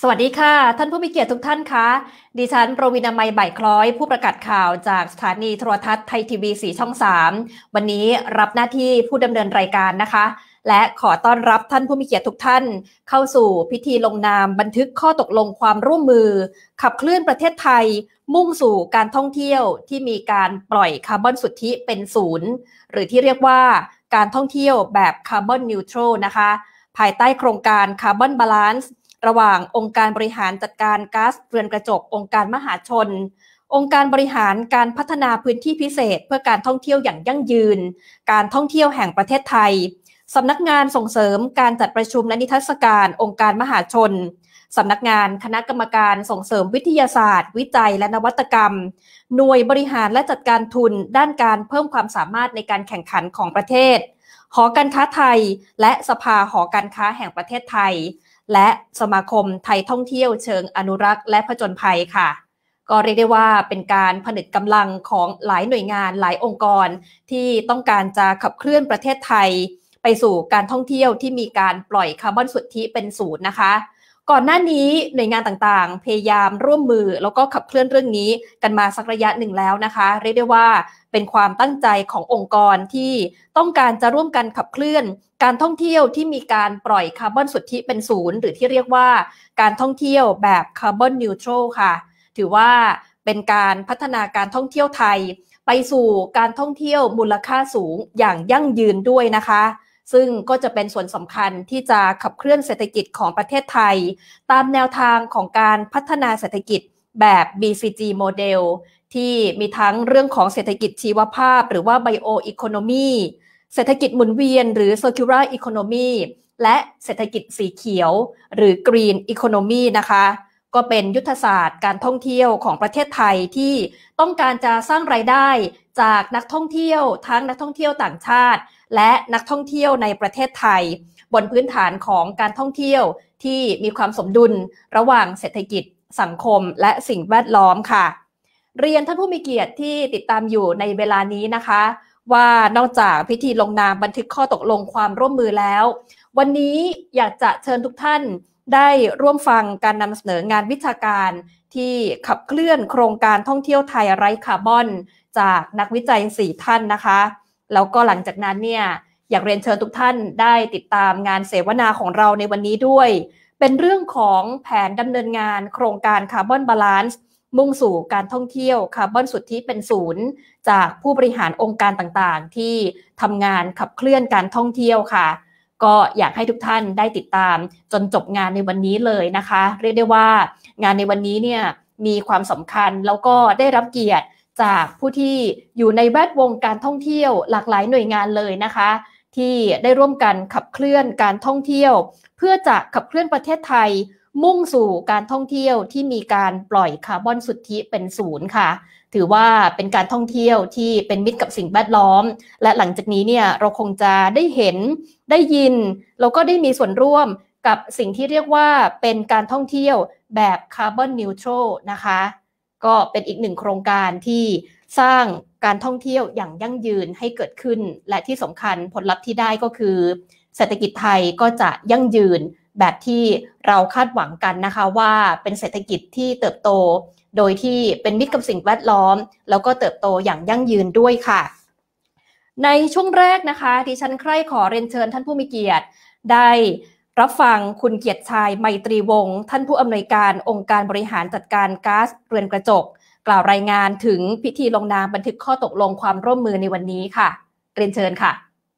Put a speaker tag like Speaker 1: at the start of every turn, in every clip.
Speaker 1: สวัสดีค่ะท่านผู้มีเกียรติทุกท่านคะดิฉันประวินามัยบ่ายคล้อยผู้ประกาศข่าวจากสถานีโทรทัศน์ไทยทีวี4ช่อง3วันนี้รับหน้าที่ผู้ดำเนินรายการนะคะและขอต้อนรับท่านผู้มีเกียรติทุกท่านเข้าสู่พิธีลงนามบันทึกข้อตกลงความร่วมมือขับเคลื่อนประเทศไทยมุ่งสู่การท่องเที่ยวที่มีการปล่อยคาร์บอนสุทธิเป็นศูนย์หรือที่เรียกว่าการท่องเที่ยวแบบคาร์บอนนิวทรัลนะคะภายใต้โครงการคาร์บอนบาลานซ์ระหว่างองค์การบริหารจัดการก๊าซเรือนกระจกองค์การมหาชนองค์การบริหารการพัฒนาพื้นที่พิเศษเพื่อการท่องเที่ยวอย่างยั่งยืนการท่องเที่ยวแห่งประเทศไทยสำนักงานส่งเสริมการจัดประชุมและนิทรรศการองค์การมหาชนสำนักงานคณะกรรมการส่งเสริมวิทยาศาสตร์วิจัยและนวัตกรรมหน่วยบริหารและจัดการทุนด้านการเพิ่มความสามารถในการแข่งขันของประเทศหอการค้าไทยและสภาหอการค้าแห่งประเทศไทยและสมาคมไทยท่องเที่ยวเชิงอนุรักษ์และผจญภัยค่ะก็เรียกได้ว่าเป็นการผนึกกำลังของหลายหน่วยงานหลายองค์กรที่ต้องการจะขับเคลื่อนประเทศไทยไปสู่การท่องเที่ยวที่มีการปล่อยคาร์บอนสุทธิเป็นศูนย์นะคะก่อนหน้านี้หน่วยงานต่างๆพยายามร่วมมือแล้วก็ขับเคลื่อนเรื่องนี้กันมาสักระยะหนึ่งแล้วนะคะเรียกได้ว่าเป็นความตั้งใจขององค์กรที่ต้องการจะร่วมกันขับเคลื่อนการท่องเที่ยวที่มีการปล่อยคาร์บอนสุทธิเป็นศูนย์หรือที่เรียกว่าการท่องเที่ยวแบบคาร์บอนนิวทรัลค่ะถือว่าเป็นการพัฒนาการท่องเที่ยวไทยไปสู่การท่องเที่ยวมูลค่าสูงอย่างยั่งยืนด้วยนะคะซึ่งก็จะเป็นส่วนสำคัญที่จะขับเคลื่อนเศรษฐกิจของประเทศไทยตามแนวทางของการพัฒนาเศรษฐกิจแบบ BCG โมเดลที่มีทั้งเรื่องของเศรษฐกิจชีวภาพหรือว่า Bioeconomy เศรษฐกิจหมุนเวียนหรือ Circular Economy และเศรษฐกิจสีเขียวหรือ Green Economy นะคะก็เป็นยุทธศาสตร์การท่องเที่ยวของประเทศไทยที่ต้องการจะสร้างรายได้จากนักท่องเที่ยวทั้งนักท่องเที่ยวต่างชาติและนักท่องเที่ยวในประเทศไทยบนพื้นฐานของการท่องเที่ยวที่มีความสมดุลระหว่างเศรษฐกิจสังคมและสิ่งแวดล้อมค่ะเรียนท่านผู้มีเกียรติที่ติดตามอยู่ในเวลานี้นะคะว่านอกจากพิธีลงนามบันทึกข้อตกลงความร่วมมือแล้ววันนี้อยากจะเชิญทุกท่านได้ร่วมฟังการนำเสนองานวิชาการที่ขับเคลื่อนโครงการท่องเที่ยวไทยไร้คาร์บอนจากนักวิจัย4ท่านนะคะแล้วก็หลังจากนั้นเนี่ยอยากเรียนเชิญทุกท่านได้ติดตามงานเสวนาของเราในวันนี้ด้วยเป็นเรื่องของแผนดำเนินงานโครงการคาร์บอนบาลานซ์มุ่งสู่การท่องเที่ยวคาร์บอนสุทธิเป็นศูนย์จากผู้บริหารองค์การต่างๆที่ทำงานขับเคลื่อนการท่องเที่ยวค่ะก็อยากให้ทุกท่านได้ติดตามจนจบงานในวันนี้เลยนะคะเรียกได้ว่างานในวันนี้เนี่ยมีความสำคัญแล้วก็ได้รับเกียรติจากผู้ที่อยู่ในแวดวงการท่องเที่ยวหลากหลายหน่วยงานเลยนะคะที่ได้ร่วมกันขับเคลื่อนการท่องเที่ยวเพื่อจะขับเคลื่อนประเทศไทยมุ่งสู่การท่องเที่ยวที่มีการปล่อยคาร์บอนสุทธิเป็นศูนย์ค่ะถือว่าเป็นการท่องเที่ยวที่เป็นมิตรกับสิ่งแวดล้อมและหลังจากนี้เนี่ยเราคงจะได้เห็นได้ยินแล้วก็ได้มีส่วนร่วมกับสิ่งที่เรียกว่าเป็นการท่องเที่ยวแบบคาร์บอนนิวทรัลนะคะก็เป็นอีกหนึ่งโครงการที่สร้างการท่องเที่ยวอย่างยั่งยืนให้เกิดขึ้นและที่สำคัญผลลัพธ์ที่ได้ก็คือเศรษฐกิจไทยก็จะยั่งยืนแบบที่เราคาดหวังกันนะคะว่าเป็นเศรษฐกิจที่เติบโตโดยที่เป็นมิตรกับสิ่งแวดล้อมแล้วก็เติบโตอย่างยั่งยืนด้วยค่ะในช่วงแรกนะคะดิฉันใคร่ขอเรียนเชิญท่านผู้มีเกียรติได้รับฟังคุณเกียรติชัยไมตรีวงศ์ท่านผู้อำนวยการองค์การบริหารจัดการก๊าซเรือนกระจกกล่าวรายงานถึงพิธีลงนามบันทึกข้อตกลงความร่วมมือในวันนี้ค่ะเรียนเชิญค่ะ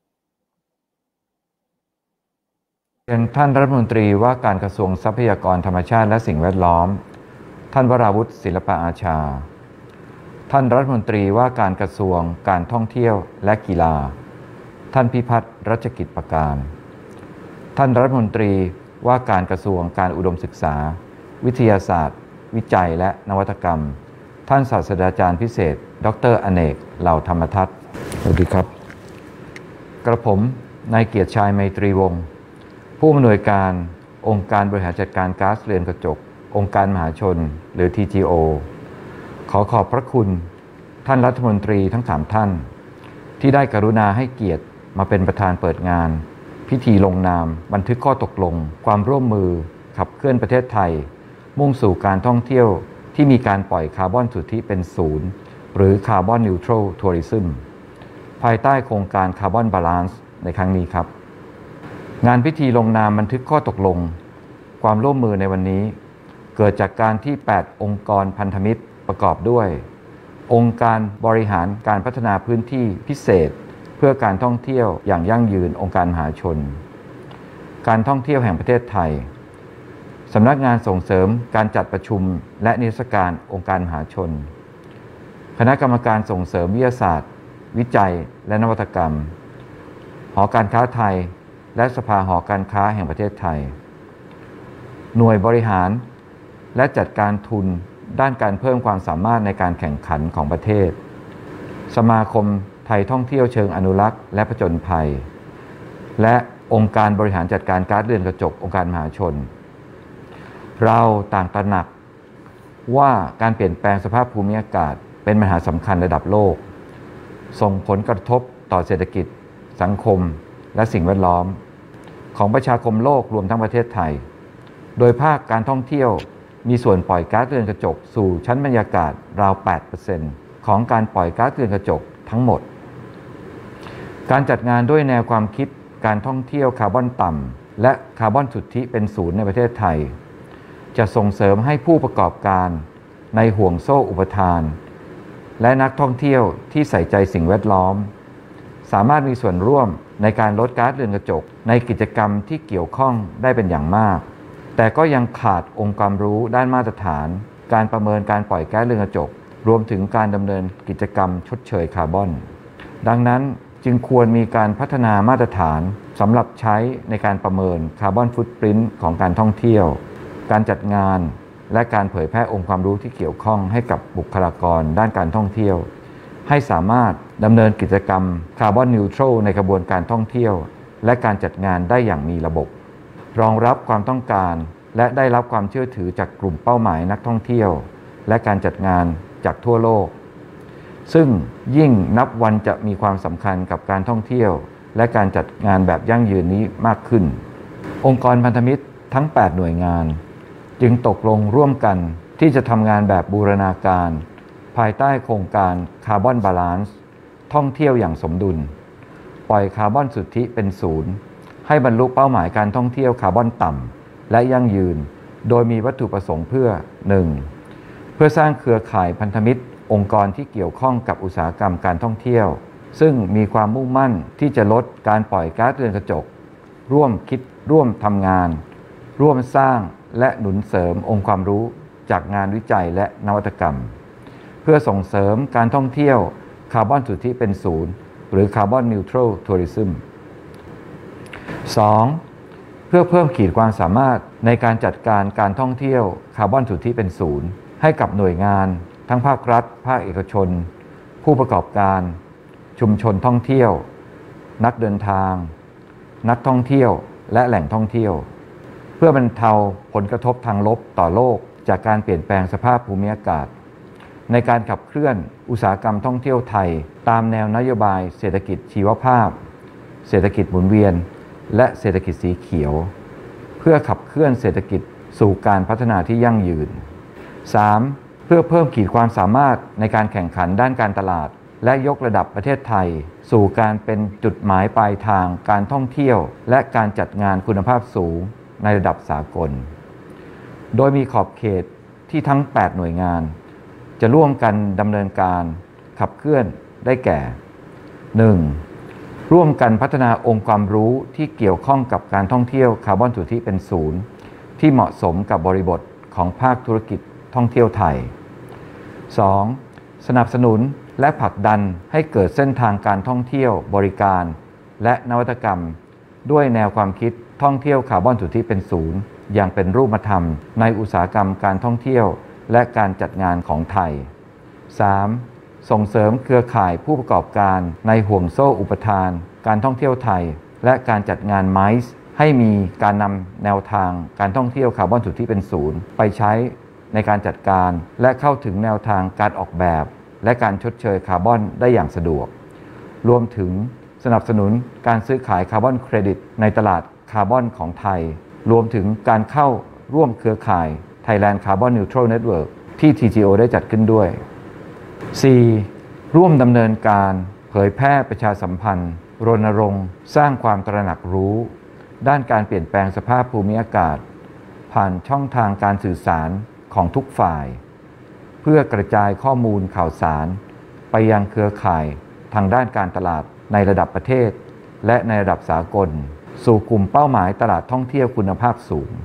Speaker 2: เป็นท่านรัฐมนตรีว่าการกระทรวงทรัพยากรธรรมชาติและสิ่งแวดล้อมท่านวราวุฒิศิลปอาชาท่านรัฐมนตรีว่าการกระทรวงการท่องเที่ยวและกีฬาท่านพิพัฒน์รัชกิจประการท่านรัฐมนตรีว่าการกระทรวงการอุดมศึกษาวิทยาศาสตร์วิจัยและนวัตกรรมท่านศาสตราจารย์พิเศษดร.อเนกเหล่าธรรมทัศน์สวัสดีครับกระผมนายเกียรติชัยไมตรีวงศ์ผู้อำนวยการองค์การบริหารจัดการก๊าซเรือนกระจกองค์การมหาชนหรือ TGO ขอบพระคุณท่านรัฐมนตรีทั้ง3ท่านที่ได้กรุณาให้เกียรติมาเป็นประธานเปิดงานพิธีลงนามบันทึกข้อตกลงความร่วมมือขับเคลื่อนประเทศไทยมุ่งสู่การท่องเที่ยวที่มีการปล่อยคาร์บอนสุทธิเป็นศูนย์หรือคาร์บอนนิวทรัลทัวริซึมภายใต้โครงการคาร์บอนบาลานซ์ในครั้งนี้ครับงานพิธีลงนามบันทึกข้อตกลงความร่วมมือในวันนี้เกิดจากการที่8องค์กรพันธมิตรประกอบด้วยองค์การบริหารการพัฒนาพื้นที่พิเศษเพื่อการท่องเที่ยวอย่างยั่งยืนองค์การมหาชนการท่องเที่ยวแห่งประเทศไทยสำนักงานส่งเสริมการจัดประชุมและนิทรรศการองค์การมหาชนคณะกรรมการส่งเสริมวิทยาศาสตร์วิจัยและนวัตกรรมหอการค้าไทยและสภาหอการค้าแห่งประเทศไทยหน่วยบริหารและจัดการทุนด้านการเพิ่มความสามารถในการแข่งขันของประเทศสมาคมไทยท่องเที่ยวเชิงอนุรักษ์และผจญภัยและองค์การบริหารจัดการก๊าซเรือนกระจกองค์การมหาชนเราต่างตระหนักว่าการเปลี่ยนแปลงสภาพภูมิอากาศเป็นปัญหาสำคัญระดับโลกส่งผลกระทบต่อเศรษฐกิจสังคมและสิ่งแวดล้อมของประชาคมโลกรวมทั้งประเทศไทยโดยภาคการท่องเที่ยวมีส่วนปล่อยก๊าซเรือนกระจกสู่ชั้นบรรยากาศราว 8% ของการปล่อยก๊าซเรือนกระจกทั้งหมดการจัดงานด้วยแนวความคิดการท่องเที่ยวคาร์บอนต่ำและคาร์บอนสุทธิเป็นศูนย์ในประเทศไทยจะส่งเสริมให้ผู้ประกอบการในห่วงโซ่อุปทานและนักท่องเที่ยวที่ใส่ใจสิ่งแวดล้อมสามารถมีส่วนร่วมในการลดก๊าซเรือนกระจกในกิจกรรมที่เกี่ยวข้องได้เป็นอย่างมากแต่ก็ยังขาดองค์ความรู้ด้านมาตรฐานการประเมินการปล่อยแก๊สเรือนกระจกรวมถึงการดำเนินกิจกรรมชดเชยคาร์บอนดังนั้นจึงควรมีการพัฒนามาตรฐานสำหรับใช้ในการประเมินคาร์บอนฟุตปริ้นท์ของการท่องเที่ยวการจัดงานและการเผยแพร่องค์ความรู้ที่เกี่ยวข้องให้กับบุคลากรด้านการท่องเที่ยวให้สามารถดำเนินกิจกรรมคาร์บอนนิวทรัลในกระบวนการท่องเที่ยวและการจัดงานได้อย่างมีระบบรองรับความต้องการและได้รับความเชื่อถือจากกลุ่มเป้าหมายนักท่องเที่ยวและการจัดงานจากทั่วโลกซึ่งยิ่งนับวันจะมีความสำคัญกับการท่องเที่ยวและการจัดงานแบบยั่งยืนนี้มากขึ้นองค์กรพันธมิตรทั้ง8หน่วยงานจึงตกลงร่วมกันที่จะทำงานแบบบูรณาการภายใต้โครงการคาร์บอนบาลานซ์ท่องเที่ยวอย่างสมดุลปล่อยคาร์บอนสุทธิเป็นศูนย์ให้บรรลุเป้าหมายการท่องเที่ยวคาร์บอนต่ำและยั่งยืนโดยมีวัตถุประสงค์เพื่อ 1. เพื่อสร้างเครือข่ายพันธมิตรองค์กรที่เกี่ยวข้องกับอุตสาหกรรมการท่องเที่ยวซึ่งมีความมุ่งมั่นที่จะลดการปล่อยก๊าซเรือนกระจกร่วมคิดร่วมทำงานร่วมสร้างและหนุนเสริมองค์ความรู้จากงานวิจัยและนวัตกรรมเพื่อส่งเสริมการท่องเที่ยวคาร์บอนสุทธิเป็นศูนย์หรือคาร์บอนนิวทรัลทัวริซึม 2. เพื่อเพิ่มขีดความสามารถในการจัดการการท่องเที่ยวคาร์บอนสุทธิเป็นศูนย์ให้กับหน่วยงานทั้งภาครัฐภาคเอกชนผู้ประกอบการชุมชนท่องเที่ยวนักเดินทางนักท่องเที่ยวและแหล่งท่องเที่ยวเพื่อบรรเทาผลกระทบทางลบต่อโลกจากการเปลี่ยนแปลงสภาพภูมิอากาศในการขับเคลื่อนอุตสาหกรรมท่องเที่ยวไทยตามแนวนโยบายเศรษฐกิจชีวภาพเศรษฐกิจหมุนเวียนและเศรษฐกิจสีเขียวเพื่อขับเคลื่อนเศรษฐกิจสู่การพัฒนาที่ยั่งยืน 3. เพื่อเพิ่มขีดความสามารถในการแข่งขันด้านการตลาดและยกระดับประเทศไทยสู่การเป็นจุดหมายปลายทางการท่องเที่ยวและการจัดงานคุณภาพสูงในระดับสากลโดยมีขอบเขตที่ทั้ง8หน่วยงานจะร่วมกันดำเนินการขับเคลื่อนได้แก่ 1. ร่วมกันพัฒนาองค์ความรู้ที่เกี่ยวข้องกับการท่องเที่ยวคาร์บอนสุทธิเป็นศูนย์ที่เหมาะสมกับบริบทของภาคธุรกิจท่องเที่ยวไทย 2. สนับสนุนและผลักดันให้เกิดเส้นทางการท่องเที่ยวบริการและนวัตกรรมด้วยแนวความคิดท่องเที่ยวคาร์บอนสุทธิเป็นศูนย์อย่างเป็นรูปธรรมในอุตสาหกรรมการท่องเที่ยวและการจัดงานของไทย 3. ส่งเสริมเครือข่ายผู้ประกอบการในห่วงโซ่อุปทานการท่องเที่ยวไทยและการจัดงาน MICE ให้มีการนำแนวทางการท่องเที่ยวคาร์บอนสุทธิเป็นศูนย์ไปใช้ในการจัดการและเข้าถึงแนวทางการออกแบบและการชดเชยคาร์บอนได้อย่างสะดวกรวมถึงสนับสนุนการซื้อขายคาร์บอนเครดิตในตลาดคาร์บอนของไทยรวมถึงการเข้าร่วมเครือข่าย Thailand Carbon Neutral Network ที่ TGO ได้จัดขึ้นด้วย 4. ร่วมดำเนินการเผยแพร่ประชาสัมพันธ์รณรงค์สร้างความตระหนักรู้ด้านการเปลี่ยนแปลงสภาพภูมิอากาศผ่านช่องทางการสื่อสารของทุกฝ่ายเพื่อกระจายข้อมูลข่าวสารไปยังเครือข่ายทางด้านการตลาดในระดับประเทศและในระดับสากลสู่กลุ่มเป้าหมายตลาดท่องเที่ยวคุณภาพสูง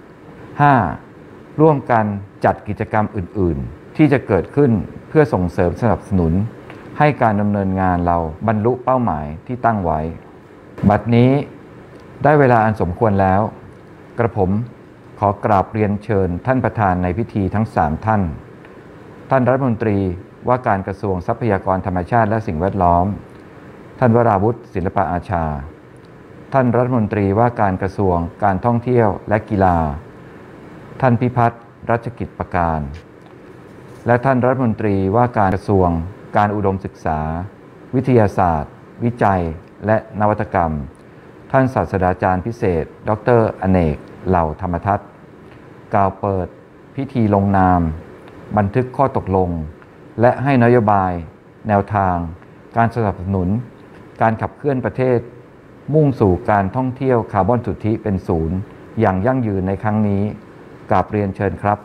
Speaker 2: 5. ร่วมกันจัดกิจกรรมอื่นๆที่จะเกิดขึ้นเพื่อส่งเสริมสนับสนุนให้การดำเนินงานเราบรรลุเป้าหมายที่ตั้งไว้บัดนี้ได้เวลาอันสมควรแล้วกระผมขอกราบเรียนเชิญท่านประธานในพิธีทั้ง3ท่านท่านรัฐมนตรีว่าการกระทรวงทรัพยากรธรรมชาติและสิ่งแวดล้อมท่านวราวุฒิศิลปะอาชาท่านรัฐมนตรีว่าการกระทรวงการท่องเที่ยวและกีฬาท่านพิพัฒน์รัชกิจประการและท่านรัฐมนตรีว่าการกระทรวงการอุดมศึกษาวิทยาศาสตร์วิจัยและนวัตกรรมท่านศาสตราจารย์พิเศษดร.อเนกเหล่าธรรมทัศน์กล่าวเปิดพิธีลงนามบันทึกข้อตกลงและให้นโยบายแนวทางการสนับสนุนการขับเคลื่อนประเทศมุ่งสู่การท่องเที่ยวคาร์บอนสุทธิเป็นศูนย์อย่างยั่งยืนในครั้งนี้กราบเรียนเชิญครับ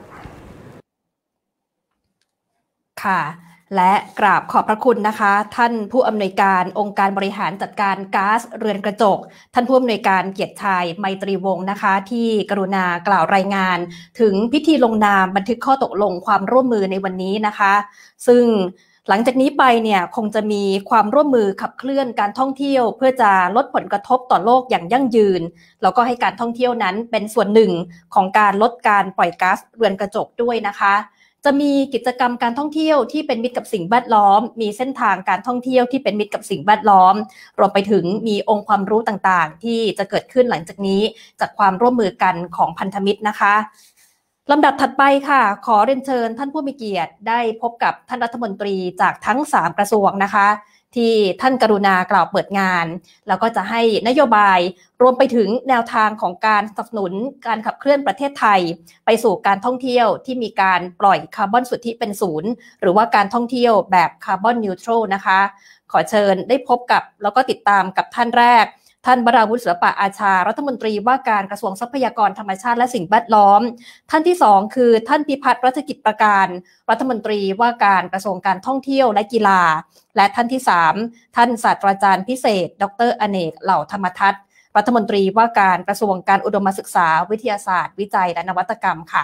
Speaker 1: ค่ะและกราบขอบพระคุณนะคะท่านผู้อำนวยการองค์การบริหารจัดการก๊าซเรือนกระจกท่านผู้อำนวยการเกียรติชัยไมตรีวงศ์นะคะที่กรุณากล่าวรายงานถึงพิธีลงนามบันทึกข้อตกลงความร่วมมือในวันนี้นะคะซึ่งหลังจากนี้ไปเนี่ยคงจะมีความร่วมมือขับเคลื่อนการท่องเที่ยวเพื่อจะลดผลกระทบต่อโลกอย่างยั่งยืนแล้วก็ให้การท่องเที่ยวนั้นเป็นส่วนหนึ่งของการลดการปล่อยก๊าซเรือนกระจกด้วยนะคะจะมีกิจกรรมการท่องเที่ยวที่เป็นมิตรกับสิ่งแวดล้อมมีเส้นทางการท่องเที่ยวที่เป็นมิตรกับสิ่งแวดล้อมรวมไปถึงมีองค์ความรู้ต่างๆที่จะเกิดขึ้นหลังจากนี้จากความร่วมมือกันของพันธมิตรนะคะลำดับถัดไปค่ะขอเรียนเชิญท่านผู้มีเกียรติได้พบกับท่านรัฐมนตรีจากทั้ง3กระทรวงนะคะที่ท่านกรุณากล่าวเปิดงานแล้วก็จะให้นโยบายรวมไปถึงแนวทางของการสนับสนุนการขับเคลื่อนประเทศไทยไปสู่การท่องเที่ยวที่มีการปล่อยคาร์บอนสุทธิเป็นศูนย์หรือว่าการท่องเที่ยวแบบคาร์บอนนิวทรัลนะคะขอเชิญได้พบกับแล้วก็ติดตามกับท่านแรกท่านวราวุฒิศิลปะอาชารัฐมนตรีว่าการกระทรวงทรัพยากรธรรมชาติและสิ่งแวดล้อมท่านที่2คือท่านพิพัฒน์รัชกิจประการรัฐมนตรีว่าการกระทรวงการท่องเที่ยวและกีฬาและท่านที่3ท่านศาสตราจารย์พิเศษดร.อเนกเหล่าธรรมทัศน์รัฐมนตรีว่าการกระทรวงการอุดมศึกษาวิทยาศาสตร์วิจัยและนวัตกรรมค่ะ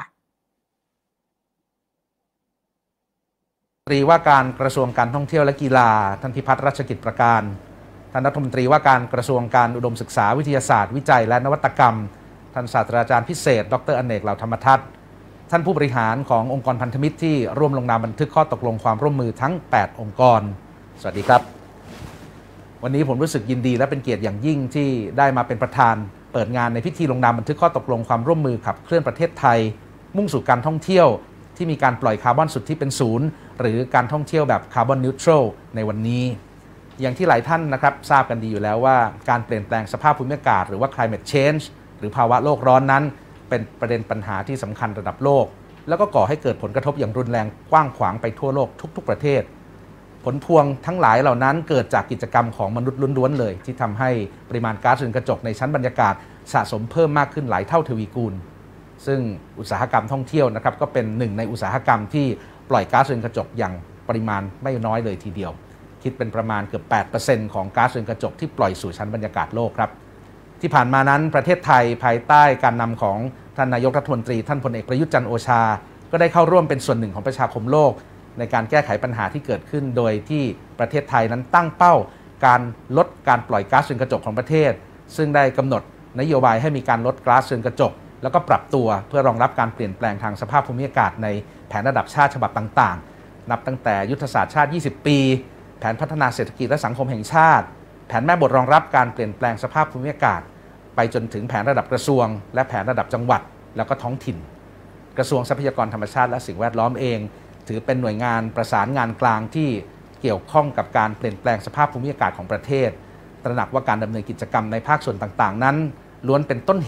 Speaker 3: รัฐมนตรีว่าการกระทรวงการท่องเที่ยวและกีฬาท่านพิพัฒน์รัชกิจประการท่านรัฐมนตรีว่าการกระทรวงการอุดมศึกษาวิทยาศาสตร์วิจัยและนวัตกรรมท่านศาสตราจารย์พิเศษดร.อเนกเหล่าธรรมทัศน์ท่านผู้บริหารขององค์กรพันธมิตรที่ร่วมลงนามบันทึกข้อตกลงความร่วมมือทั้ง8องค์กรสวัสดีครับวันนี้ผมรู้สึกยินดีและเป็นเกียรติอย่างยิ่งที่ได้มาเป็นประธานเปิดงานในพิธีลงนามบันทึกข้อตกลงความร่วมมือขับเคลื่อนประเทศไทยมุ่งสู่การท่องเที่ยวที่มีการปล่อยคาร์บอนสุทธิเป็นศูนย์หรือการท่องเที่ยวแบบคาร์บอนนิวทรัลในวันนี้อย่างที่หลายท่านนะครับทราบกันดีอยู่แล้วว่าการเปลี่ยนแปลงสภาพภูมิอากาศหรือว่า climate change หรือภาวะโลกร้อนนั้นเป็นประเด็นปัญหาที่สำคัญระดับโลกแล้วก็ก่อให้เกิดผลกระทบอย่างรุนแรงกว้างขวางไปทั่วโลกทุกๆประเทศผลพวงทั้งหลายเหล่านั้นเกิดจากกิจกรรมของมนุษย์ล้วนๆเลยที่ทำให้ปริมาณก๊าซเรือนกระจกในชั้นบรรยากาศสะสมเพิ่มมากขึ้นหลายเท่าทวีคูณซึ่งอุตสาหกรรมท่องเที่ยวนะครับก็เป็นหนึ่งในอุตสาหกรรมที่ปล่อยก๊าซเรือนกระจกอย่างปริมาณไม่น้อยเลยทีเดียวคิดเป็นประมาณเกือบ 8% ของก๊าซเรือนกระจกที่ปล่อยสู่ชั้นบรรยากาศโลกครับที่ผ่านมานั้นประเทศไทยภายใต้การนำของท่านนายกรัฐมนตรีท่านพลเอกประยุทธ์จันทร์โอชาก็ได้เข้าร่วมเป็นส่วนหนึ่งของประชาคมโลกในการแก้ไขปัญหาที่เกิดขึ้นโดยที่ประเทศไทยนั้นตั้งเป้าการลดการปล่อยก๊าซเรือนกระจกของประเทศซึ่งได้กำหนดนโยบายให้มีการลดก๊าซเรือนกระจกแล้วก็ปรับตัวเพื่อรองรับการเปลี่ยนแปลงทางสภาพภูมิอากาศในแผนระดับชาติฉบับต่างๆนับตั้งแต่ยุทธศาสตร์ชาติ20ปีแผนพัฒนาเศรษฐกิจและสังคมแห่งชาติแผนแม่บทรองรับการเปลี่ยนแปลงสภาพภูมิอากาศไปจนถึงแผนระดับกระทรวงและแผนระดับจังหวัดแล้วก็ท้องถิ่นกระทรวงทรัพยากรธรรมชาติและสิ่งแวดล้อมเองถือเป็นหน่วยงานประสานงานกลางที่เกี่ยวข้องกับการเปลี่ยนแปลงสภาพภูมิอากาศของประเทศตระหนักว่าการดำเนินกิจกรรมในภาคส่วนต่างๆนั้นล้วนเป็นต้นเหตุ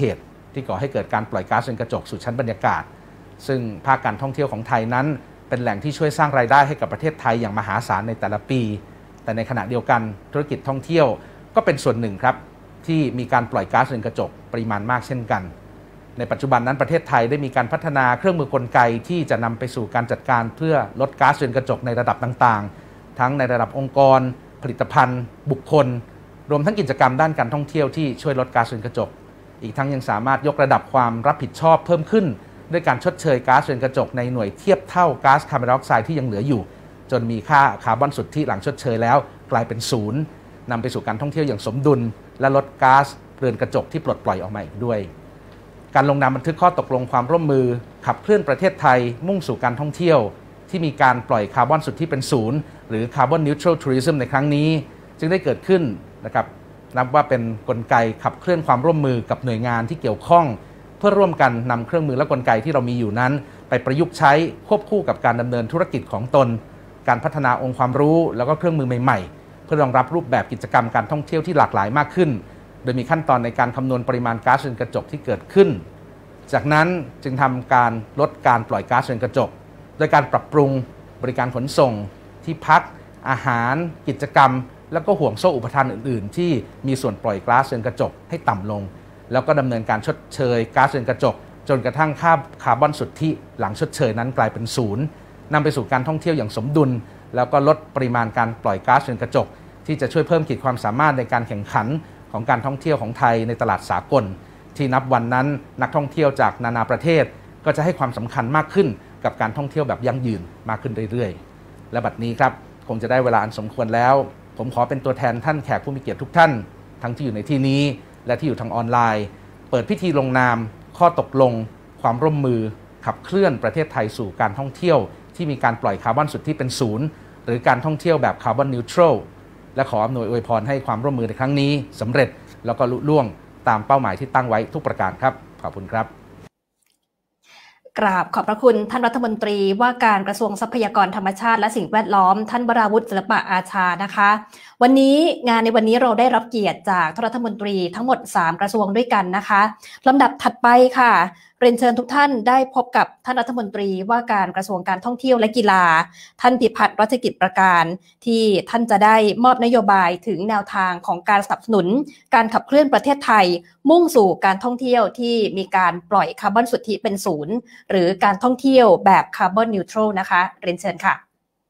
Speaker 3: ที่ก่อให้เกิดการปล่อยก๊าซเรือนกระจกสู่ชั้นบรรยากาศซึ่งภาคการท่องเที่ยวของไทยนั้นเป็นแหล่งที่ช่วยสร้างรายได้ให้กับประเทศไทยอย่างมหาศาลในแต่ละปีแต่ในขณะเดียวกันธุรกิจท่องเที่ยวก็เป็นส่วนหนึ่งครับที่มีการปล่อยก๊าซเรือนกระจกปริมาณมากเช่นกันในปัจจุบันนั้นประเทศไทยได้มีการพัฒนาเครื่องมือกลไกที่จะนำไปสู่การจัดการเพื่อลดก๊าซเรือนกระจกในระดับต่างๆทั้งในระดับองค์กรผลิตภัณฑ์บุคคลรวมทั้งกิจกรรมด้านการท่องเที่ยวที่ช่วยลดก๊าซเรือนกระจกอีกทั้งยังสามารถยกระดับความรับผิดชอบเพิ่มขึ้นด้วยการชดเชยก๊าซเรือนกระจกในหน่วยเทียบเท่าก๊าซคาร์บอนไดออกไซด์ที่ยังเหลืออยู่จนมีค่าคาร์บอนสุทธิหลังชดเชยแล้วกลายเป็นศูนย์นำไปสู่การท่องเที่ยวอย่างสมดุลและลดก๊าซเรือนกระจกที่ปลดปล่อยออกมาอีกด้วยการลงนามบันทึกข้อตกลงความร่วมมือขับเคลื่อนประเทศไทยมุ่งสู่การท่องเที่ยวที่มีการปล่อยคาร์บอนสุทธิเป็นศูนย์หรือ Carbon Neutral Tourism ในครั้งนี้จึงได้เกิดขึ้นนะครับนับว่าเป็นกลไกขับเคลื่อนความร่วมมือกับหน่วยงานที่เกี่ยวข้องเพื่อร่วมกันนำเครื่องมือและกลไกที่เรามีอยู่นั้นไปประยุกต์ใช้ควบคู่กับการดำเนินธุรกิจของตนการพัฒนาองค์ความรู้แล้วก็เครื่องมือใหม่ๆเพื่อรองรับรูปแบบกิจกรรมการท่องเที่ยวที่หลากหลายมากขึ้นโดยมีขั้นตอนในการคำนวณปริมาณก๊าซเรือนกระจกที่เกิดขึ้นจากนั้นจึงทำการลดการปล่อยก๊าซเรือนกระจกโดยการปรับปรุงบริการขนส่งที่พักอาหารกิจกรรมแล้วก็ห่วงโซ่อุปทานอื่นๆที่มีส่วนปล่อยก๊าซเรือนกระจกให้ต่ำลงแล้วก็ดำเนินการชดเชยก๊าซเรือนกระจกจนกระทั่งค่าคาร์บอนสุทธิหลังชดเชยนั้นกลายเป็นศูนย์นำไปสู่การท่องเที่ยวอย่างสมดุลแล้วก็ลดปริมาณการปล่อยก๊าซเรือนกระจกที่จะช่วยเพิ่มขีดความสามารถในการแข่งขันของการท่องเที่ยวของไทยในตลาดสากลที่นับวันนั้นนักท่องเที่ยวจากนานาประเทศก็จะให้ความสำคัญมากขึ้นกับการท่องเที่ยวแบบยั่งยืนมากขึ้นเรื่อยๆและบัดนี้ครับคงจะได้เวลาอันสมควรแล้วผมขอเป็นตัวแทนท่านแขกผู้มีเกียรติทุกท่านทั้งที่อยู่ในที่นี้และที่อยู่ทางออนไลน์เปิดพิธีลงนามข้อตกลงความร่วมมือขับเคลื่อนประเทศไทยสู่การท่องเที่ยวที่มีการปล่อยคาร์บอนสุทธิเป็นศูนย์หรือการท่องเที่ยวแบบคาร์บอนนิวทรัลและขออำนวยอวยพรให้ความร่วมมือในครั้งนี้สำเร็จแล้วก็ลุล่วงตามเป้าหมายที่ตั้งไว้ทุกประการครับขอบคุณครับ
Speaker 1: กราบขอบพระคุณท่านรัฐมนตรีว่าการกระทรวงทรัพยากรธรรมชาติและสิ่งแวดล้อมท่านวราวุฒิศิลปะอาชานะคะวันนี้งานในวันนี้เราได้รับเกียรติจากท่านรัฐมนตรีทั้งหมด3กระทรวงด้วยกันนะคะลำดับถัดไปค่ะเรียนเชิญทุกท่านได้พบกับท่านรัฐมนตรีว่าการกระทรวงการท่องเที่ยวและกีฬาท่านพิพัฒน์รัชกิจประการที่ท่านจะได้มอบนโยบายถึงแนวทางของการสนับสนุนการขับเคลื่อนประเทศไทยมุ่งสู่การท่องเที่ยวที่มีการปล่อยคาร์บอนสุทธิเป็นศูนย์หรือการท่องเที่ยวแบบคาร์บอนนิวทรัลนะคะเรียนเชิญค่ะ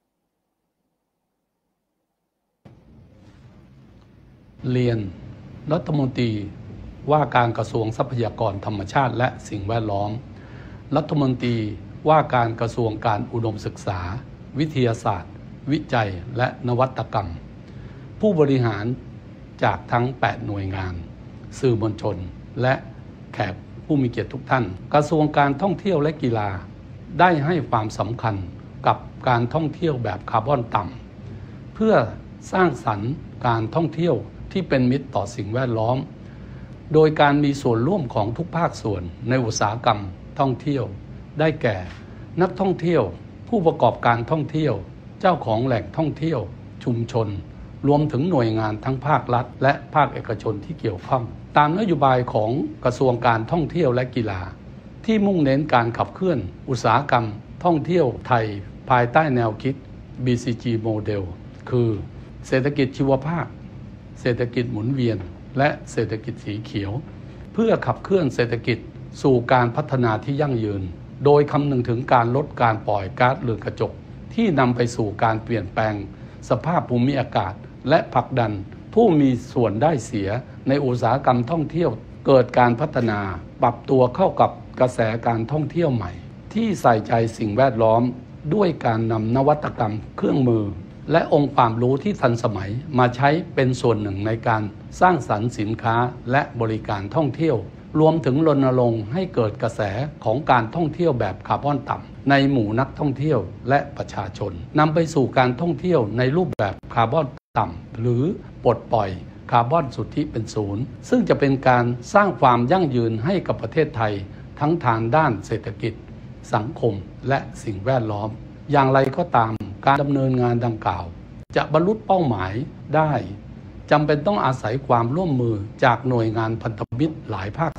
Speaker 4: เรียนรัฐมนตรีว่าการกระทรวงทรัพยากรธรรมชาติและสิ่งแวดล้อมรัฐมนตรีว่าการกระทรวงการอุดมศึกษาวิทยาศาสตร์วิจัยและนวัตกรรมผู้บริหารจากทั้ง8หน่วยงานสื่อมวลชนและแขกผู้มีเกียรติทุกท่านกระทรวงการท่องเที่ยวและกีฬาได้ให้ความสำคัญกับการท่องเที่ยวแบบคาร์บอนต่ำเพื่อสร้างสรรค์การท่องเที่ยวที่เป็นมิตรต่อสิ่งแวดล้อมโดยการมีส่วนร่วมของทุกภาคส่วนในอุตสาหกรรมท่องเที่ยวได้แก่นักท่องเที่ยวผู้ประกอบการท่องเที่ยวเจ้าของแหล่งท่องเที่ยวชุมชนรวมถึงหน่วยงานทั้งภาครัฐและภาคเอกชนที่เกี่ยวข้องตามนโยบายของกระทรวงการท่องเที่ยวและกีฬาที่มุ่งเน้นการขับเคลื่อนอุตสาหกรรมท่องเที่ยวไทยภายใต้แนวคิด BCG โมเดลคือเศรษฐกิจชีวภาพเศรษฐกิจหมุนเวียนและเศรษฐกิจสีเขียวเพื่อขับเคลื่อนเศรษฐกิจสู่การพัฒนาที่ยั่งยืนโดยคำนึงถึงการลดการปล่อยก๊าซเรือนกระจกที่นำไปสู่การเปลี่ยนแปลงสภาพภูมิอากาศและผลักดันผู้มีส่วนได้เสียในอุตสาหกรรมท่องเที่ยวเกิดการพัฒนาปรับตัวเข้ากับกระแสการท่องเที่ยวใหม่ที่ใส่ใจสิ่งแวดล้อมด้วยการนำนวัตกรรมเครื่องมือและองค์ความรู้ที่ทันสมัยมาใช้เป็นส่วนหนึ่งในการสร้างสรรค์สินค้าและบริการท่องเที่ยวรวมถึงรณรงค์ให้เกิดกระแสของการท่องเที่ยวแบบคาร์บอนต่ำในหมู่นักท่องเที่ยวและประชาชนนำไปสู่การท่องเที่ยวในรูปแบบคาร์บอนต่ำหรือปลดปล่อยคาร์บอนสุทธิเป็นศูนย์ซึ่งจะเป็นการสร้างความยั่งยืนให้กับประเทศไทยทั้งทางด้านเศรษฐกิจสังคมและสิ่งแวดล้อมอย่างไรก็ตามการดำเนินงานดังกล่าวจะบรรลุเป้าหมายได้จำเป็นต้องอาศัยความร่วมมือจากหน่วยงานพันธมิตรหลายภาคส่วน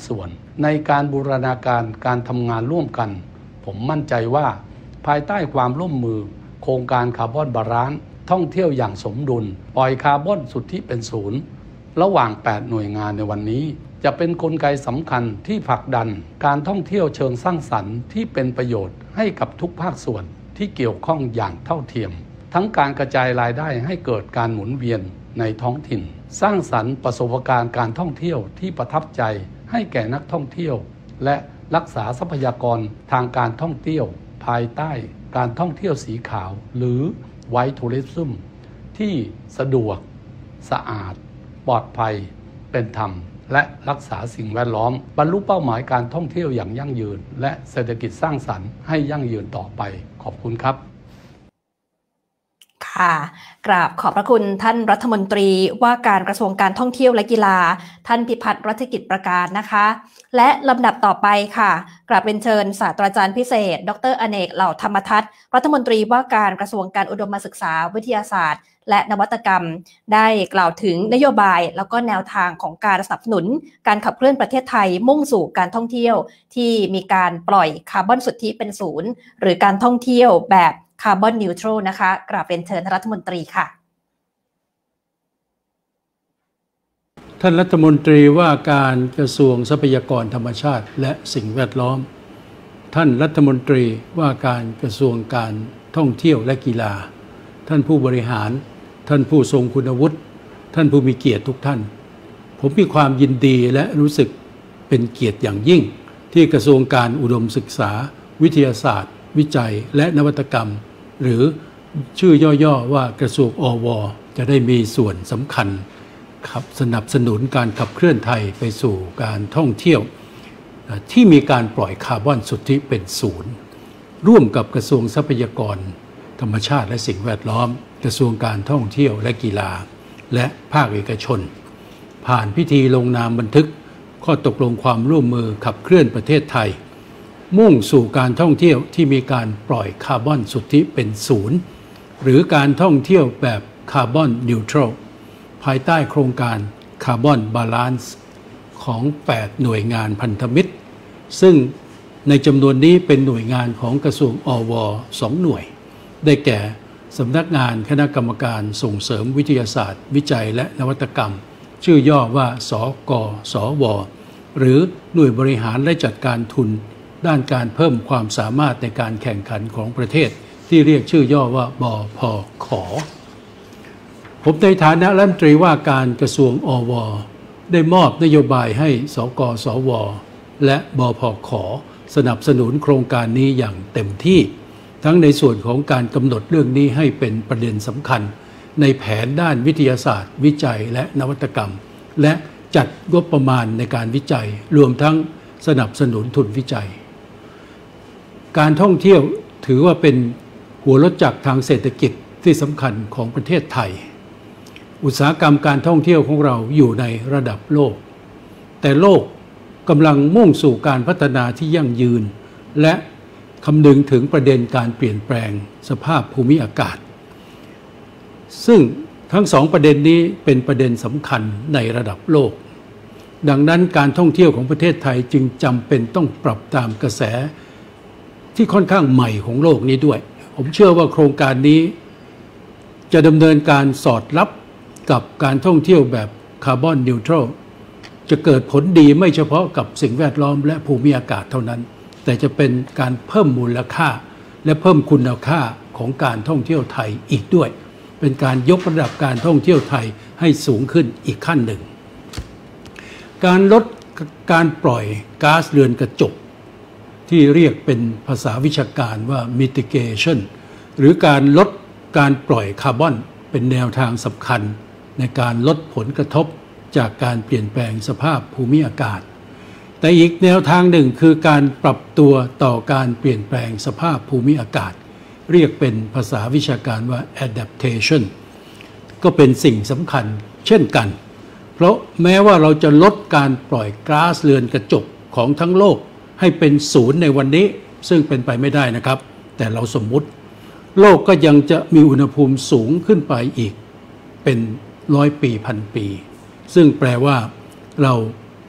Speaker 4: ส่วนในการบูรณาการการทำงานร่วมกันผมมั่นใจว่าภายใต้ความร่วมมือโครงการคาร์บอนบาลานซ์ท่องเที่ยวอย่างสมดุลปล่อยคาร์บอนสุทธิเป็นศูนย์ระหว่าง8หน่วยงานในวันนี้จะเป็นกลไกสำคัญที่ผลักดันการท่องเที่ยวเชิงสร้างสรรค์ที่เป็นประโยชน์ให้กับทุกภาคส่วนที่เกี่ยวข้องอย่างเท่าเทียมทั้งการกระจายรายได้ให้เกิดการหมุนเวียนในท้องถิ่นสร้างสรรค์ประสบการณ์การท่องเที่ยวที่ประทับใจให้แก่นักท่องเที่ยวและรักษาทรัพยากรทางการท่องเที่ยวภายใต้การท่องเที่ยวสีขาวหรือ White Tourism ที่สะดวกสะอาดปลอดภัยเป็นธรรมและรักษาสิ่งแวดล้อมบรรลุเป้าหมายการท่องเที่ยวอย่างยั่งยืนและเศรษฐกิจสร้างสรรค์ให้ยั่งยืนต่อไปขอบคุณครับ
Speaker 1: ค่ะกราบขอบพระคุณท่านรัฐมนตรีว่าการกระทรวงการท่องเที่ยวและกีฬาท่านพิพัฒน์รัชกิจประการนะคะและลำดับต่อไปค่ะกราบเรียนเชิญศาสตราจารย์พิเศษดร.อเนกเหล่าธรรมทัศน์รัฐมนตรีว่าการกระทรวงการอุดมศึกษาวิทยาศาสตร์และนวัตกรรมได้กล่าวถึงนโยบายแล้วก็แนวทางของการสนับสนุนการขับเคลื่อนประเทศไทยมุ่งสู่การท่องเที่ยวที่มีการปล่อยคาร์บอนสุทธิเป็นศูนย์หรือการท่องเที่ยวแบบคาร์บอนนิวทรัลนะคะกราบเรียนเชิญท่านรัฐมนตรีค่ะ
Speaker 5: ท่านรัฐมนตรีว่าการกระทรวงทรัพยากรธรรมชาติและสิ่งแวดล้อมท่านรัฐมนตรีว่าการกระทรวงการท่องเที่ยวและกีฬาท่านผู้บริหารท่านผู้ทรงคุณวุฒิท่านผู้มีเกียรติทุกท่านผมมีความยินดีและรู้สึกเป็นเกียรติอย่างยิ่งที่กระทรวงการอุดมศึกษาวิทยาศาสตร์วิจัยและนวัตกรรมหรือชื่อย่อๆว่ากระทรวงอว.จะได้มีส่วนสำคัญสนับสนุนการขับเคลื่อนไทยไปสู่การท่องเที่ยวที่มีการปล่อยคาร์บอนสุทธิเป็นศูนย์ร่วมกับกระทรวงทรัพยากรธรรมชาติและสิ่งแวดล้อมกระทรวงการท่องเที่ยวและกีฬาและภาคเอกชนผ่านพิธีลงนามบันทึกข้อตกลงความร่วมมือขับเคลื่อนประเทศไทยมุ่งสู่การท่องเที่ยวที่มีการปล่อยคาร์บอนสุทธิเป็นศูนย์หรือการท่องเที่ยวแบบคาร์บอนนิวทรัลภายใต้โครงการคาร์บอนบาลานซ์ของ8หน่วยงานพันธมิตรซึ่งในจำนวนนี้เป็นหน่วยงานของกระทรวงอว2หน่วยได้แก่สำนักงานคณะกรรมการส่งเสริมวิทยาศาสตร์วิจัยและนวัตกรรมชื่อย่อว่าสกสวหรือหน่วยบริหารและจัดการทุนด้านการเพิ่มความสามารถในการแข่งขันของประเทศที่เรียกชื่อย่อว่าบพข.ผมในฐานะรัฐมนตรีว่าการกระทรวงอว.ได้มอบนโยบายให้สกสวและบพข.สนับสนุนโครงการนี้อย่างเต็มที่ทั้งในส่วนของการกำหนดเรื่องนี้ให้เป็นประเด็นสำคัญในแผนด้านวิทยาศาสตร์วิจัยและนวัตกรรมและจัดงบประมาณในการวิจัยรวมทั้งสนับสนุนทุนวิจัยการท่องเที่ยวถือว่าเป็นหัวรถจักรทางเศรษฐกิจที่สำคัญของประเทศไทยอุตสาหกรรมการท่องเที่ยวของเราอยู่ในระดับโลกแต่โลกกำลังมุ่งสู่การพัฒนาที่ยั่งยืนและคำนึงถึงประเด็นการเปลี่ยนแปลงสภาพภูมิอากาศซึ่งทั้งสองประเด็นนี้เป็นประเด็นสำคัญในระดับโลกดังนั้นการท่องเที่ยวของประเทศไทยจึงจำเป็นต้องปรับตามกระแสที่ค่อนข้างใหม่ของโลกนี้ด้วยผมเชื่อว่าโครงการนี้จะดำเนินการสอดรับกับการท่องเที่ยวแบบคาร์บอนนิวทรัลจะเกิดผลดีไม่เฉพาะกับสิ่งแวดล้อมและภูมิอากาศเท่านั้นแต่จะเป็นการเพิ่มมูลค่าและเพิ่มคุณค่าของการท่องเที่ยวไทยอีกด้วยเป็นการยกระดับการท่องเที่ยวไทยให้สูงขึ้นอีกขั้นหนึ่งการลดการปล่อยก๊าซเรือนกระจกที่เรียกเป็นภาษาวิชาการว่า mitigation หรือการลดการปล่อยคาร์บอนเป็นแนวทางสำคัญในการลดผลกระทบจากการเปลี่ยนแปลงสภาพภูมิอากาศแต่อีกแนวทางหนึ่งคือการปรับตัวต่อการเปลี่ยนแปลงสภาพภูมิอากาศเรียกเป็นภาษาวิชาการว่า adaptation ก็เป็นสิ่งสำคัญเช่นกันเพราะแม้ว่าเราจะลดการปล่อยก๊าซเรือนกระจกของทั้งโลกให้เป็นศูนย์ในวันนี้ซึ่งเป็นไปไม่ได้นะครับแต่เราสมมุติโลกก็ยังจะมีอุณหภูมิสูงขึ้นไปอีกเป็น100 ปีพันปีซึ่งแปลว่าเรา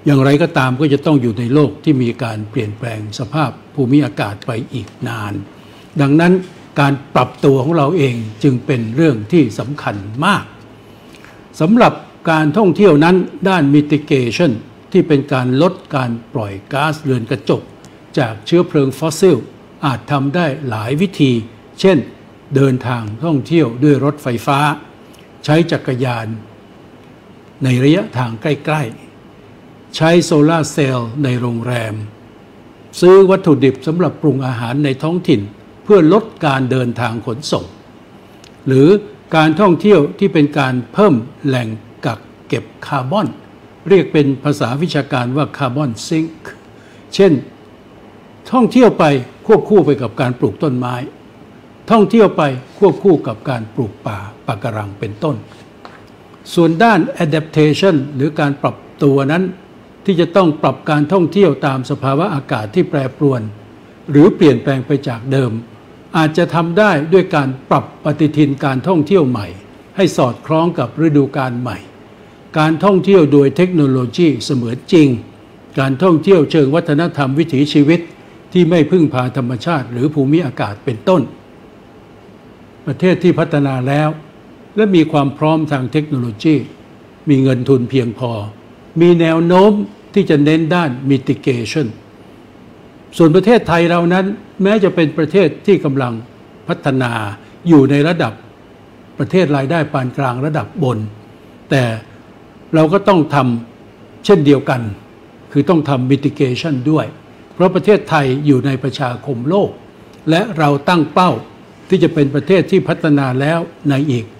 Speaker 5: อย่างไรก็ตามก็จะต้องอยู่ในโลกที่มีการเปลี่ยนแปลงสภาพภูมิอากาศไปอีกนานดังนั้นการปรับตัวของเราเองจึงเป็นเรื่องที่สำคัญมากสำหรับการท่องเที่ยวนั้นด้าน mitigation ที่เป็นการลดการปล่อยก๊าซเรือนกระจกจากเชื้อเพลิงฟอสซิลอาจทำได้หลายวิธีเช่นเดินทางท่องเที่ยวด้วยรถไฟฟ้าใช้จักรยานในระยะทางใกล้ๆใช้โซลาร์เซลล์ในโรงแรมซื้อวัตถุดิบสำหรับปรุงอาหารในท้องถิ่นเพื่อลดการเดินทางขนส่งหรือการท่องเที่ยวที่เป็นการเพิ่มแหล่งกักเก็บคาร์บอนเรียกเป็นภาษาวิชาการว่าคาร์บอนซิงค์เช่นท่องเที่ยวไปควบคู่ไปกับการปลูกต้นไม้ท่องเที่ยวไปควบคู่กับการปลูกป่าปะการังเป็นต้นส่วนด้าน adaptation หรือการปรับตัวนั้นที่จะต้องปรับการท่องเที่ยวตามสภาวะอากาศที่แปรปรวนหรือเปลี่ยนแปลงไปจากเดิมอาจจะทำได้ด้วยการปรับปฏิทินการท่องเที่ยวใหม่ให้สอดคล้องกับฤดูกาลใหม่การท่องเที่ยวโดยเทคโนโลยีเสมือนจริงการท่องเที่ยวเชิงวัฒนธรรมวิถีชีวิตที่ไม่พึ่งพาธรรมชาติหรือภูมิอากาศเป็นต้นประเทศที่พัฒนาแล้วและมีความพร้อมทางเทคโนโลยีมีเงินทุนเพียงพอมีแนวโน้มที่จะเน้นด้าน mitigation ส่วนประเทศไทยเรานั้นแม้จะเป็นประเทศที่กำลังพัฒนาอยู่ในระดับประเทศรายได้ปานกลางระดับบนแต่เราก็ต้องทำเช่นเดียวกันคือต้องทำ mitigation ด้วยเพราะประเทศไทยอยู่ในประชาคมโลกและเราตั้งเป้าที่จะเป็นประเทศที่พัฒนาแล้วในอีก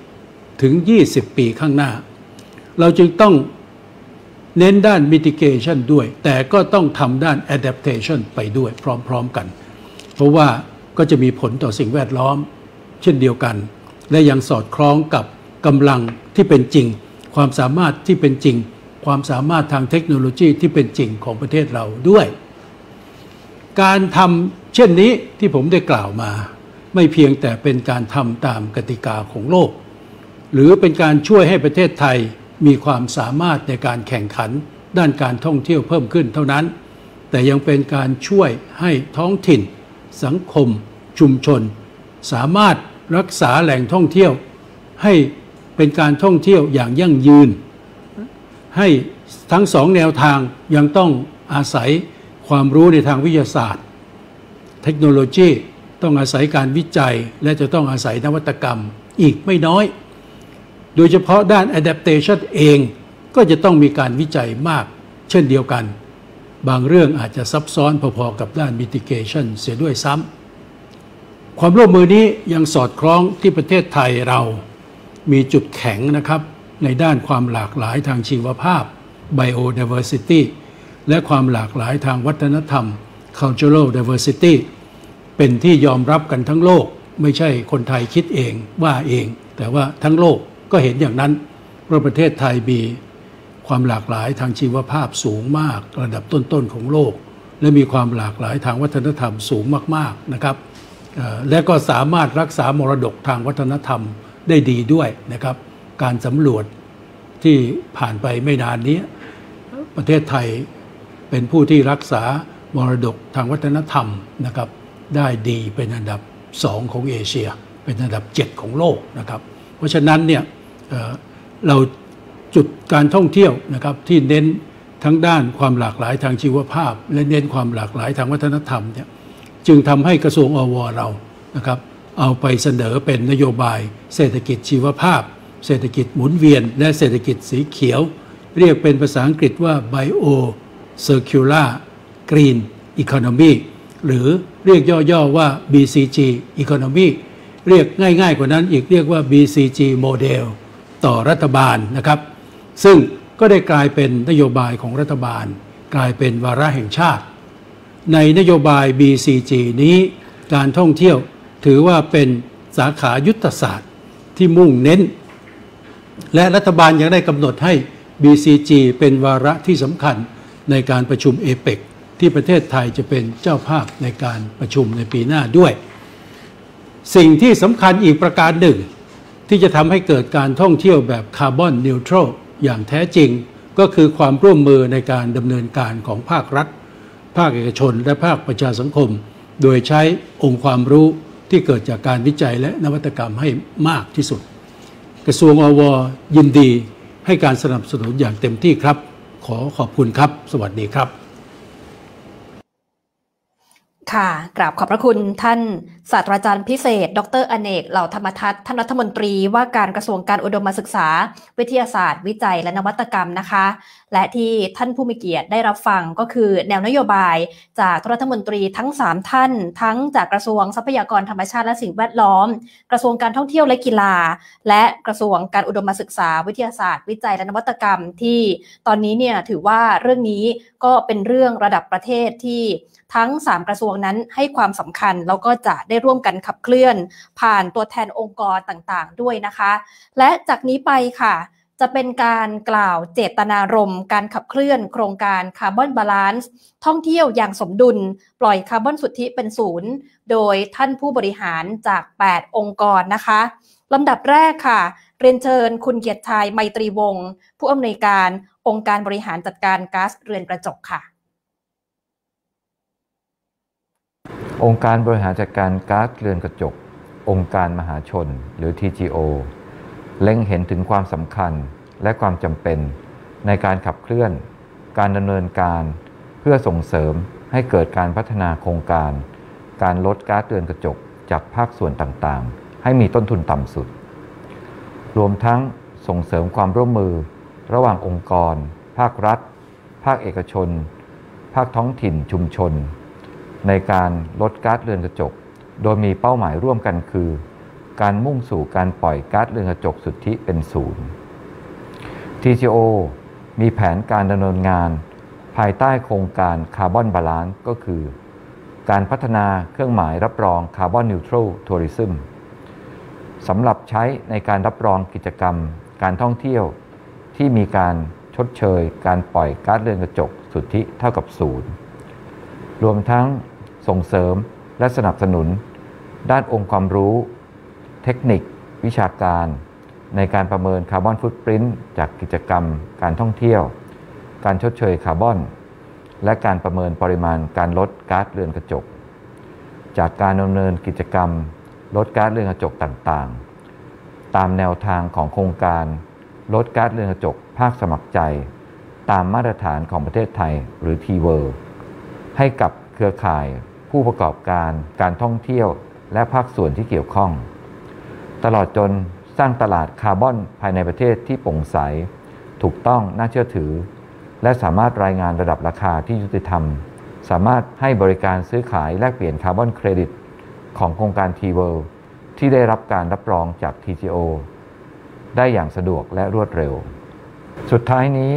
Speaker 5: 10 ถึง 20 ปีข้างหน้าเราจึงต้องเน้นด้าน mitigation ด้วยแต่ก็ต้องทำด้าน adaptation ไปด้วยพร้อมๆกันเพราะว่าก็จะมีผลต่อสิ่งแวดล้อมเช่นเดียวกันและยังสอดคล้องกับกำลังที่เป็นจริงความสามารถที่เป็นจริงความสามารถทางเทคโนโลยีที่เป็นจริงของประเทศเราด้วยการทำเช่นนี้ที่ผมได้กล่าวมาไม่เพียงแต่เป็นการทำตามกติกาของโลกหรือเป็นการช่วยให้ประเทศไทยมีความสามารถในการแข่งขันด้านการท่องเที่ยวเพิ่มขึ้นเท่านั้นแต่ยังเป็นการช่วยให้ท้องถิ่นสังคมชุมชนสามารถรักษาแหล่งท่องเที่ยวให้เป็นการท่องเที่ยวอย่างยั่งยืนให้ทั้งสองแนวทางยังต้องอาศัยความรู้ในทางวิทยาศาสตร์เทคโนโลยีต้องอาศัยการวิจัยและจะต้องอาศัยนวัตกรรมอีกไม่น้อยโดยเฉพาะด้าน adaptation เองก็จะต้องมีการวิจัยมากเช่นเดียวกันบางเรื่องอาจจะซับซ้อนพอๆกับด้าน mitigation เสียด้วยซ้ำความร่วมมือนี้ยังสอดคล้องที่ประเทศไทยเรามีจุดแข็งนะครับในด้านความหลากหลายทางชีวภาพ biodiversity และความหลากหลายทางวัฒนธรรม cultural diversity เป็นที่ยอมรับกันทั้งโลกไม่ใช่คนไทยคิดเองว่าเองแต่ว่าทั้งโลกก็เห็นอย่างนั้นเพราะประเทศไทยมีความหลากหลายทางชีวภาพสูงมากระดับต้นๆของโลกและมีความหลากหลายทางวัฒนธรรมสูงมากๆนะครับและก็สามารถรักษามรดกทางวัฒนธรรมได้ดีด้วยนะครับการสำรวจที่ผ่านไปไม่นานนี้ประเทศไทยเป็นผู้ที่รักษามรดกทางวัฒนธรรมนะครับได้ดีเป็นอันดับ2ของเอเชียเป็นอันดับ7ของโลกนะครับเพราะฉะนั้นเนี่ยเราจุดการท่องเที่ยวนะครับที่เน้นทั้งด้านความหลากหลายทางชีวภาพและเน้นความหลากหลายทางวัฒนธรรมเนี่ยจึงทำให้กระทรวงอว.เรานะครับเอาไปเสนอเป็นนโยบายเศรษฐกิจชีวภาพเศรษฐกิจหมุนเวียนและเศรษฐกิจสีเขียวเรียกเป็นภาษาอังกฤษว่า Bio Circular Green Economy หรือเรียกย่อๆว่า BCG Economy เรียกง่ายๆกว่านั้นอีกเรียกว่า BCG Model ต่อรัฐบาลนะครับซึ่งก็ได้กลายเป็นนโยบายของรัฐบาลกลายเป็นวาระแห่งชาติในนโยบาย BCG นี้การท่องเที่ยวถือว่าเป็นสาขายุทธศาสตร์ที่มุ่งเน้นและรัฐบาลยังได้กำหนดให้ BCG เป็นวาระที่สำคัญในการประชุม APEC ที่ประเทศไทยจะเป็นเจ้าภาพในการประชุมในปีหน้าด้วยสิ่งที่สำคัญอีกประการหนึ่งที่จะทำให้เกิดการท่องเที่ยวแบบคาร์บอนนิวทรัลอย่างแท้จริงก็คือความร่วมมือในการดำเนินการของภาครัฐภาคเอกชนและภาคประชาสังคมโดยใช้องค์ความรู้ที่เกิดจากการวิจัยและนวัตกรรมให้มากที่สุดกระทรวงอว.ยินดีให้การสนับสนุนอย่างเต็มที่ครับขอขอบคุณครับสวัสดีครับ
Speaker 1: ค่ะกราบขอบพระคุณท่านศาสตราจารย์พิเศษดร.อเนกเหล่าธรรมทัศน์ท่านรัฐมนตรีว่าการกระทรวงการอุดมศึกษาวิทยาศาสตร์วิจัยและนวัตกรรมนะคะและที่ท่านผู้มีเกียรติได้รับฟังก็คือแนวนโยบายจากรัฐมนตรีทั้ง3ท่านทั้งจากกระทรวงทรัพยากรธรรมชาติและสิ่งแวดล้อมกระทรวงการท่องเที่ยวและกีฬาและกระทรวงการอุดมศึกษาวิทยาศาสตร์วิจัยและนวัตกรรมที่ตอนนี้เนี่ยถือว่าเรื่องนี้ก็เป็นเรื่องระดับประเทศที่ทั้ง3กระทรวงนั้นให้ความสำคัญแล้วก็จะได้ร่วมกันขับเคลื่อนผ่านตัวแทนองค์กรต่างๆด้วยนะคะและจากนี้ไปค่ะจะเป็นการกล่าวเจตนารมณ์การขับเคลื่อนโครงการคาร์บอนบาลานซ์ท่องเที่ยวอย่างสมดุลปล่อยคาร์บอนสุทธิเป็นศูนย์โดยท่านผู้บริหารจาก8องค์กรนะคะลำดับแรกค่ะเรียนเชิญคุณเกียรติชัยไมตรีวงศ์ผู้อำนวยการองค์การบริหารจัดการก๊าซเรือนกระจกค่ะ
Speaker 2: องค์การบริหารจัดการก๊าซเรือนกระจกองค์การมหาชนหรือ TGO เล็งเห็นถึงความสำคัญและความจำเป็นในการขับเคลื่อนการดำเนินการเพื่อส่งเสริมให้เกิดการพัฒนาโครงการลดก๊าซเรือนกระจกจากภาคส่วนต่างๆให้มีต้นทุนต่ำสุดรวมทั้งส่งเสริมความร่วมมือระหว่างองค์กรภาครัฐภาคเอกชนภาคท้องถิ่นชุมชนในการลดก๊าซเรือนกระจกโดยมีเป้าหมายร่วมกันคือการมุ่งสู่การปล่อยก๊าซเรือนกระจกสุทธิเป็นศูนย์ TGO มีแผนการดำเนินงานภายใต้โครงการคาร์บอนบาลานซ์ก็คือการพัฒนาเครื่องหมายรับรองคาร์บอนนิวทรัลทัวริซึมสำหรับใช้ในการรับรองกิจกรรมการท่องเที่ยวที่มีการชดเชยการปล่อยก๊าซเรือนกระจกสุทธิเท่ากับศูนย์รวมทั้งส่งเสริมและสนับสนุนด้านองค์ความรู้เทคนิควิชาการในการประเมินคาร์บอนฟุตปรินท์จากกิจกรรมการท่องเที่ยวการชดเชยคาร์บอนและการประเมินปริมาณการลดก๊าซเรือนกระจกจากการดำเนินกิจกรรมลดก๊าซเรือนกระจกต่างๆตามแนวทางของโครงการลดก๊าซเรือนกระจกภาคสมัครใจตามมาตรฐานของประเทศไทยหรือ T-World ให้กับเครือข่ายผู้ประกอบการการท่องเที่ยวและภาคส่วนที่เกี่ยวข้องตลอดจนสร้างตลาดคาร์บอนภายในประเทศที่โปร่งใสถูกต้องน่าเชื่อถือและสามารถรายงานระดับราคาที่ยุติธรรมสามารถให้บริการซื้อขายแลกเปลี่ยนคาร์บอนเครดิตของโครงการ T-World ที่ได้รับการรับรองจาก TGO ได้อย่างสะดวกและรวดเร็วสุดท้ายนี้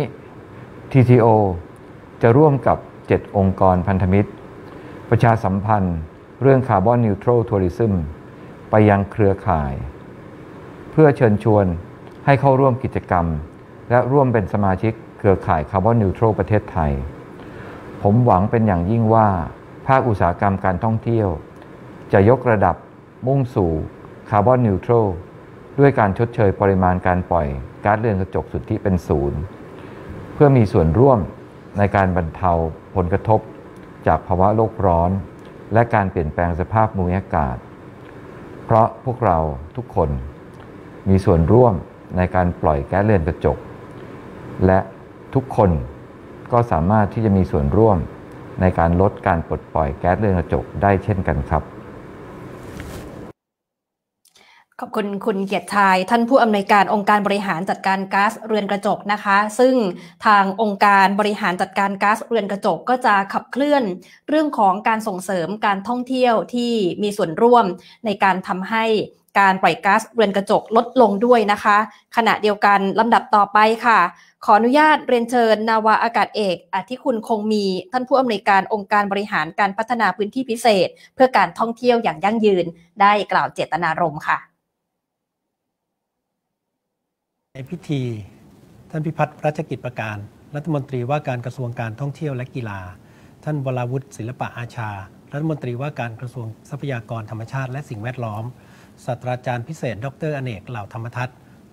Speaker 2: TGO จะร่วมกับ7องค์กรพันธมิตรประชาสัมพันธ์เรื่องคาร์บอนนิวทรัลทัวริซึมไปยังเครือข่ายเพื่อเชิญชวนให้เข้าร่วมกิจกรรมและร่วมเป็นสมาชิกเครือข่ายคาร์บอนนิวทรัลประเทศไทยผมหวังเป็นอย่างยิ่งว่าภาคอุตสาหกรรมการท่องเที่ยวจะยกระดับมุ่งสู่คาร์บอนนิวทรัลด้วยการชดเชยปริมาณการปล่อยก๊าซเรือนกระจกสุทธิเป็นศูนย์เพื่อมีส่วนร่วมในการบรรเทาผลกระทบจากภาวะโลกร้อนและการเปลี่ยนแปลงสภาพภูมิอากาศเพราะพวกเราทุกคนมีส่วนร่วมในการปล่อยแก๊สเรือนกระจกและทุกคนก็สามารถที่จะมีส่วนร่วมในการลดการปลดปล่อยแก๊สเรือนกระจกได้เช่นกันครับ
Speaker 1: ขอบคุณคุณเกียรติชัยท่านผู้อำนวยการองค์การบริหารจัดการก๊าซเรือนกระจกนะคะซึ่งทางองค์การบริหารจัดการก๊าซเรือนกระจกก็จะขับเคลื่อนเรื่องของการส่งเสริมการท่องเที่ยวที่มีส่วนร่วมในการทำให้การปล่อยก๊าซเรือนกระจกลดลงด้วยนะคะขณะเดียวกันลำดับต่อไปค่ะขออนุญาตเรียนเชิญนาวาอากาศเอกอธิคุณคงมีท่านผู้อำนวยการองค์การบริหารการพัฒนาพื้นที่พิเศษเพื่อการท่องเที่ยวอย่างยั่งยืนได้กล่าวเจตนารมณ์ค่ะ
Speaker 6: ในพิธีท่านพิพัฒน์รัชกิจประการรัฐมนตรีว่าการกระทรวงการท่องเที่ยวและกีฬาท่านวราวุฒิศิลปะอาชารัฐมนตรีว่าการกระทรวงทรัพยากรธรรมชาติและสิ่งแวดล้อมศาสตราจารย์พิเศษดร.อเนกเหล่าธรรมทัศน์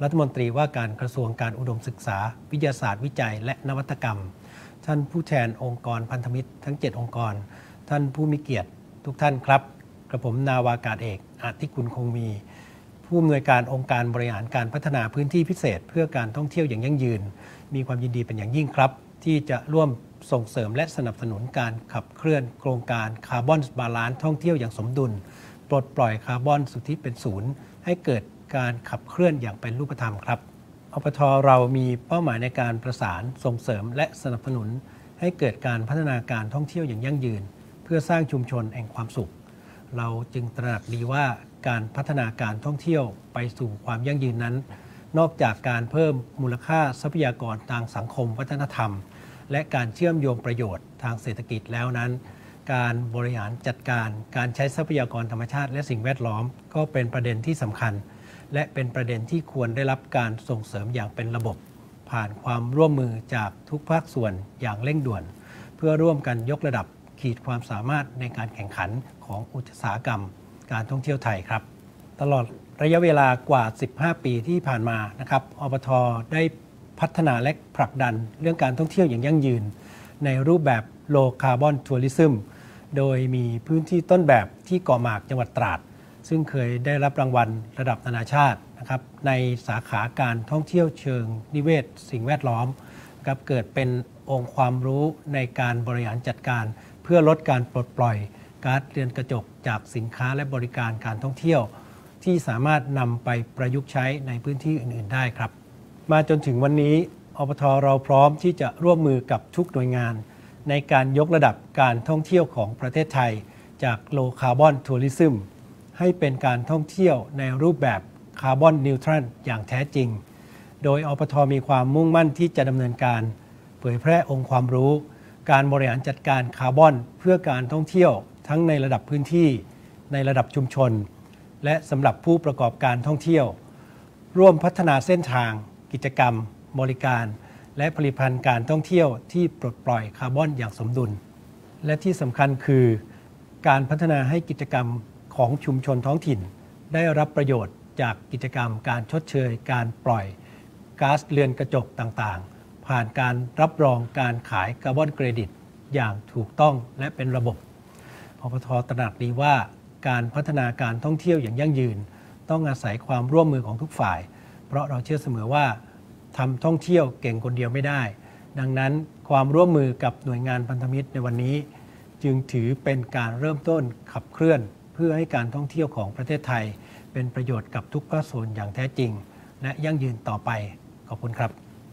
Speaker 6: รัฐมนตรีว่าการกระทรวงการอุดมศึกษาวิทยาศาสตร์วิจัยและนวัตกรรมท่านผู้แทนองค์กรพันธมิตรทั้ง7องค์กรท่านผู้มีเกียรติทุกท่านครับกระผมนาวากาศเอกอาทิคุณคงมีผู้อำนวยการองค์การบริหารการพัฒนาพื้นที่พิเศษเพื่อการท่องเที่ยวอย่างยั่งยืนมีความยินดีเป็นอย่างยิ่งครับที่จะร่วมส่งเสริมและสนับสนุนการขับเคลื่อนโครงการคาร์บอนบาลานซ์ท่องเที่ยวอย่างสมดุลปลดปล่อยคาร์บอนสุทธิเป็นศูนย์ให้เกิดการขับเคลื่อนอย่างเป็นรูปธรรมครับอปท.เรามีเป้าหมายในการประสานส่งเสริมและสนับสนุนให้เกิดการพัฒนาการท่องเที่ยวอย่างยั่งยืนเพื่อสร้างชุมชนแห่งความสุขเราจึงตระหนักดีว่าการพัฒนาการท่องเที่ยวไปสู่ความยั่งยืนนั้นนอกจากการเพิ่มมูลค่าทรัพยากรทางสังคมวัฒนธรรมและการเชื่อมโยงประโยชน์ทางเศรษฐกิจแล้วนั้นการบริหารจัดการการใช้ทรัพยากรธรรมชาติและสิ่งแวดล้อมก็เป็นประเด็นที่สำคัญและเป็นประเด็นที่ควรได้รับการส่งเสริมอย่างเป็นระบบผ่านความร่วมมือจากทุกภาคส่วนอย่างเร่งด่วนเพื่อร่วมกันยกระดับขีดความสามารถในการแข่งขันของอุตสาหกรรมการท่องเที่ยวไทยครับตลอดระยะเวลากว่า15ปีที่ผ่านมานะครับอปท.ได้พัฒนาและผลักดันเรื่องการท่องเที่ยวอย่างยั่งยืนในรูปแบบ Low Carbon Tourism โดยมีพื้นที่ต้นแบบที่เกาะหมากจังหวัดตราดซึ่งเคยได้รับรางวัลระดับนานาชาตินะครับในสาขาการท่องเที่ยวเชิงนิเวศสิ่งแวดล้อมนะครับเกิดเป็นองค์ความรู้ในการบริหารจัดการเพื่อลดการปลดปล่อยก๊าซเรือนกระจกจากสินค้าและบริการการท่องเที่ยวที่สามารถนำไปประยุกต์ใช้ในพื้นที่อื่นๆได้ครับมาจนถึงวันนี้อปท.เราพร้อมที่จะร่วมมือกับทุกหน่วยงานในการยกระดับการท่องเที่ยวของประเทศไทยจาก Low Carbon Tourism ให้เป็นการท่องเที่ยวในรูปแบบคาร์บอนนิวทรัลอย่างแท้จริงโดยอปท.มีความมุ่งมั่นที่จะดำเนินการเผยแพร่องค์ความรู้การบริหารจัดการคาร์บอนเพื่อการท่องเที่ยวทั้งในระดับพื้นที่ในระดับชุมชนและสำหรับผู้ประกอบการท่องเที่ยวร่วมพัฒนาเส้นทางกิจกรรมบริการและผลิตภัณฑ์การท่องเที่ยวที่ปลดปล่อยคาร์บอนอย่างสมดุลและที่สำคัญคือการพัฒนาให้กิจกรรมของชุมชนท้องถิ่นได้รับประโยชน์จากกิจกรรมการชดเชยการปล่อยก๊าซเรือนกระจกต่างๆผ่านการรับรองการขายคาร์บอนเครดิตอย่างถูกต้องและเป็นระบบอปท.ตระหนักดีว่าการพัฒนาการท่องเที่ยวอย่างยั่งยืนต้องอาศัยความร่วมมือของทุกฝ่ายเพราะเราเชื่อเสมอว่าทำท่องเที่ยวเก่งคนเดียวไม่ได้ดังนั้นความร่วมมือกับหน่วยงานพันธมิตรในวันนี้จึงถือเป็นการเริ่มต้นขับเคลื่อนเพื่อให้การท่องเที่ยวของประเทศไทยเป็นประโยชน์กับทุกภาคส่วนอย่างแท้จริงและยั่งยืนต่อไปขอบคุณครับ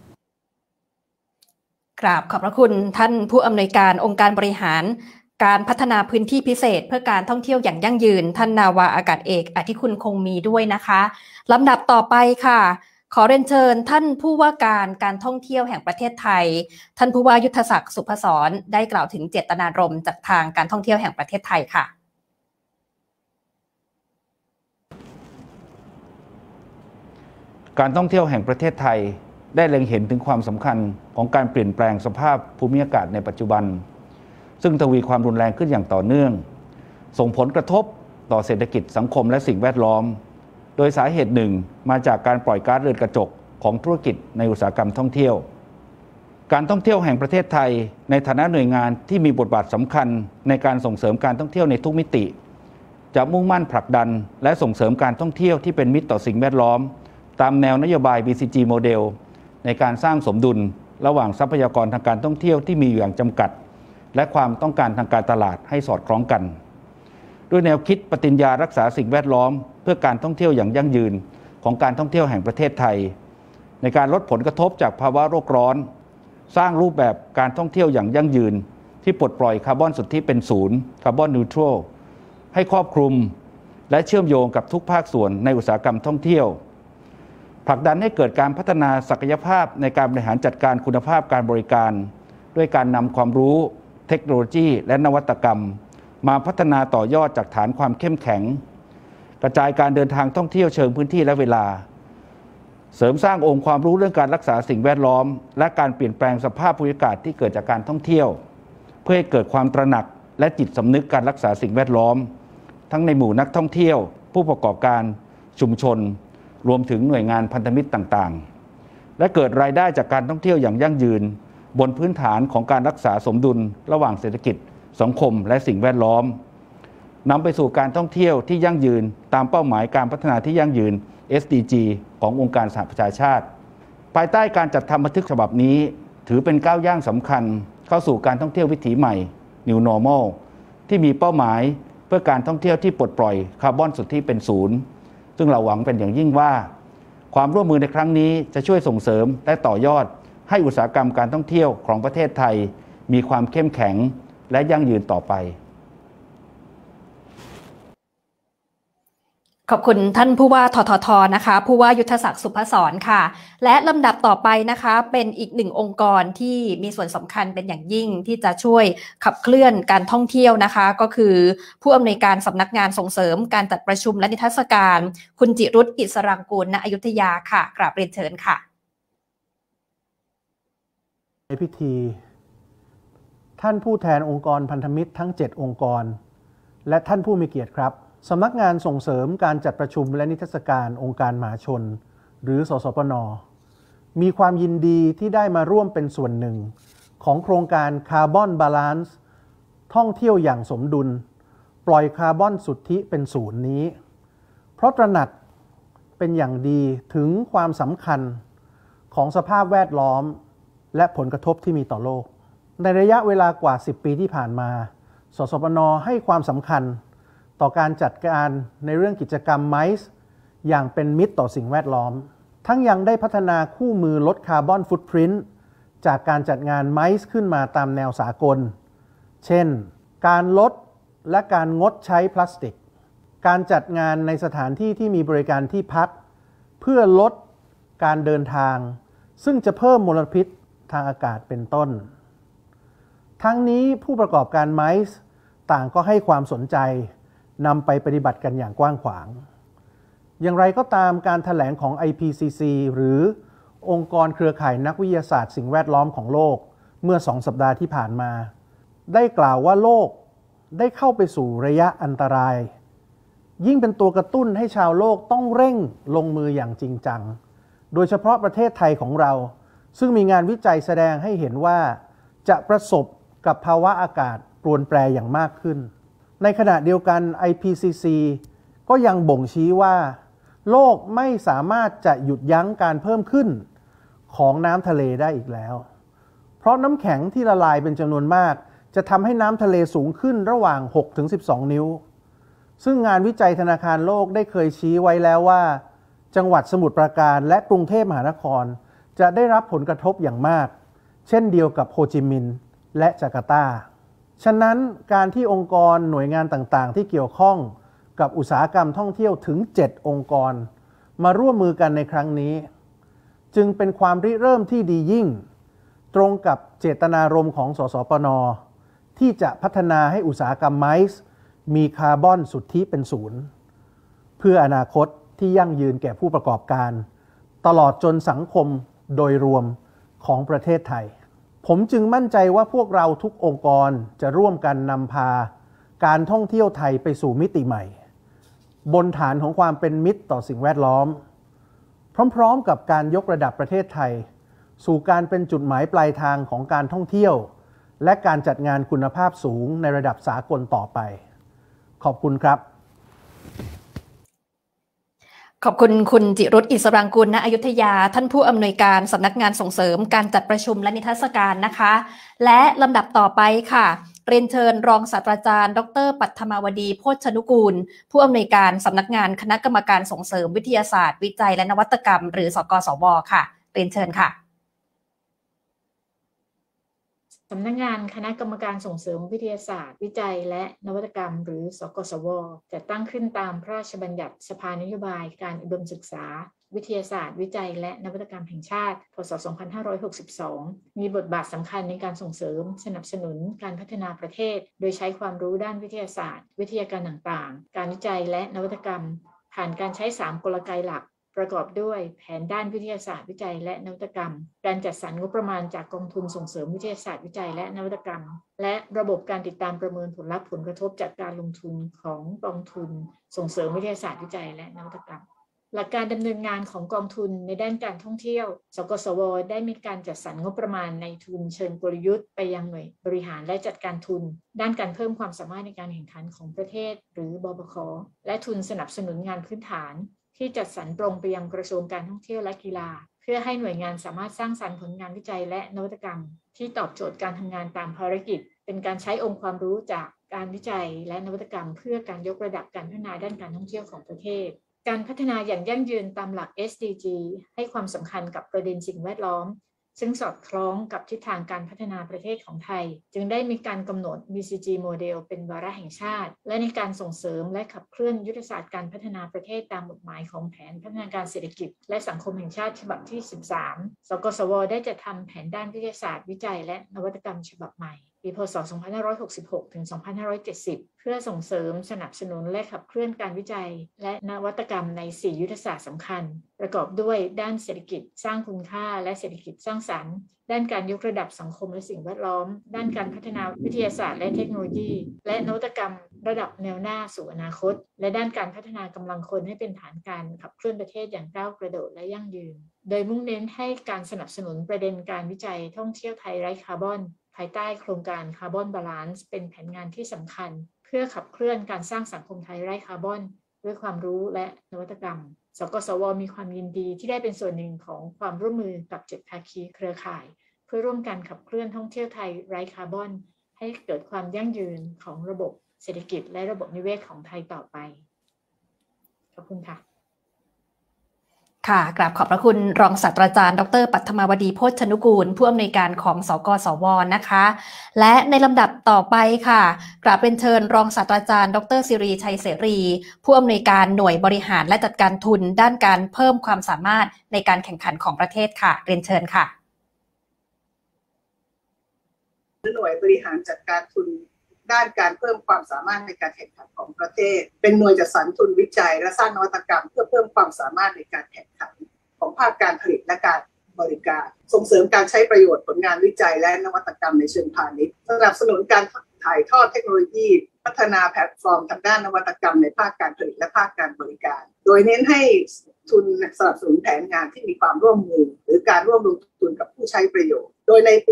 Speaker 1: กราบขอบพระคุณท่านผู้อำนวยการองค์การบริหารการพัฒนาพื้นที่พิเศษเพื่อการท่องเที่ยวอย่างยั่งยืนท่านนาวาอากาศเอกอธิคุณคงมีด้วยนะคะลำดับต่อไปค่ะขอเรียนเชิญท่านผู้ว่าการท่องเที่ยวแห่งประเทศไทยท่านผู้ว่ายุทธศักดิ์สุพศรได้กล่าวถึงเจตนารมณ์จากทางการท่องเที่ยวแห่งประเทศไทยค่ะ
Speaker 7: การท่องเที่ยวแห่งประเทศไทยได้เล็งเห็นถึงความสำคัญของการเปลี่ยนแปลงสภาพภูมิอากาศในปัจจุบันซึ่งทวีความรุนแรงขึ้นอย่างต่อเนื่องส่งผลกระทบต่อเศรษฐกิจสังคมและสิ่งแวดล้อมโดยสาเหตุหนึ่งมาจากการปล่อยก๊าซเรือนกระจกของธุรกิจในอุตสาหกรรมท่องเที่ยวการท่องเที่ยวแห่งประเทศไทยในฐานะหน่วยงานที่มีบทบาทสำคัญในการส่งเสริมการท่องเที่ยวในทุกมิติจะมุ่งมั่นผลักดันและส่งเสริมการท่องเที่ยวที่เป็นมิตรต่อสิ่งแวดล้อมตามแนวนโยบาย BCG โมเดลในการสร้างสมดุลระหว่างทรัพยากรทางการท่องเที่ยวที่มีอยู่อย่างจำกัดและความต้องการทางการตลาดให้สอดคล้องกันด้วยแนวคิดปฏิญญารักษาสิ่งแวดล้อมเพื่อการท่องเที่ยวอย่างยั่งยืนของการท่องเที่ยวแห่งประเทศไทยในการลดผลกระทบจากภาวะโลกร้อนสร้างรูปแบบการท่องเที่ยวอย่างยั่งยืนที่ปลดปล่อยคาร์บอนสุทธิเป็นศูนย์คาร์บอนนิวทรัลให้ครอบคลุมและเชื่อมโยงกับทุกภาคส่วนในอุตสาหกรรมท่องเที่ยวผลักดันให้เกิดการพัฒนาศักยภาพในการบริหารจัดการคุณภาพการบริการด้วยการนำความรู้เทคโนโลยีและนวัตกรรมมาพัฒนาต่อยอดจากฐานความเข้มแข็งกระจายการเดินทางท่องเที่ยวเชิงพื้นที่และเวลาเสริมสร้างองค์ความรู้เรื่องการรักษาสิ่งแวดล้อมและการเปลี่ยนแปลงสภาพภูมิอากาศที่เกิดจากการท่องเที่ยวเพื่อให้เกิดความตระหนักและจิตสำนึกการรักษาสิ่งแวดล้อมทั้งในหมู่นักท่องเที่ยวผู้ประกอบการชุมชนรวมถึงหน่วยงานพันธมิตรต่างๆและเกิดรายได้จากการท่องเที่ยวอย่างยั่งยืนบนพื้นฐานของการรักษาสมดุลระหว่างเศรษฐกิจสังคมและสิ่งแวดล้อมนำไปสู่การท่องเที่ยวที่ยั่งยืนตามเป้าหมายการพัฒนาที่ยั่งยืน SDG ขององค์การสหประชาชาติภายใต้การจัดทำบันทึกฉบับนี้ถือเป็นก้าวย่างสำคัญเข้าสู่การท่องเที่ยววิถีใหม่ New Normal ที่มีเป้าหมายเพื่อการท่องเที่ยวที่ปลดปล่อยคาร์บอนสุทธิเป็นศูนย์ซึ่งเราหวังเป็นอย่างยิ่งว่าความร่วมมือในครั้งนี้จะช่วยส่งเสริมและต่อยอดให้อุตสาหกรรมการท่องเที่ยวของประเทศไทยมีความเข้มแข็งและยั่งยืนต่อไป
Speaker 1: ขอบคุณท่านผู้ว่าททท.นะคะผู้ว่ายุทธศักดิ์สุภศรค่ะและลำดับต่อไปนะคะเป็นอีกหนึ่งองค์กรที่มีส่วนสำคัญเป็นอย่างยิ่งที่จะช่วยขับเคลื่อนการท่องเที่ยวนะคะก็คือผู้อำนวยการสำนักงานส่งเสริมการจัดประชุมและนิทรรศการคุณจิรุตอิสรังกูลณอยุธยาค่ะกราบเรียนเชิญค่ะ
Speaker 8: ในพิธีท่านผู้แทนองค์กรพันธมิตรทั้ง7องค์กรและท่านผู้มีเกียรติครับสำนักงานส่งเสริมการจัดประชุมและนิทรรศการองค์การมหาชนหรือสสปน.มีความยินดีที่ได้มาร่วมเป็นส่วนหนึ่งของโครงการคาร์บอนบาลานซ์ท่องเที่ยวอย่างสมดุลปล่อยคาร์บอนสุทธิเป็นศูนย์นี้เพราะตระหนักเป็นอย่างดีถึงความสำคัญของสภาพแวดล้อมและผลกระทบที่มีต่อโลกในระยะเวลากว่า10ปีที่ผ่านมาสสปน.ให้ความสำคัญต่อการจัดการในเรื่องกิจกรรมไมซ์อย่างเป็นมิตรต่อสิ่งแวดล้อมทั้งยังได้พัฒนาคู่มือลดคาร์บอนฟุตพริ้นท์จากการจัดงานไมซ์ขึ้นมาตามแนวสากลเช่นการลดและการงดใช้พลาสติกการจัดงานในสถานที่ที่มีบริการที่พักเพื่อลดการเดินทางซึ่งจะเพิ่มมลพิษทางอากาศเป็นต้นทั้งนี้ผู้ประกอบการไมซ์ต่างก็ให้ความสนใจนำไปปฏิบัติกันอย่างกว้างขวางอย่างไรก็ตามการแถลงของ IPCC หรือองค์กรเครือข่ายนักวิทยาศาสตร์สิ่งแวดล้อมของโลกเมื่อ2 สัปดาห์ที่ผ่านมาได้กล่าวว่าโลกได้เข้าไปสู่ระยะอันตรายยิ่งเป็นตัวกระตุ้นให้ชาวโลกต้องเร่งลงมืออย่างจริงจังโดยเฉพาะประเทศไทยของเราซึ่งมีงานวิจัยแสดงให้เห็นว่าจะประสบกับภาวะอากาศปรวนแปรอย่างมากขึ้นในขณะเดียวกัน IPCC ก็ยังบ่งชี้ว่าโลกไม่สามารถจะหยุดยั้งการเพิ่มขึ้นของน้ำทะเลได้อีกแล้วเพราะน้ำแข็งที่ละลายเป็นจำนวนมากจะทำให้น้ำทะเลสูงขึ้นระหว่าง 6-12 นิ้วซึ่งงานวิจัยธนาคารโลกได้เคยชี้ไว้แล้วว่าจังหวัดสมุทรปราการและกรุงเทพมหานครจะได้รับผลกระทบอย่างมากเช่นเดียวกับโฮจิมินห์และจาการ์ตาฉะนั้นการที่องค์กรหน่วยงานต่างๆที่เกี่ยวข้องกับอุตสาหกรรมท่องเที่ยวถึง7องค์กรมาร่วมมือกันในครั้งนี้จึงเป็นความริเริ่มที่ดียิ่งตรงกับเจตนารมณ์ของสสปน.ที่จะพัฒนาให้อุตสาหกรรมไมซ์มีคาร์บอนสุทธิเป็นศูนย์เพื่ออนาคตที่ยั่งยืนแก่ผู้ประกอบการตลอดจนสังคมโดยรวมของประเทศไทยผมจึงมั่นใจว่าพวกเราทุกองค์กรจะร่วมกันนำพาการท่องเที่ยวไทยไปสู่มิติใหม่บนฐานของความเป็นมิตรต่อสิ่งแวดล้อมพร้อมๆกับการยกระดับประเทศไทยสู่การเป็นจุดหมายปลายทางของการท่องเที่ยวและการจัดงานคุณภาพสูงในระดับสากลต่อไปขอบคุณครับ
Speaker 1: ขอบคุณคุณจิรุตอิสรังกูลณอยุธยาท่านผู้อำนวยการสำนักงานส่งเสริมการจัดประชุมและนิทรรศการนะคะและลำดับต่อไปค่ะเรียนเชิญรองศาสตราจารย์ดร.ปัทมาวดีโภชนุกูลผู้อำนวยการสำนักงานคณะกรรมการส่งเสริมวิทยาศาสตร์วิจัยและนวัตกรรมหรือสกสวค่ะเรียนเชิญค่ะ
Speaker 9: สำนักงานคณะกรรมการส่งเสริมวิทยาศาสตร์วิจัยและนวัตกรรมหรือสกสวจัดตั้งขึ้นตามพระราชบัญญัติสภานโยบายการอุดมศึกษาวิทยาศาสตร์วิจัยและนวัตกรรมแห่งชาติพ.ศ. 2562มีบทบาทสำคัญในการส่งเสริมสนับสนุนการพัฒนาประเทศโดยใช้ความรู้ด้านวิทยาศาสตร์วิทยาการต่างๆการวิจัยและนวัตกรรมผ่านการใช้3กลไกหลักประกอบด้วยแผนด้านวิทยาศาสตร์วิจัยและนวัตกรรมการจัดสรรงบประมาณจากกองทุนส่งเสริมวิทยาศาสตร์วิจัยและนวัตกรรมและระบบการติดตามประเมินผลลัพธ์ผลกระทบจากการลงทุนของกองทุนส่งเสริมวิทยาศาสตร์วิจัยและนวัตกรรมหลักการดำเนินงานของกองทุนในด้านการท่องเที่ยวสกสวได้มีการจัดสรรงบประมาณในทุนเชิงกลยุทธ์ไปยังหน่วยบริหารและจัดการทุนด้านการเพิ่มความสามารถในการแข่งขันของประเทศหรือบปค.และทุนสนับสนุนงานพื้นฐานที่จัดสรรตรงไปยังกระทรวงการท่องเที่ยวและกีฬาเพื่อให้หน่วยงานสามารถสร้างสรรค์ผลงานวิจัยและนวัตกรรมที่ตอบโจทย์การทำงานตามภารกิจเป็นการใช้องค์ความรู้จากการวิจัยและนวัตกรรมเพื่อการยกระดับการพัฒนาด้านการท่องเที่ยวของประเทศการพัฒนาอย่างยั่งยืนตามหลัก SDG ให้ความสำคัญกับประเด็นสิ่งแวดล้อมซึ่งสอดคล้องกับทิศทางการพัฒนาประเทศของไทยจึงได้มีการกำหนด BCG โมเดลเป็นวาระแห่งชาติและในการส่งเสริมและขับเคลื่อนยุทธศาสตร์การพัฒนาประเทศตามบทหมายของแผนพัฒนาการเศรษฐกิจและสังคมแห่งชาติฉบับที่ 13 สกสวได้จัดทำแผนด้านวิทยาศาสตร์วิจัยและนวัตกรรมฉบับใหม่ปีพ.ศ. 2566 ถึง 2570 เพื่อส่งเสริมสนับสนุนและขับเคลื่อนการวิจัยและนวัตกรรมใน 4 ยุทธศาสตร์สำคัญประกอบด้วยด้านเศรษฐกิจสร้างคุณค่าและเศรษฐกิจสร้างสรรค์ด้านการยกระดับสังคมและสิ่งแวดล้อมด้านการพัฒนาวิทยาศาสตร์และเทคโนโลยีและนวัตกรรมระดับแนวหน้าสู่อนาคตและด้านการพัฒนากำลังคนให้เป็นฐานการขับเคลื่อนประเทศอย่างก้าวกระโดดและยั่งยืนโดยมุ่งเน้นให้การสนับสนุนประเด็นการวิจัยท่องเที่ยวไทยไร้คาร์บอนภายใต้โครงการคาร์บอนบาลานซ์เป็นแผนงานที่สำคัญเพื่อขับเคลื่อนการสร้างสังคมไทยไร้คาร์บอนด้วยความรู้และนวัตกรรมสกสวมีความยินดีที่ได้เป็นส่วนหนึ่งของความร่วมมือกับ7ภาคีเครือข่ายเพื่อร่วมกันขับเคลื่อนท่องเที่ยวไทยไร้คาร์บอนให้เกิดความยั่งยืนของระบบเศรษฐกิจและระบบนิเวศของไทยต่อไปขอบคุณค่ะ
Speaker 1: ค่ะกราบขอบพระคุณรองศาสตราจารย์ดร.ปัทมาวดีโภชนุกูลผู้อำนวยการของสกสวนะคะและในลำดับต่อไปค่ะกราบเป็นเชิญรองศาสตราจารย์ดร.ศิรีชัยเสรีผู้อำนวยการหน่วยบริหารและจัดการทุนด้านการเพิ่มความสามารถในการแข่งขันของประเทศค่ะเรียนเชิญค่ะ
Speaker 10: หน่วยบริหารจัดการทุนด้านการเพิ่มความสามารถในการแข่งขันของประเทศเป็นหน่วยจัดสรรทุนวิจัยและสร้างนวัตกรรมเพื่อเพิ่มความสามารถในการแข่งขันของภาคการผลิตและการบริการส่งเสริมการใช้ประโยชน์ผลงานวิจัยและนวัตกรรมในเชิงพาณิชย์สนับสนุนการถ่ายทอดเทคโนโลยีพัฒนาแพลตฟอร์มทางด้านนวัตกรรมในภาคการผลิตและภาคการบริการโดยเน้นให้ทุนสนับสนุนแผนงานที่มีความร่วมมือหรือการร่วมลงทุนกับผู้ใช้ประโยชน์โดยในปี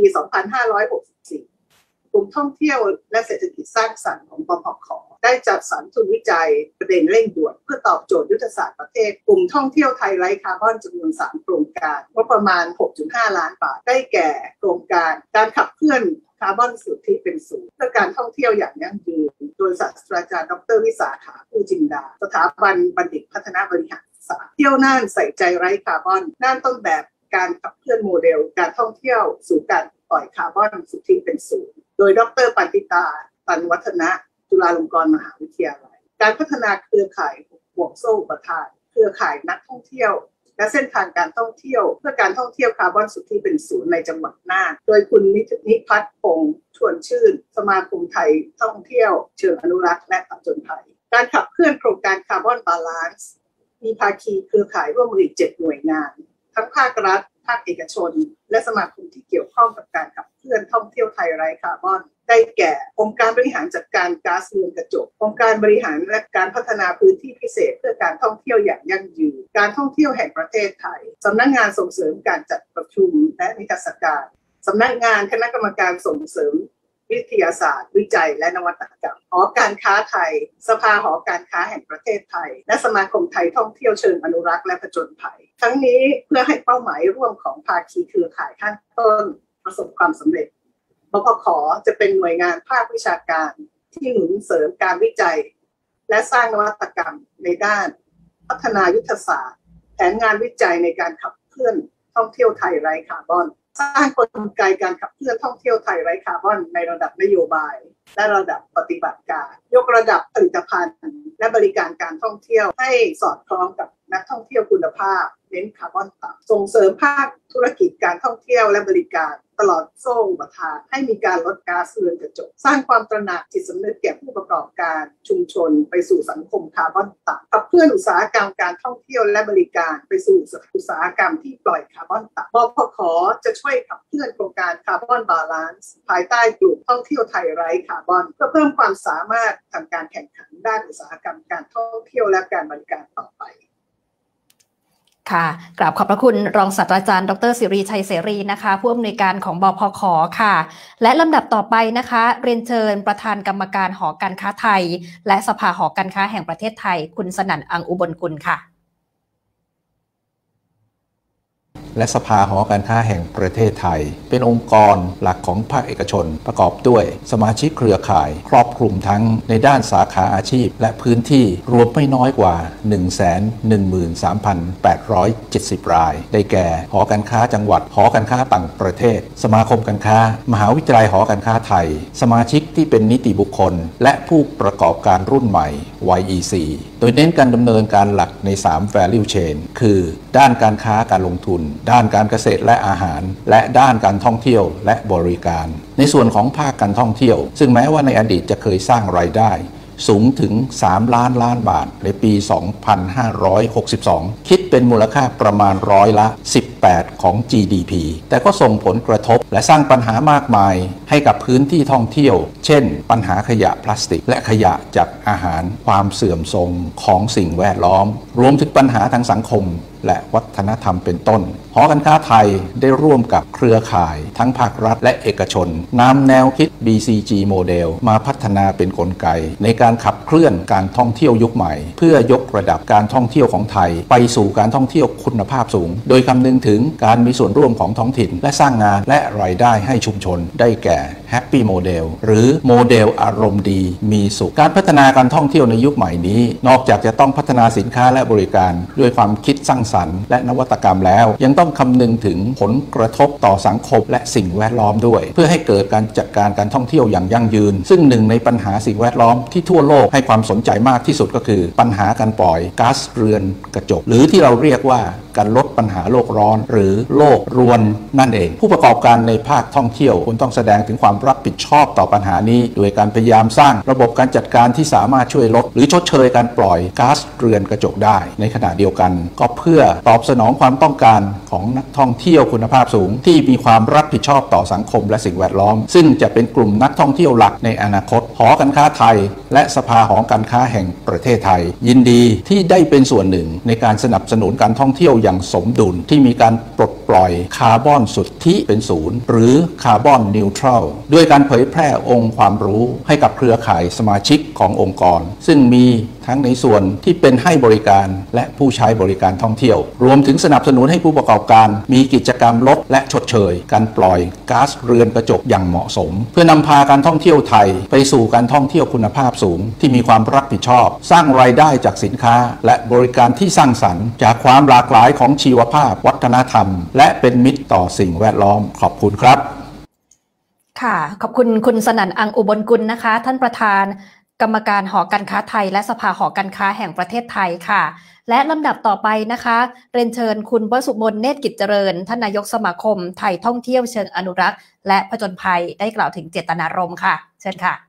Speaker 10: 2564กลุ่มท่องเที่ยวและเศรษฐกิจสร้างสรรค์ของปปข.ได้จัดสรรทุนวิจัยประเด็นเร่งด่วนเพื่อตอบโจทย์ยุทธศาสตร์ประเทศกลุ่มท่องเที่ยวไทยไร้คาร์บอนจำนวน3โครงการงบประมาณ 6.5 ล้านบาทได้แก่โครงการการขับเคลื่อนคาร์บอนสุทธิเป็นศูนย์เพื่อการท่องเที่ยวอย่างยั่งยืนโดยศาสตราจารย์ดร.วิสาขาผู้จินดาสถาบันบัณฑิตพัฒนาบริหารศาสตร์เที่ยวน่านใส่ใจไร้คาร์บอนน่านต้นแบบการขับเคลื่อนโมเดลการท่องเที่ยวสู่การปล่อยคาร์บอนสุทธิเป็นศูนย์โดยดร.ปันติตาตันวัฒนะจุฬาลงกรณ์มหาวิทยาลัยการพัฒนาเครือข่ายห่วงโซ่อุปทานเครือข่ายนักท่องเที่ยวและเส้นทางการท่องเที่ยวเพื่อการท่องเที่ยวคาร์บอนสุทธิเป็นศูนย์ในจังหวัดน่านโดยคุณนิพัฒน์พงษ์ชวนชื่นสมาคมไทยท่องเที่ยวเชิงอนุรักษ์และผจญภัยการขับเคลื่อนโครงการคาร์บอนบาลานซ์มีภาคีเครือข่ายร่วมมืออีก7หน่วยงานทั้งภาครัฐภาคเอกชนและสมาคมที่เกี่ยวข้องกับการขับเคลื่อนท่องเที่ยวไทยไร้คาร์บอนได้แก่องค์การบริหารจัดการก๊าซเรือนกระจกองค์การบริหารและการพัฒนาพื้นที่พิเศษเพื่อการท่องเที่ยวอย่างยั่งยืนการท่องเที่ยวแห่งประเทศไทยสำนักงานส่งเสริมการจัดประชุมและนิทรรศการสำนักงานคณะกรรมการส่งเสริมวิทยาศาสตร์วิจัยและนวัตกรรมหอการค้าไทยสภาหอการค้าแห่งประเทศไทยและสมาคมไทยท่องเที่ยวเชิงอนุรักษ์และผจญภัยทั้งนี้เพื่อให้เป้าหมายร่วมของภาคีเครือข่ายข้างต้นประสบความสำเร็จปปข.จะเป็นหน่วยงานภาควิชาการที่หนุนเสริมการวิจัยและสร้างนวัตกรรมในด้านพัฒนายุทธศาสตร์แผนงานวิจัยในการขับเคลื่อนท่องเที่ยวไทยไร้คาร์บอนสร้างกลไกการขับเคลื่อนท่องเที่ยวไทยไร้คาร์บอนในระดับนโยบายและระดับปฏิบัติการยกระดับผลิตภัณฑ์และบริการการท่องเที่ยวให้สอดคล้องกับนักท่องเที่ยวคุณภาพเน้นคาร์บอนต่ำส่งเสริมภาคธุรกิจการท่องเที่ยวและบริการตลอดโซ่อุปทานให้มีการลดก๊าซเรือนกระจกสร้างความตระหนักจิตสำนึกแก่ผู้ประกอบการชุมชนไปสู่สังคมคาร์บอนต่ำขับเคลื่อนอุตสาหกรรมการท่องเที่ยวและบริการไปสู่อุตสาหกรรมที่ปล่อยคาร์บอนต่ำปปข.จะช่วยขับเคลื่อนโครงการคาร์บอนบาลานซ์ภายใต้กลุ่มท่องเที่ยวไทยไร้คาร์บอนเพื่อเพิ่มความสามารถทางการแข่งขันด้านอุตสาหกรรมการท่องเที่ยวและการบริการต่อไป
Speaker 1: ค่ะกราบขอบพระคุณรองศาสตราจารย์ดร.สิริชัยเสรีนะคะผู้อำนวยการของบพค.ค่ะและลำดับต่อไปนะคะเรียนเชิญประธานกรรมการหอการค้าไทยและสภาหอการค้าแห่งประเทศไทยคุณสนั่น อังอุบลกุลค่ะ
Speaker 11: และสภาหอการค้าแห่งประเทศไทยเป็นองค์กรหลักของภาคเอกชนประกอบด้วยสมาชิกเครือข่ายครอบคลุมทั้งในด้านสาขาอาชีพและพื้นที่รวมไม่น้อยกว่า 113,870 รายได้แก่หอการค้าจังหวัดหอการค้าต่างประเทศสมาคมการค้ามหาวิทยาลัยหอการค้าไทยสมาชิกที่เป็นนิติบุคคลและผู้ประกอบการรุ่นใหม่ YEC โดยเน้นการดำเนินการหลักใน3 Value Chain คือด้านการค้าการลงทุนด้านการเกษตรและอาหารและด้านการท่องเที่ยวและบริการในส่วนของภาคการท่องเที่ยวซึ่งแม้ว่าในอดีตจะเคยสร้างรายได้สูงถึง3 ล้านล้านบาทในปี 2562 คิดเป็นมูลค่าประมาณ18%ของ GDP แต่ก็ส่งผลกระทบและสร้างปัญหามากมายให้กับพื้นที่ท่องเที่ยวเช่นปัญหาขยะพลาสติกและขยะจากอาหารความเสื่อมทรงของสิ่งแวดล้อมรวมถึงปัญหาทางสังคมและวัฒนธรรมเป็นต้นหอการค้าไทยได้ร่วมกับเครือข่ายทั้งภาครัฐและเอกชนนำแนวคิด BCG โมเดลมาพัฒนาเป็นกลไกในการขับเคลื่อนการท่องเที่ยวยุคใหม่เพื่อยกระดับการท่องเที่ยวของไทยไปสู่การท่องเที่ยวคุณภาพสูงโดยคำนึงถึงการมีส่วนร่วมของท้องถิ่นและสร้างงานและรายได้ให้ชุมชนได้แก่ Happy Model หรือโมเดลอารมณ์ดีมีสุขการพัฒนาการท่องเที่ยวในยุคใหม่นี้นอกจากจะต้องพัฒนาสินค้าและบริการด้วยความคิดสร้างสรรค์และนวัตกรรมแล้วยังต้องคำนึงถึงผลกระทบต่อสังคมและสิ่งแวดล้อมด้วยเพื่อให้เกิดการจัดการการท่องเที่ยวอย่างยั่งยืนซึ่งหนึ่งในปัญหาสิ่งแวดล้อมที่ทั่วโลกให้ความสนใจมากที่สุดก็คือปัญหาการปล่อยก๊าซเรือนกระจกหรือที่เราเรียกว่าการลดปัญหาโลกร้อนหรือโลกรวนนั่นเองผู้ประกอบการในภาคท่องเที่ยวควรต้องแสดงถึงความรับผิดชอบต่อปัญหานี้โดยการพยายามสร้างระบบการจัดการที่สามารถช่วยลดหรือชดเชยการปล่อยก๊าซเรือนกระจกได้ในขณะเดียวกันก็เพื่อตอบสนองความต้องการของนักท่องเที่ยวคุณภาพสูงที่มีความรับผิดชอบต่อสังคมและสิ่งแวดล้อมซึ่งจะเป็นกลุ่มนักท่องเที่ยวหลักในอนาคตหอการค้าไทยและสภาหอการค้าแห่งประเทศไทยยินดีที่ได้เป็นส่วนหนึ่งในการสนับสนุนการท่องเที่ยวอย่างสมดุลที่มีการปลดปล่อยคาร์บอนสุทธิเป็นศูนย์หรือคาร์บอนนิวทรัลด้วยการเผยแพร่องค์ความรู้ให้กับเครือข่ายสมาชิกขององค์กรซึ่งมีทั้งในส่วนที่เป็นให้บริการและผู้ใช้บริการท่องเที่ยวรวมถึงสนับสนุนให้ผู้ประกอบการมีกิจกรรมลดและชดเชยการปล่อยก๊าซเรือนกระจกอย่างเหมาะสมเพื่อนำพาการท่องเที่ยวไทยไปสู่การท่องเที่ยวคุณภาพสูงที่มีความรับผิดชอบสร้างรายได้จากสินค้าและบริการที่สร้างสรรค์จากความหลากหลายของชีวภาพวัฒนธรรมและเป็นมิตรต่อสิ่งแวดล้อมขอบคุณครับ
Speaker 1: ค่ะขอบคุณคุณสนั่น อังอุบลกุลนะคะท่านประธานกรรมการหอการค้าไทยและสภาหอการค้าแห่งประเทศไทยค่ะและลำดับต่อไปนะคะเรียนเชิญคุณวสุมน เนตรกิจเจริญท่านนายกสมาคมไทยท่องเที่ยวเชิงอนุรักษ์และผจญภัยได้กล่าวถึงเจตนารมณ์ค่ะเชิญค่ะ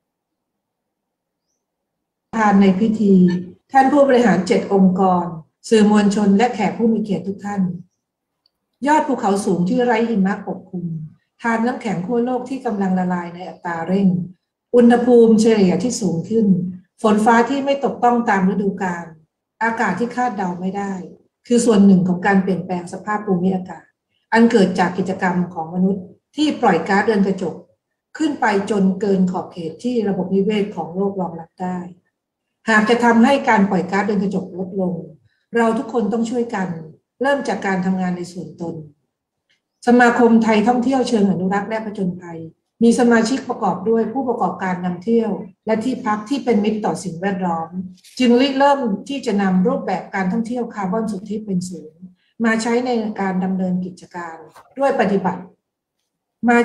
Speaker 10: ประธานในพิธีท่านผู้บริหาร7องค์กรสื่อมวลชนและแขกผู้มีเกียรติทุกท่านยอดภูเขาสูงที่ไร้หิมะปกคลุมทานน้ำแข็งขั้วโลกที่กำลังละลายในอัตราเร่งอุณหภูมิเฉลี่ยที่สูงขึ้นฝนฟ้าที่ไม่ตกต้องตามฤดูกาลอากาศที่คาดเดาไม่ได้คือส่วนหนึ่งของการเปลี่ยนแปลงสภาพภูมิอากาศอันเกิดจากกิจกรรมของมนุษย์ที่ปล่อยก๊าซเรือนกระจกขึ้นไปจนเกินขอบเขตที่ระบบนิเวศของโลกรองรับได้หากจะทำให้การปล่อยก๊าซเรือนกระจกลดลงเราทุกคนต้องช่วยกันเริ่มจากการทำงานในส่วนตนสมาคมไทยท่องเที่ยวเชิงอนุรักษ์และผจญภัยมีสมาชิกประกอบด้วยผู้ประกอบการนำเที่ยวและที่พักที่เป็นมิตรต่อสิ่งแวดล้อมจึงเริ่มที่จะนำรูปแบบการท่องเที่ยวคาร์บอนสุทธิเป็นศูนย์มาใช้ในการดำเนินกิจการด้วยปฏิบัติด้วย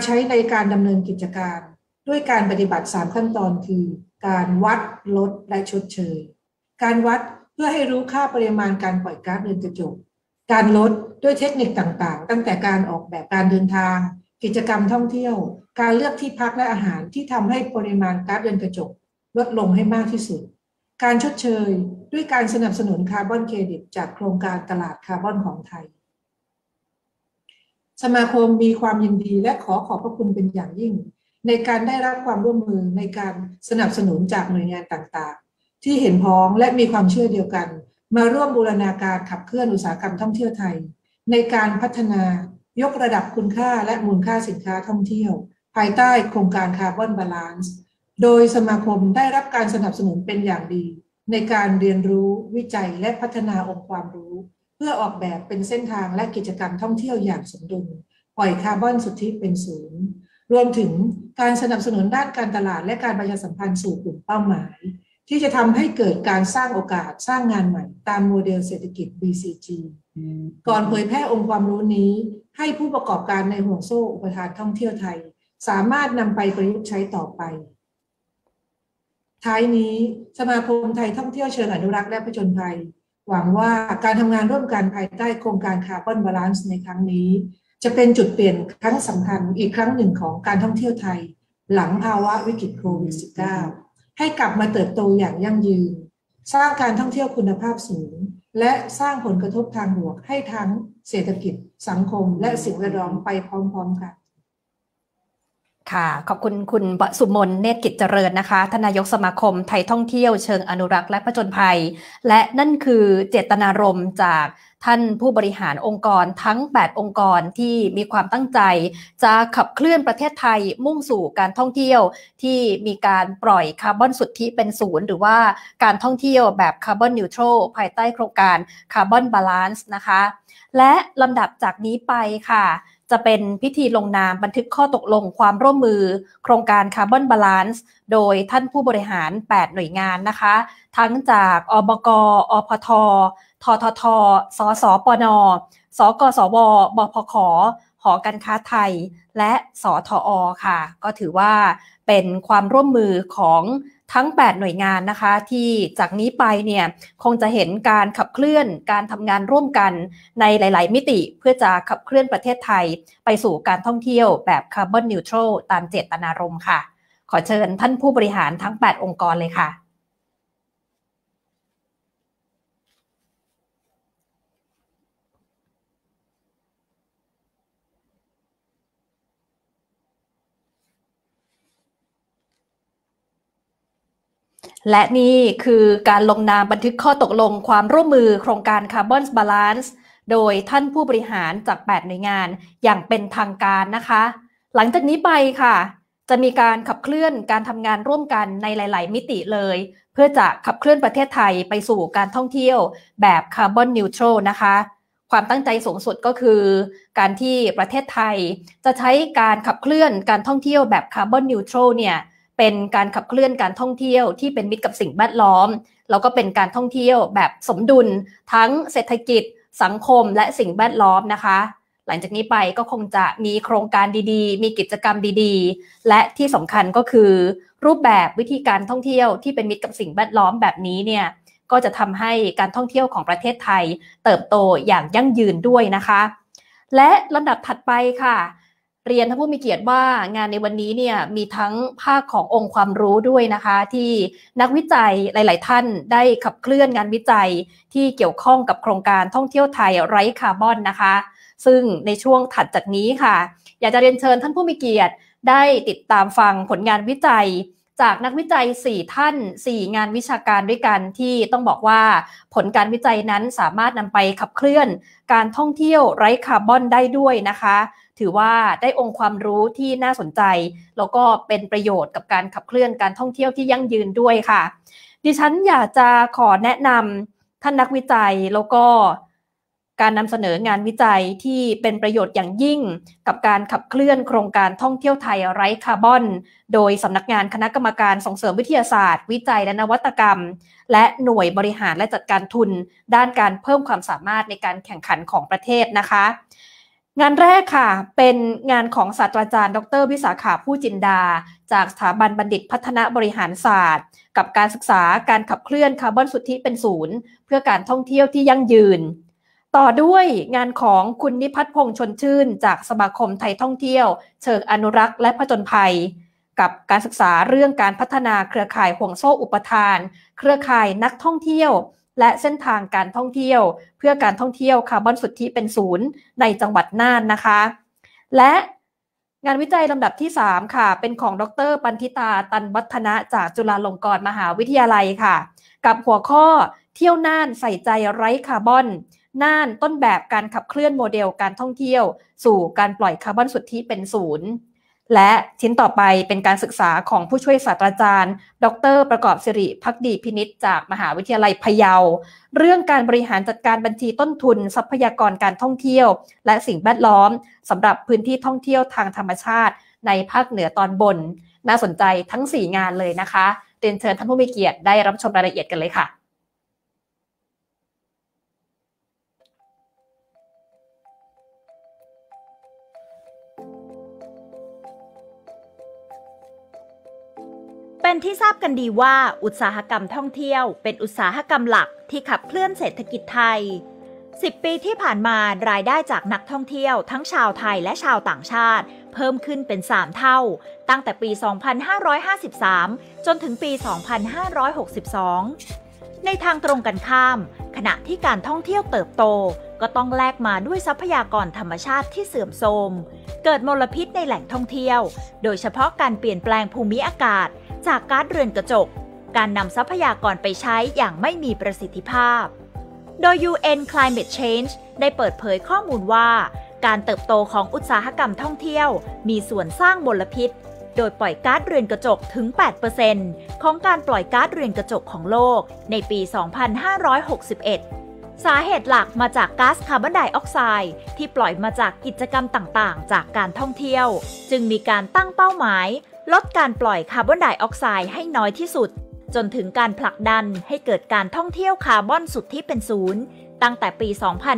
Speaker 10: การปฏิบัติ3ขั้นตอนคือการวัดลดและชดเชยการวัดเพื่อให้รู้ค่าปริมาณการปล่อยก๊าซเรือนกระจกการลดด้วยเทคนิคต่างๆตั้งแต่การออกแบบการเดินทางกิจกรรมท่องเที่ยวการเลือกที่พักและอาหารที่ทำให้ปริมาณก๊าซเรือนกระจกลดลงให้มากที่สุดการชดเชยด้วยการสนับสนุนคาร์บอนเครดิตจากโครงการตลาดคาร์บอนของไทยสมาคมมีความยินดีและขอบพระคุณเป็นอย่างยิ่งในการได้รับความร่วมมือในการสนับสนุนจากหน่วยงานต่างๆที่เห็นพ้องและมีความเชื่อเดียวกัน
Speaker 12: มาร่วมบูรณาการขับเคลื่อนอุตสาหกรรมท่องเที่ยวไทยในการพัฒนายกระดับคุณค่าและมูลค่าสินค้าท่องเที่ยวภายใต้โครงการคาร์บอนบาลานซ์โดยสมาคมได้รับการสนับสนุนเป็นอย่างดีในการเรียนรู้วิจัยและพัฒนาองค์ความรู้เพื่อออกแบบเป็นเส้นทางและกิจกรรมท่องเที่ยวอย่างสมดุลปล่อยคาร์บอนสุทธิเป็นศูนย์รวมถึงการสนับสนุนด้านการตลาดและการประชาสัมพันธ์สู่กลุ่มเป้าหมายที่จะทำให้เกิดการสร้างโอกาสสร้างงานใหม่ตามโมเดลเศรษฐกิจ BCG ก่อนเผยแพร่องค์ความรู้นี้ให้ผู้ประกอบการในห่วงโซ่อุปทานท่องเที่ยวไทยสามารถนำไปประยุกต์ใช้ต่อไปท้ายนี้สมาคมไทยท่องเที่ยวเชิงอนุรักษ์และผจญภัยหวังว่าการทำงานร่วมกันภายใต้โครงการคาร์บอนบาลานซ์ในครั้งนี้จะเป็นจุดเปลี่ยนครั้งสำคัญอีกครั้งหนึ่งของการท่องเที่ยวไทยหลังภาวะวิกฤตโควิด -19 ให้กลับมาเติบโตอย่างยั่งยืนสร้างการท่องเที่ยวคุณภาพสูงและสร้างผลกระทบทางบวกให้ทั้งเศรษฐกิจสังคมและสิ่งแวดล้อมไปพร้อมๆกัน
Speaker 1: ค่ะขอบคุณคุณวสุมนเนตรกิจเจริญนะคะทานนายกสมาคมไทยท่องเที่ยวเชิงอนุรักษ์และผจญภัยและนั่นคือเจตนารมณ์จากท่านผู้บริหารองค์กรทั้ง8องค์กรที่มีความตั้งใจจะขับเคลื่อนประเทศไทยมุ่งสู่การท่องเที่ยวที่มีการปล่อยคาร์บอนสุทธิเป็นศูนย์หรือว่าการท่องเที่ยวแบบคาร์บอนนิวทรัลภายใต้โครงการคาร์บอนบาลานซ์นะคะและลำดับจากนี้ไปค่ะจะเป็นพิธีลงนามบันทึกข้อตกลงความร่วมมือโครงการคาร์บอนบาลานซ์โดยท่านผู้บริหาร8หน่วยงานนะคะทั้งจากอบก.อพท.ททท.สสปน.สกสว.บพข.หอการค้าไทยและสทอ.ค่ะก็ถือว่าเป็นความร่วมมือของทั้ง8หน่วยงานนะคะที่จากนี้ไปเนี่ยคงจะเห็นการขับเคลื่อนการทำงานร่วมกันในหลายๆมิติเพื่อจะขับเคลื่อนประเทศไทยไปสู่การท่องเที่ยวแบบคาร์บอนนิวทรัลตามเจตนารมณ์ค่ะขอเชิญท่านผู้บริหารทั้ง8องค์กรเลยค่ะและนี่คือการลงนามบันทึกข้อตกลงความร่วมมือโครงการ Carbon Balance โดยท่านผู้บริหารจาก8หน่วยงานอย่างเป็นทางการนะคะหลังจากนี้ไปค่ะจะมีการขับเคลื่อนการทำงานร่วมกันในหลายๆมิติเลยเพื่อจะขับเคลื่อนประเทศไทยไปสู่การท่องเที่ยวแบบ Carbon Neutral นะคะความตั้งใจสูงสุดก็คือการที่ประเทศไทยจะใช้การขับเคลื่อนการท่องเที่ยวแบบ Carbon Neutral เนี่ยเป็นการขับเคลื่อนการท่องเที่ยวที่เป็นมิตรกับสิ่งแวดล้อมแล้วก็เป็นการท่องเที่ยวแบบสมดุลทั้งเศรษฐกิจสังคมและสิ่งแวดล้อมนะคะหลังจากนี้ไปก็คงจะมีโครงการดีๆมีกิจกรรมดีๆและที่สำคัญก็คือรูปแบบวิธีการท่องเที่ยวที่เป็นมิตรกับสิ่งแวดล้อมแบบนี้เนี่ยก็จะทำให้การท่องเที่ยวของประเทศไทยเติบโตอย่างยั่งยืนด้วยนะคะและลำดับถัดไปค่ะเรียนท่านผู้มีเกียรติว่างานในวันนี้เนี่ยมีทั้งภาคขององค์ความรู้ด้วยนะคะที่นักวิจัยหลายๆท่านได้ขับเคลื่อนงานวิจัยที่เกี่ยวข้องกับโครงการท่องเที่ยวไทยไร้คาร์บอนนะคะซึ่งในช่วงถัดจากนี้ค่ะอยากจะเรียนเชิญท่านผู้มีเกียรติได้ติดตามฟังผลงานวิจัยจากนักวิจัย4ท่าน4งานวิชาการด้วยกันที่ต้องบอกว่าผลการวิจัยนั้นสามารถนำไปขับเคลื่อนการท่องเที่ยวไร้คาร์บอนได้ด้วยนะคะถือว่าได้องค์ความรู้ที่น่าสนใจแล้วก็เป็นประโยชน์กับการขับเคลื่อนการท่องเที่ยวที่ยั่งยืนด้วยค่ะดิฉันอยากจะขอแนะนำท่านนักวิจัยแล้วก็การนำเสนองานวิจัยที่เป็นประโยชน์อย่างยิ่งกับการขับเคลื่อนโครงการท่องเที่ยวไทยไร้คาร์บอนโดยสำนักงานคณะกรรมการส่งเสริมวิทยาศาสตร์วิจัยและนวัตกรรมและหน่วยบริหารและจัดการทุนด้านการเพิ่มความสามารถในการแข่งขันของประเทศนะคะงานแรกค่ะเป็นงานของศาสตราจารย์ดร.วิสาขาผู้จินดาจากสถาบันบัณฑิตพัฒนาบริหารศาสตร์กับการศึกษาการขับเคลื่อนคาร์บอนสุทธิเป็นศูนย์เพื่อการท่องเที่ยวที่ยั่งยืนต่อด้วยงานของคุณนิพัฒน์พงษ์ชลชื่นจากสมาคมไทยท่องเที่ยวเชิงอนุรักษ์และผจญภัยกับการศึกษาเรื่องการพัฒนาเครือข่ายห่วงโซ่อุปทานเครือข่ายนักท่องเที่ยวและเส้นทางการท่องเที่ยวเพื่อการท่องเที่ยวคาร์บอนสุทธิเป็นศูนย์ในจังหวัดน่านนะคะและงานวิจัยลำดับที่3ค่ะเป็นของดร.ปันธิตาตันวัฒนะจากจุฬาลงกรณ์มหาวิทยาลัยค่ะกับหัวข้อเที่ยวน่านใส่ใจไร้คาร์บอนน่านต้นแบบการขับเคลื่อนโมเดลการท่องเที่ยวสู่การปล่อยคาร์บอนสุทธิเป็นศูนย์และชิ้นต่อไปเป็นการศึกษาของผู้ช่วยศาสตราจารย์ดร.ประกอบสิริภักดีพินิจจากมหาวิทยาลัยพะเยาเรื่องการบริหารจัดการบัญชีต้นทุนทรัพยากรการท่องเที่ยวและสิ่งแวดล้อมสำหรับพื้นที่ท่องเที่ยวทางธรรมชาติในภาคเหนือตอนบนน่าสนใจทั้ง4งานเลยนะคะเรียนเชิญท่านผู้มีเกียรติได้รับชมรายละเอียดกันเลยค่ะ
Speaker 13: เป็นที่ทราบกันดีว่าอุตสาหกรรมท่องเที่ยวเป็นอุตสาหกรรมหลักที่ขับเคลื่อนเศรษฐกิจไทย 10 ปีที่ผ่านมารายได้จากนักท่องเที่ยวทั้งชาวไทยและชาวต่างชาติเพิ่มขึ้นเป็น3เท่าตั้งแต่ปี 2553 จนถึงปี 2562 ในทางตรงกันข้ามขณะที่การท่องเที่ยวเติบโตก็ต้องแลกมาด้วยทรัพยากรธรรมชาติที่เสื่อมโทรมเกิดมลพิษในแหล่งท่องเที่ยวโดยเฉพาะการเปลี่ยนแปลงภูมิอากาศจากก๊าซเรือนกระจกการนำทรัพยากรไปใช้อย่างไม่มีประสิทธิภาพโดย UN Climate Change ได้เปิดเผยข้อมูลว่าการเติบโตของอุตสาหกรรมท่องเที่ยวมีส่วนสร้างมลพิษโดยปล่อยก๊าซเรือนกระจกถึง 8% ของการปล่อยก๊าซเรือนกระจกของโลกในปี 2561 สาเหตุหลักมาจากก๊าซคาร์บอนไดออกไซด์ที่ปล่อยมาจากกิจกรรมต่างๆจากการท่องเที่ยวจึงมีการตั้งเป้าหมายลดการปล่อยคาร์บอนไดออกไซด์ให้น้อยที่สุดจนถึงการผลักดันให้เกิดการท่องเที่ยวคาร์บอนสุทธิเป็นศูนย์ตั้งแต่ปี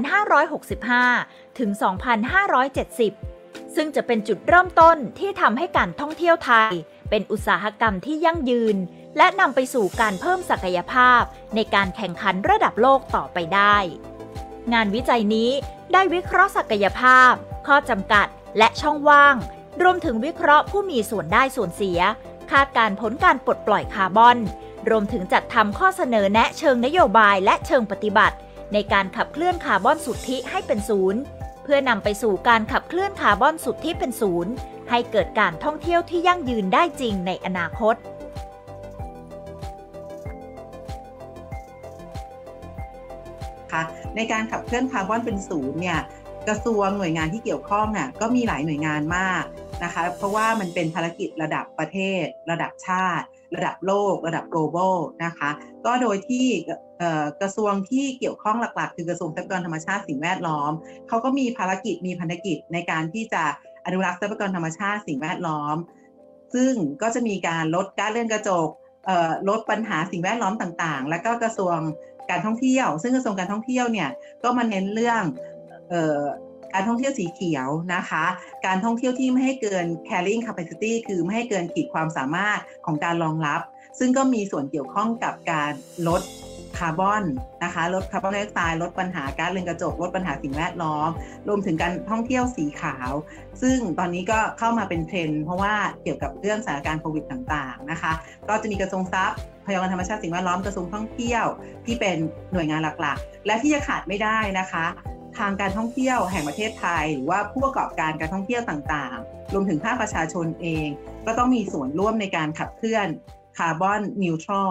Speaker 13: 2565 ถึง 2570 ซึ่งจะเป็นจุดเริ่มต้นที่ทำให้การท่องเที่ยวไทยเป็นอุตสาหกรรมที่ยั่งยืนและนำไปสู่การเพิ่มศักยภาพในการแข่งขันระดับโลกต่อไปได้งานวิจัยนี้ได้วิเคราะห์ศักยภาพข้อจำกัดและช่องว่างรวมถึงวิเคราะห์ผู้มีส่วนได้ส่วนเสียคาดการผลการปลดปล่อยคาร์บอนรวมถึงจัดทำข้อเสนอแนะเชิงนโยบายและเชิงปฏิบัติในการขับเคลื่อนคาร์บอนสุทธิให้เป็นศูนย์เพื่อนำไปสู่การขับเคลื่อนคาร์บอนสุทธิเป็นศูนย์ให้เกิดการท่องเที่ยวที่ยั่งยืนได้จริงในอนาคต
Speaker 14: ในการขับเคลื่อนคาร์บอนเป็นศูนย์เนี่ยกระทรวงหน่วยงานที่เกี่ยวข้องก็มีหลายหน่วยงานมากนะคะเพราะว่ามันเป็นภารกิจระดับประเทศระดับชาติระดับโลกระดับ global นะคะก็โดยที่กระทรวงที่เกี่ยวข้องหลักๆคือกระทรวงทรัพยากรธรรมชาติสิ่งแวดล้อมเขาก็มีภารกิจมีพันธกิจในการที่จะอนุรักษ์ทรัพยากรธรรมชาติสิ่งแวดล้อมซึ่งก็จะมีการลดก๊าซเรือนกระจกลดปัญหาสิ่งแวดล้อมต่างๆและก็กระทรวงการท่องเที่ยวซึ่งกระทรวงการท่องเที่ยวเนี่ยก็มาเน้นเรื่องการท่องเที่ยวสีเขียวนะคะการท่องเที่ยวที่ไม่ให้เกิน carrying capacity คือไม่ให้เกินขีดความสามารถของการรองรับซึ่งก็มีส่วนเกี่ยวข้องกับการลดคาร์บอนนะคะลดคาร์บอนไดออกไซด์ลดปัญหาก๊าซเรือนกระจกลดปัญหาสิ่งแวดล้อมรวมถึงการท่องเที่ยวสีขาวซึ่งตอนนี้ก็เข้ามาเป็นเทรนด์เพราะว่าเกี่ยวกับเรื่องสถานการณ์โควิดต่างๆนะคะก็จะมีกระทรวงทรัพยากรธรรมชาติสิ่งแวดล้อมกระทรวงท่องเที่ยวที่เป็นหน่วยงานหลักๆและที่จะขาดไม่ได้นะคะทางการท่องเที่ยวแห่งประเทศไทยหรือว่าผู้ประกอบการการท่องเที่ยวต่างๆรวมถึงภาคประชาชนเองก็ต้องมีส่วนร่วมในการขับเคลื่อนคาร์บอนนิวทรัล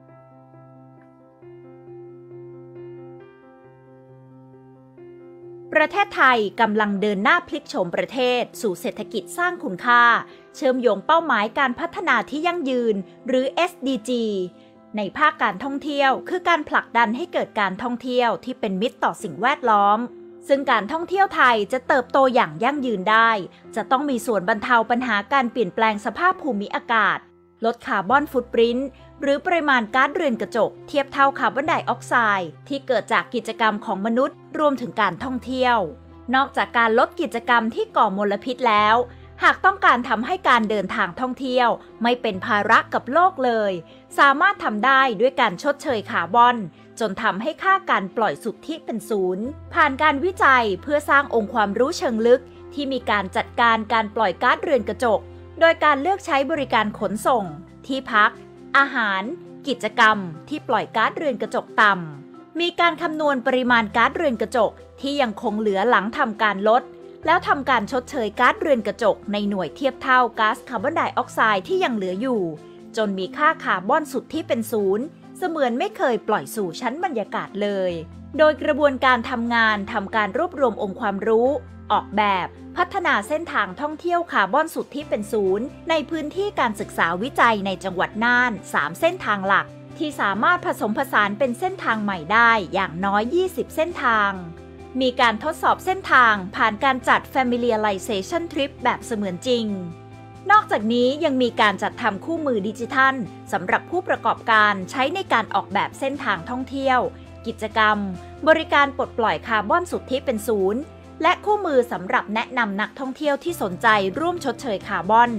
Speaker 13: ประเทศไทยกำลังเดินหน้าพลิกโฉมประเทศสู่เศรษฐกิจสร้างคุณค่าเชื่อมโยงเป้าหมายการพัฒนาที่ยั่งยืนหรือ SDG ในภาคการท่องเที่ยวคือการผลักดันให้เกิดการท่องเที่ยวที่เป็นมิตรต่อสิ่งแวดล้อมซึ่งการท่องเที่ยวไทยจะเติบโตอย่างยั่งยืนได้จะต้องมีส่วนบรรเทาปัญหาการเปลี่ยนแปลงสภาพภูมิอากาศลดคาร์บอนฟุตปรินท์หรือปริมาณก๊าซเรือนกระจกเทียบเท่าคาร์บอนไดออกไซด์ที่เกิดจากกิจกรรมของมนุษย์รวมถึงการท่องเที่ยวนอกจากการลดกิจกรรมที่ก่อมลพิษแล้วหากต้องการทำให้การเดินทางท่องเที่ยวไม่เป็นภาระกับโลกเลยสามารถทำได้ด้วยการชดเชยคาร์บอนจนทำให้ค่าการปล่อยสุทธิเป็นศูนย์ผ่านการวิจัยเพื่อสร้างองค์ความรู้เชิงลึกที่มีการจัดการการปล่อยก๊าซเรือนกระจกโดยการเลือกใช้บริการขนส่งที่พักอาหารกิจกรรมที่ปล่อยก๊าซเรือนกระจกต่ำมีการคำนวณปริมาณก๊าซเรือนกระจกที่ยังคงเหลือหลังทำการลดแล้วทำการชดเชยก๊าซเรือนกระจกในหน่วยเทียบเท่าก๊าซคาร์บอนไดออกไซด์ที่ยังเหลืออยู่จนมีค่าคาร์บอนสุทธิเป็นศูนย์เสมือนไม่เคยปล่อยสู่ชั้นบรรยากาศเลยโดยกระบวนการทำงานทำการรวบรวมองค์ความรู้ออกแบบพัฒนาเส้นทางท่องเที่ยวคาร์บอนสุทธิเป็นศูนย์ในพื้นที่การศึกษาวิจัยในจังหวัดน่าน3เส้นทางหลักที่สามารถผสมผสานเป็นเส้นทางใหม่ได้อย่างน้อย20เส้นทางมีการทดสอบเส้นทางผ่านการจัด Familiarization Trip แบบเสมือนจริงนอกจากนี้ยังมีการจัดทำคู่มือดิจิทัลสำหรับผู้ประกอบการใช้ในการออกแบบเส้นทางท่องเที่ยวกิจกรรมบริการปลดปล่อยคาร์บอนสุทธิเป็นศูนย์และคู่มือสำหรับแนะนำนักท่องเที่ยวที่สนใจร่วมชดเชยคาร์บอน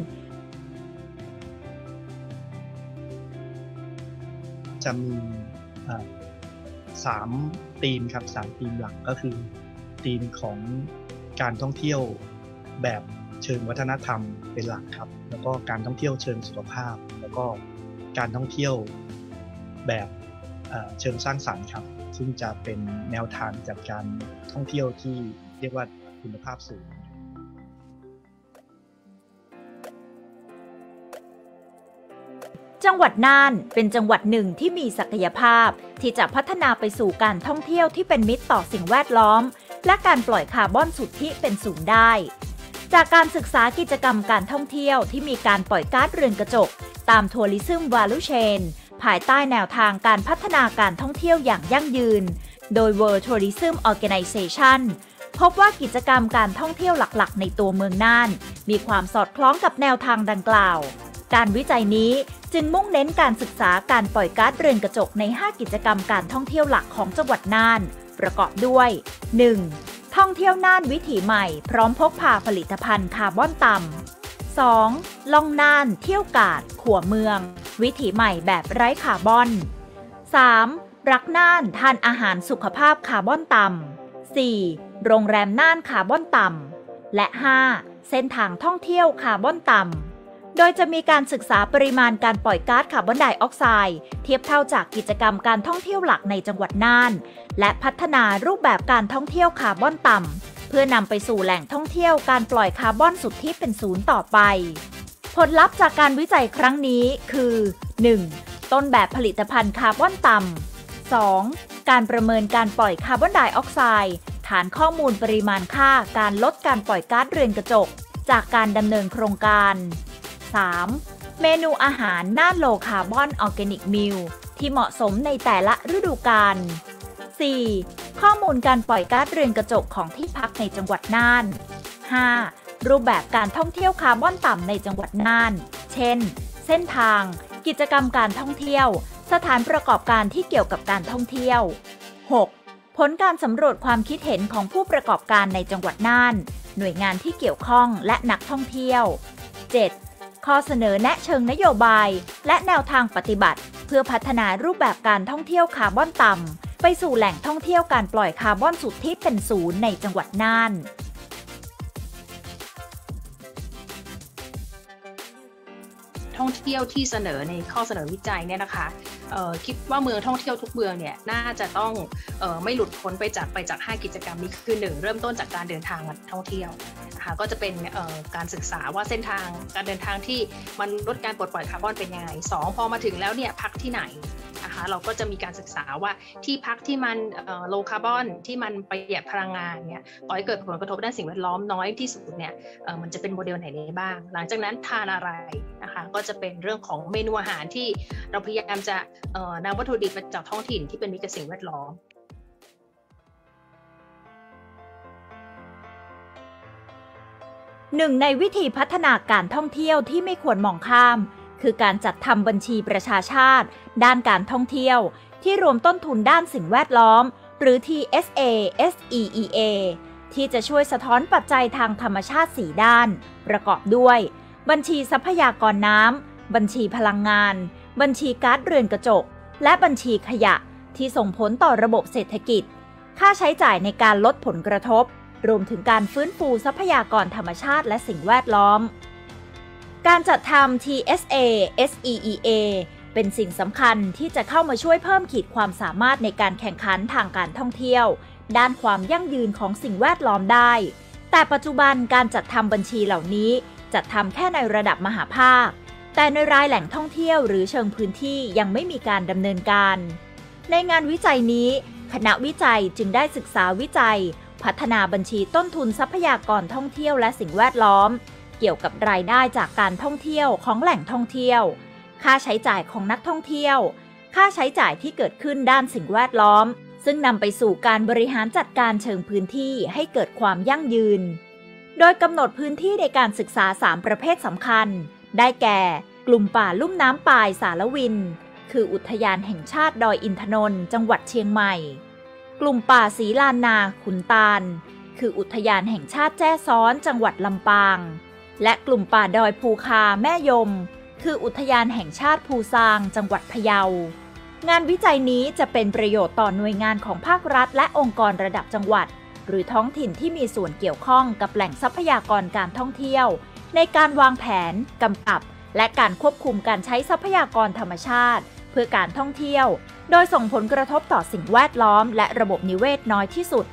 Speaker 15: จะมี3ธีมครับ3ธีมหลักก็คือธีมของการท่องเที่ยวแบบเชิงวัฒนธรรมเป็นหลักครับแล้วก็การท่องเที่ยวเชิงสุขภาพแล้วก็การท่องเที่ยวแบบเชิงสร้างสรรค์ครับซึ่งจะเป็นแนวทางจัดการท่องเที่ยวที่เรียกว่าคุณภาพสูง
Speaker 13: จังหวัดน่านเป็นจังหวัดหนึ่งที่มีศักยภาพที่จะพัฒนาไปสู่การท่องเที่ยวที่เป็นมิตรต่อสิ่งแวดล้อมและการปล่อยคาร์บอนสุทธิเป็นศูนย์ได้จากการศึกษากิจกรรมการท่องเที่ยวที่มีการปล่อยก๊าซเรือนกระจกตาม Tourism Value Chain ภายใต้แนวทางการพัฒนาการท่องเที่ยวอย่างยั่งยืนโดย World Tourism Organization พบว่ากิจกรรมการท่องเที่ยวหลักๆในตัวเมืองน่านมีความสอดคล้องกับแนวทางดังกล่าวการวิจัยนี้จึงมุ่งเน้นการศึกษาการปล่อยก๊าซเรือนกระจกใน5กิจกรรมการท่องเที่ยวหลักของจังหวัดน่านประกอบด้วย 1. ท่องเที่ยวน่านวิถีใหม่พร้อมพกพาผลิตภัณฑ์คาร์บอนต่ำ 2. ล่องน่านเที่ยวกาดขัวเมืองวิถีใหม่แบบไร้คาร์บอน 3. รักน่านทานอาหารสุขภาพคาร์บอนต่ำ 4. โรงแรมน่านคาร์บอนต่ำและ 5. เส้นทางท่องเที่ยวคาร์บอนต่ำโดยจะมีการศึกษาปริมาณการปล่อยก๊าซคาร์บอนไดออกไซด์เทียบเท่าจากกิจกรรมการท่องเที่ยวหลักในจังหวัดน่านและพัฒนารูปแบบการท่องเที่ยวคาร์บอนต่ำเพื่อนำไปสู่แหล่งท่องเที่ยวการปล่อยคาร์บอนสุทธิเป็นศูนย์ต่อไปผลลัพธ์จากการวิจัยครั้งนี้คือ 1. ต้นแบบผลิตภัณฑ์คาร์บอนต่ำ 2. การประเมินการปล่อยคาร์บอนไดออกไซด์ฐานข้อมูลปริมาณค่าการลดการปล่อยก๊าซเรือนกระจกจากการดำเนินโครงการ 3. เมนูอาหารน่านโลคาร์บอนออร์แกนิกมิลที่เหมาะสมในแต่ละฤดูกาล 4. ข้อมูลการปล่อยก๊าซเรือนกระจกของที่พักในจังหวัดน่าน 5. รูปแบบการท่องเที่ยวคาร์บอนต่ำในจังหวัดน่านเช่นเส้นทางกิจกรรมการท่องเที่ยวสถานประกอบการที่เกี่ยวกับการท่องเที่ยว 6. ผลการสำรวจความคิดเห็นของผู้ประกอบการในจังหวัดน่านหน่วยงานที่เกี่ยวข้องและนักท่องเที่ยว 7. ข้อเสนอแนะเชิงนโยบายและแนวทางปฏิบัติเพื่อพัฒนารูปแบบการท่องเที่ยวคาร์บอนต่ำไปสู่แหล่งท่องเที่ยวการปล่อยคาร์บอนสุทธิเป็นศูนย์ในจังหวัดน่าน
Speaker 16: ท่องเที่ยวที่เสนอในข้อเสนอวิจัยเนี่ยนะคะคิดว่าเมืองท่องเที่ยวทุกเมืองเนี่ยน่าจะต้องไม่หลุดพ้นไปจาก5กิจกรรมนี้คือ1เริ่มต้นจากการเดินทางมาท่องเที่ยวนะคะก็จะเป็นการศึกษาว่าเส้นทางการเดินทางที่มันลดการปลดปล่อยคาร์บอนเป็นยังไง2พอมาถึงแล้วเนี่ยพักที่ไหนนะคะเราก็จะมีการศึกษาว่าที่พักที่มันโลคาร์บอนที่มันประหยัดพลังงานเนี่ยก่อให้เกิดผลกระทบด้านสิ่งแวดล้อมน้อยที่สุดเนี่ยมันจะเป็นโมเดลไหนได้บ้างหลังจากนั้นทานอะไรนะคะก็จะเป็นเรื่องของเมนูอาหารที่เราพยายามจะนำวัตถุดิบมาจากท้องถิ่นที่เป็นมิตรกับสิ่งแวดล้อม
Speaker 13: หนึ่งในวิธีพัฒนาการท่องเที่ยวที่ไม่ควรมองข้ามคือการจัดทำบัญชีประชาชาติด้านการท่องเที่ยวที่รวมต้นทุนด้านสิ่งแวดล้อมหรือ TSA SEEA ที่จะช่วยสะท้อนปัจจัยทางธรรมชาติ4ด้านประกอบด้วยบัญชีทรัพยากรน้ำบัญชีพลังงานบัญชีก๊าซเรือนกระจกและบัญชีขยะที่ส่งผลต่อระบบเศรษฐกิจค่าใช้จ่ายในการลดผลกระทบรวมถึงการฟื้นฟูทรัพยากรธรรมชาติและสิ่งแวดล้อมการจัดทำ TSA SEEA เป็นสิ่งสำคัญที่จะเข้ามาช่วยเพิ่มขีดความสามารถในการแข่งขันทางการท่องเที่ยวด้านความยั่งยืนของสิ่งแวดล้อมได้แต่ปัจจุบันการจัดทำบัญชีเหล่านี้จัดทำแค่ในระดับมหาภาคแต่ในรายแหล่งท่องเที่ยวหรือเชิงพื้นที่ยังไม่มีการดำเนินการในงานวิจัยนี้คณะวิจัยจึงได้ศึกษาวิจัยพัฒนาบัญชีต้นทุนทรัพยากรท่องเที่ยวและสิ่งแวดล้อมเกี่ยวกับรายได้จากการท่องเที่ยวของแหล่งท่องเที่ยวค่าใช้จ่ายของนักท่องเที่ยวค่าใช้จ่ายที่เกิดขึ้นด้านสิ่งแวดล้อมซึ่งนำไปสู่การบริหารจัดการเชิงพื้นที่ให้เกิดความยั่งยืนโดยกำหนดพื้นที่ในการศึกษา3ประเภทสำคัญได้แก่กลุ่มป่าลุ่มน้ำปายสารวินคืออุทยานแห่งชาติดอยอินทนนท์จังหวัดเชียงใหม่กลุ่มป่าศรีลานนาขุนตาลคืออุทยานแห่งชาติแจ้ซ้อนจังหวัดลำปางและกลุ่มป่าดอยภูคาแม่ยมคืออุทยานแห่งชาติภูซางจังหวัดพะเยางานวิจัยนี้จะเป็นประโยชน์ต่อหน่วยงานของภาครัฐและองค์กรระดับจังหวัดหรือท้องถิ่นที่มีส่วนเกี่ยวข้องกับแหล่งทรัพยากรการท่องเที่ยวในการวางแผนกำกับและการควบคุมการใช้ทรัพยากรธรรมชาติเพื่อการท่องเที่ยวโดยส่งผลกระทบต่อสิ่งแวดล้อมและระบบนิเวศน้อยที่สุด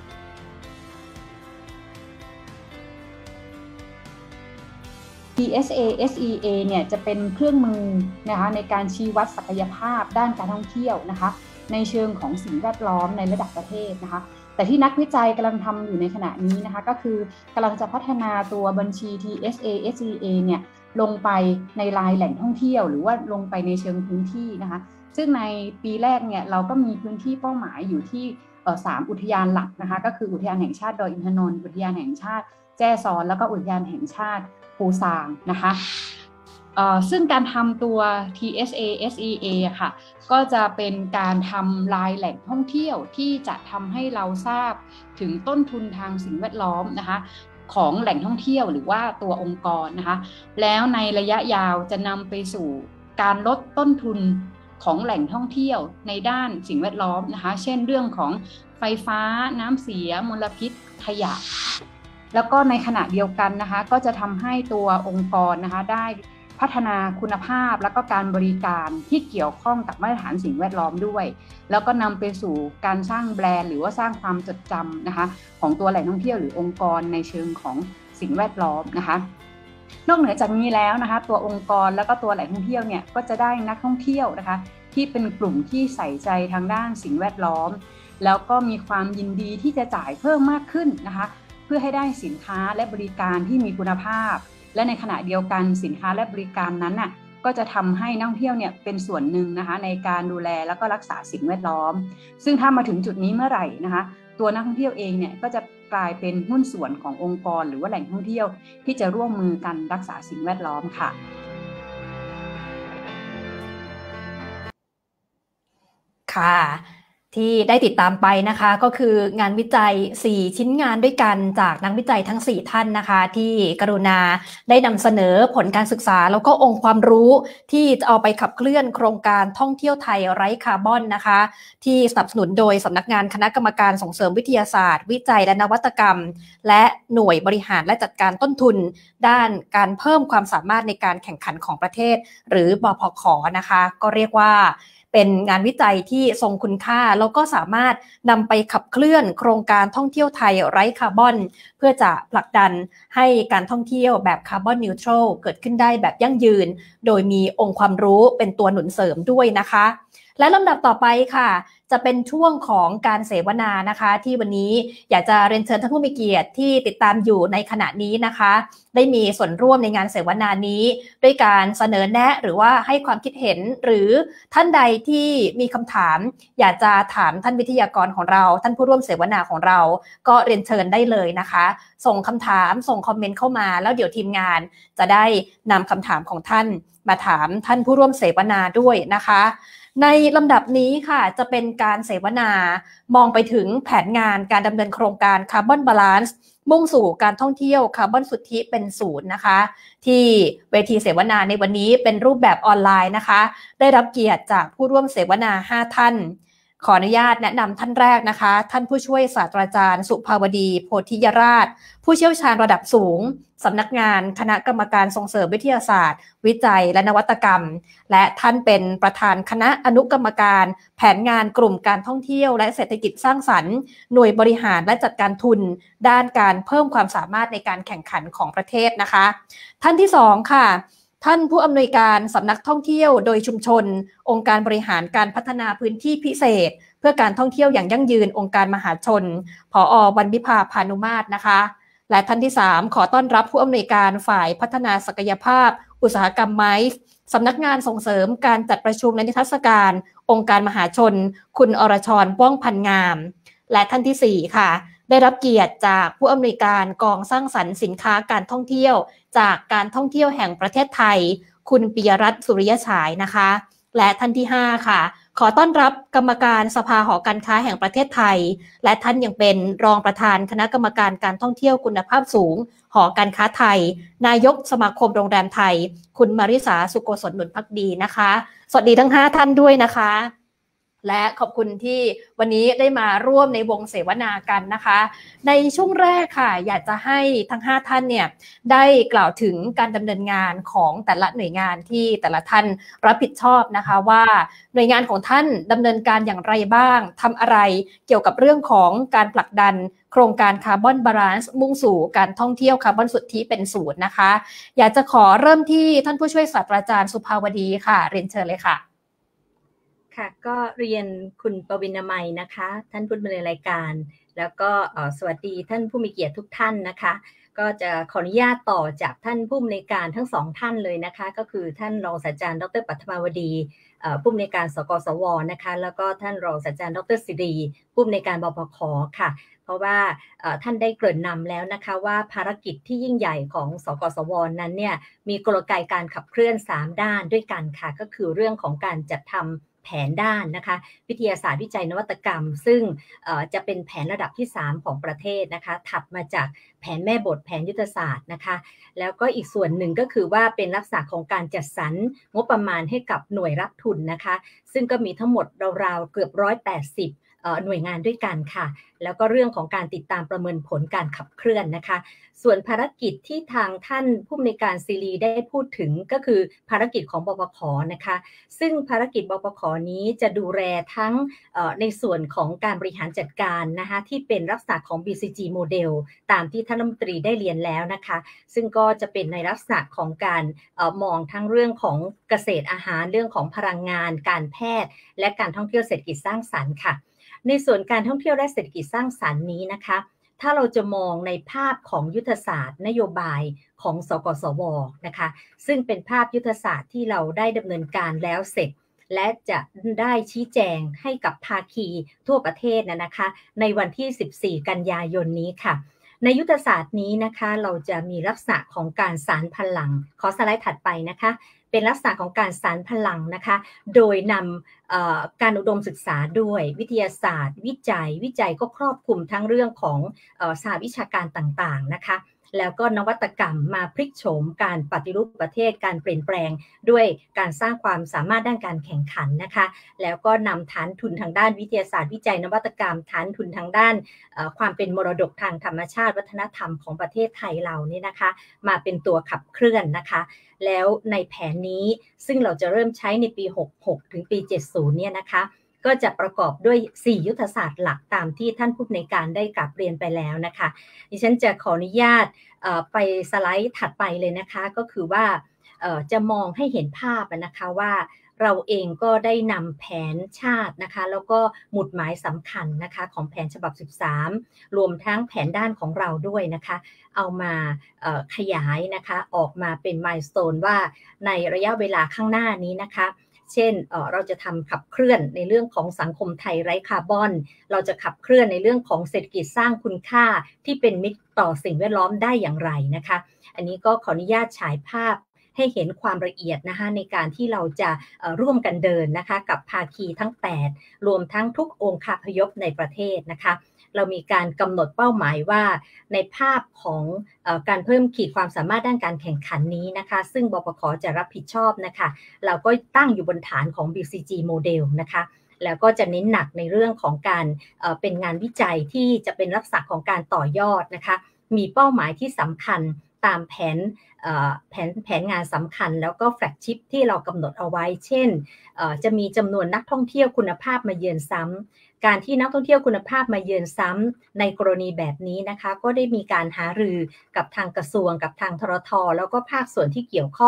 Speaker 17: TSA SEA เนี่ยจะเป็นเครื่องมือนะคะในการชี้วัดศักยภาพด้านการท่องเที่ยวนะคะในเชิงของสิ่งแวดล้อมในระดับประเทศนะคะแต่ที่นักวิจัยกำลังทำอยู่ในขณะนี้นะคะก็คือกำลังจะพัฒนาตัวบัญชี TSA SEA เนี่ยลงไปในรายแหล่งท่องเที่ยวหรือว่าลงไปในเชิงพื้นที่นะคะซึ่งในปีแรกเนี่ยเราก็มีพื้นที่เป้าหมายอยู่ที่3อุทยานหลักนะคะก็คืออุทยานแห่งชาติดอยอินทนนท์อุทยานแห่งชาติแจ้ซ้อนแล้วก็อุทยานแห่งชาติภูซางนะคะซึ่งการทำตัว TSA SEA ค่ะก็จะเป็นการทำรายแหล่งท่องเที่ยวที่จะทำให้เราทราบถึงต้นทุนทางสิ่งแวดล้อมนะคะของแหล่งท่องเที่ยวหรือว่าตัวองค์กรนะคะแล้วในระยะยาวจะนำไปสู่การลดต้นทุนของแหล่งท่องเที่ยวในด้านสิ่งแวดล้อมนะคะเช่นเรื่องของไฟฟ้าน้ำเสียมลพิษขยะแล้วก็ในขณะเดียวกันนะคะก็จะทำให้ตัวองค์กรนะคะได้พัฒนาคุณภาพและก็การบริการที่เกี่ยวข้องกับมาตรฐานสิ่งแวดล้อมด้วยแล้วก็นำไปสู่การสร้างแบรนด์หรือว่าสร้างความจดจำนะคะของตัวแหล่งท่องเที่ยวหรือองค์กรในเชิงของสิ่งแวดล้อมนะคะนอกเหนือจากนี้แล้วนะคะตัวองค์กรแล้วก็ตัวแหล่งท่องเที่ยวเนี่ยก็จะได้นักท่องเที่ยวนะคะที่เป็นกลุ่มที่ใส่ใจทางด้านสิ่งแวดล้อมแล้วก็มีความยินดีที่จะจ่ายเพิ่มมากขึ้นนะคะเพื่อให้ได้สินค้าและบริการที่มีคุณภาพและในขณะเดียวกันสินค้าและบริการนั้นน่ะก็จะทำให้นักท่องเที่ยวเนี่ยเป็นส่วนหนึ่งนะคะในการดูแลแล้วก็รักษาสิ่งแวดล้อมซึ่งถ้ามาถึงจุดนี้เมื่อไหร่นะคะตัวนักท่องเที่ยวเองเนี่ยก็จะกลายเป็นหุ้นส่วนขององค์กรหรือว่าแหล่งท่องเที่ยวที่จะร่วมมือกันรักษาสิ่งแวดล้อมค่ะ
Speaker 1: ค่ะที่ได้ติดตามไปนะคะก็คืองานวิจัย4ชิ้นงานด้วยกันจากนักวิจัยทั้ง4ท่านนะคะที่กรุณาได้นำเสนอผลการศึกษาแล้วก็องค์ความรู้ที่จะเอาไปขับเคลื่อนโครงการท่องเที่ยวไทยไร้คาร์บอนนะคะที่สนับสนุนโดยสำนักงานคณะกรรมการส่งเสริมวิทยาศาสตร์วิจัยและนวัตกรรมและหน่วยบริหารและจัดการต้นทุนด้านการเพิ่มความสามารถในการแข่งขันของประเทศหรือบพข.นะคะก็เรียกว่าเป็นงานวิจัยที่ทรงคุณค่าแล้วก็สามารถนำไปขับเคลื่อนโครงการท่องเที่ยวไทยไร้คาร์บอนเพื่อจะผลักดันให้การท่องเที่ยวแบบคาร์บอนนิวทรัลเกิดขึ้นได้แบบยั่งยืนโดยมีองค์ความรู้เป็นตัวหนุนเสริมด้วยนะคะและลำดับต่อไปค่ะจะเป็นช่วงของการเสวนานะคะที่วันนี้อยากจะเรียนเชิญท่านผู้มีเกียรติที่ติดตามอยู่ในขณะนี้นะคะได้มีส่วนร่วมในงานเสวนานี้ด้วยการเสนอแนะหรือว่าให้ความคิดเห็นหรือท่านใดที่มีคำถามอยากจะถามท่านวิทยากรของเราท่านผู้ร่วมเสวนาของเราก็เรียนเชิญได้เลยนะคะส่งคำถามส่งคอมเมนต์เข้ามาแล้วเดี๋ยวทีมงานจะได้นำคำถามของท่านมาถามท่านผู้ร่วมเสวนาด้วยนะคะในลำดับนี้ค่ะจะเป็นการเสวนามองไปถึงแผนงานการดำเนินโครงการคาร์บอนบาลานซ์มุ่งสู่การท่องเที่ยวคาร์บอนสุทธิเป็นศูนย์นะคะที่เวทีเสวนาในวันนี้เป็นรูปแบบออนไลน์นะคะได้รับเกียรติจากผู้ร่วมเสวนา5ท่านขออนุญาตแนะนำท่านแรกนะคะท่านผู้ช่วยศาสตราจารย์สุภาวดีโพธิยราชผู้เชี่ยวชาญระดับสูงสำนักงานคณะกรรมการส่งเสริมวิทยาศาสตร์วิจัยและนวัตกรรมและท่านเป็นประธานคณะอนุกรรมการแผนงานกลุ่มการท่องเที่ยวและเศรษฐกิจสร้างสรรค์หน่วยบริหารและจัดการทุนด้านการเพิ่มความสามารถในการแข่งขันของประเทศนะคะท่านที่2ค่ะท่านผู้อำนวยการสำนักท่องเที่ยวโดยชุมชนองค์การบริหารการพัฒนาพื้นที่พิเศษเพื่อการท่องเที่ยวอย่างยั่งยืนองค์การมหาชนผอ.วรรณวิภาพานุมาตรนะคะและท่านที่3ขอต้อนรับผู้อำนวยการฝ่ายพัฒนาศักยภาพอุตสาหกรรมไม้สำนักงานส่งเสริมการจัดประชุมและนิทรรศการองค์การมหาชนคุณอรชร ว่องพันงามและท่านที่4ค่ะได้รับเกียรติจากผู้อำนวยการกองสร้างสรรค์สินค้าการท่องเที่ยวจากการท่องเที่ยวแห่งประเทศไทยคุณปิยรัตน์สุริยฉายนะคะและท่านที่5ค่ะขอต้อนรับกรรมการสภาหอการค้าแห่งประเทศไทยและท่านยังเป็นรองประธานคณะกรรมการการท่องเที่ยวคุณภาพสูงหอการค้าไทยนายกสมาคมโรงแรมไทยคุณมาริสาสุโกศลหนุนภักดีนะคะสวัสดีทั้ง5ท่านด้วยนะคะและขอบคุณที่วันนี้ได้มาร่วมในวงเสวนากันนะคะในช่วงแรกค่ะอยากจะให้ทั้ง5ท่านเนี่ยได้กล่าวถึงการดำเนินงานของแต่ละหน่วยงานที่แต่ละท่านรับผิดชอบนะคะว่าหน่วยงานของท่านดำเนินการอย่างไรบ้างทำอะไรเกี่ยวกับเรื่องของการผลักดันโครงการคาร์บอนบาลานซ์มุ่งสู่การท่องเที่ยวคาร์บอนสุทธิเป็นศูนย์นะคะอยากจะขอเริ่มที่ท่านผู้ช่วยศาสตราจารย์สุภาวดีค่ะเรียนเชิญเลยค่ะ
Speaker 18: ค่ะก็เรียนคุณปวินามัยนะคะท่านผู้ดำเนินรายการแล้วก็สวัสดีท่านผู้มีเกียรติทุกท่านนะคะก็จะขออนุญาตต่อจากท่านผู้อำนวยการทั้งสองท่านเลยนะคะก็คือท่านรองศาสตราจารย์ดร.ปัทมาวดีผู้อำนวยการสกสวนะคะแล้วก็ท่านรองศาสตราจารย์ดร.ศิริผู้อำนวยการบพค.ค่ะเพราะว่าท่านได้เกริ่นนำแล้วนะคะว่าภารกิจที่ยิ่งใหญ่ของสกสวนั้นเนี่ยมีกลไกการขับเคลื่อน3ด้านด้วยกันค่ะก็คือเรื่องของการจัดทำแผนด้านนะคะวิทยาศาสตร์วิจัยนวัตกรรมซึ่งจะเป็นแผนระดับที่3ของประเทศนะคะถัดมาจากแผนแม่บทแผนยุทธศาสตร์นะคะแล้วก็อีกส่วนหนึ่งก็คือว่าเป็นลักษณะของการจัดสรรงบประมาณให้กับหน่วยรับทุนนะคะซึ่งก็มีทั้งหมดราวๆเกือบ180หน่วยงานด้วยกันค่ะแล้วก็เรื่องของการติดตามประเมินผลการขับเคลื่อนนะคะส่วนภารกิจที่ทางท่านผู้อำนวยการศิริได้พูดถึงก็คือภารกิจของบพค.นะคะซึ่งภารกิจบพค.นี้จะดูแลทั้งในส่วนของการบริหารจัดการนะคะที่เป็นลักษณะของ BCG โมเดลตามที่ท่านรัฐมนตรีได้เรียนแล้วนะคะซึ่งก็จะเป็นในลักษณะของการมองทั้งเรื่องของเกษตรอาหารเรื่องของพลังงานการแพทย์และการท่องเที่ยวเศรษฐกิจสร้างสรรค์ค่ะในส่วนการท่องเที่ยวและเศรษฐกิจสร้างสรรค์นี้นะคะถ้าเราจะมองในภาพของยุทธศาสตร์นโยบายของสกสวนะคะซึ่งเป็นภาพยุทธศาสตร์ที่เราได้ดำเนินการแล้วเสร็จและจะได้ชี้แจงให้กับภาคีทั่วประเทศนะคะในวันที่14กันยายนนี้ค่ะในยุทธศาสตร์นี้นะคะเราจะมีลักษณะของการสานพลังขอสไลด์ถัดไปนะคะเป็นลักษณะของการสานพลังนะคะโดยนำการอุดมศึกษาด้วยวิทยาศาสตร์วิจัยก็ครอบคลุมทั้งเรื่องของสหวิชาการต่างๆนะคะแล้วก็นวัตกรรมมาพลิกโฉมการปฏิรูปประเทศการเปลี่ยนแปลงด้วยการสร้างความสามารถด้านการแข่งขันนะคะแล้วก็นำฐานทุนทางด้านวิทยาศาสตร์วิจัยนวัตกรรมฐานทุนทางด้านความเป็นมรดกทางธรรมชาติวัฒนธรรมของประเทศไทยเรานี่นะคะมาเป็นตัวขับเคลื่อนนะคะแล้วในแผนนี้ซึ่งเราจะเริ่มใช้ในปี66ถึงปี70เนี่ยนะคะก็จะประกอบด้วย4ยุทธศาสตร์หลักตามที่ท่านผู้อำนวยการได้กลับเรียนไปแล้วนะคะดิฉันจะขออนุญาตไปสไลด์ถัดไปเลยนะคะก็คือว่าจะมองให้เห็นภาพนะคะว่าเราเองก็ได้นำแผนชาตินะคะแล้วก็หมุดหมายสำคัญนะคะของแผนฉบับ13รวมทั้งแผนด้านของเราด้วยนะคะเอามาขยายนะคะออกมาเป็นมายสโตนว่าในระยะเวลาข้างหน้านี้นะคะเช่นเราจะทำขับเคลื่อนในเรื่องของสังคมไทยไร้คาร์บอนเราจะขับเคลื่อนในเรื่องของเศรษฐกิจสร้างคุณค่าที่เป็นมิตรต่อสิ่งแวดล้อมได้อย่างไรนะคะอันนี้ก็ขออนุญาตฉายภาพให้เห็นความละเอียดนะคะในการที่เราจะร่วมกันเดินนะคะกับภาคีทั้ง8รวมทั้งทุกองค์คาพยพในประเทศนะคะเรามีการกำหนดเป้าหมายว่าในภาพของการเพิ่มขีดความสามารถด้านการแข่งขันนี้นะคะซึ่งบพค.จะรับผิดชอบนะคะเราก็ตั้งอยู่บนฐานของ BCG โมเดลนะคะแล้วก็จะเน้นหนักในเรื่องของการเป็นงานวิจัยที่จะเป็นลักษณะของการต่อยอดนะคะมีเป้าหมายที่สำคัญตามแผนงานสำคัญแล้วก็แฟลกชิพที่เรากำหนดเอาไว้เช่นจะมีจำนวนนักท่องเที่ยวคุณภาพมาเยือนซ้ำการที่นักท่องเที่ยวคุณภาพมาเยือนซ้ำในกรณีแบบนี้นะคะก็ได้มีการหารือกับทางกระทรวงกับทางทรท.แล้วก็ภาคส่วนที่เกี่ยวข้อง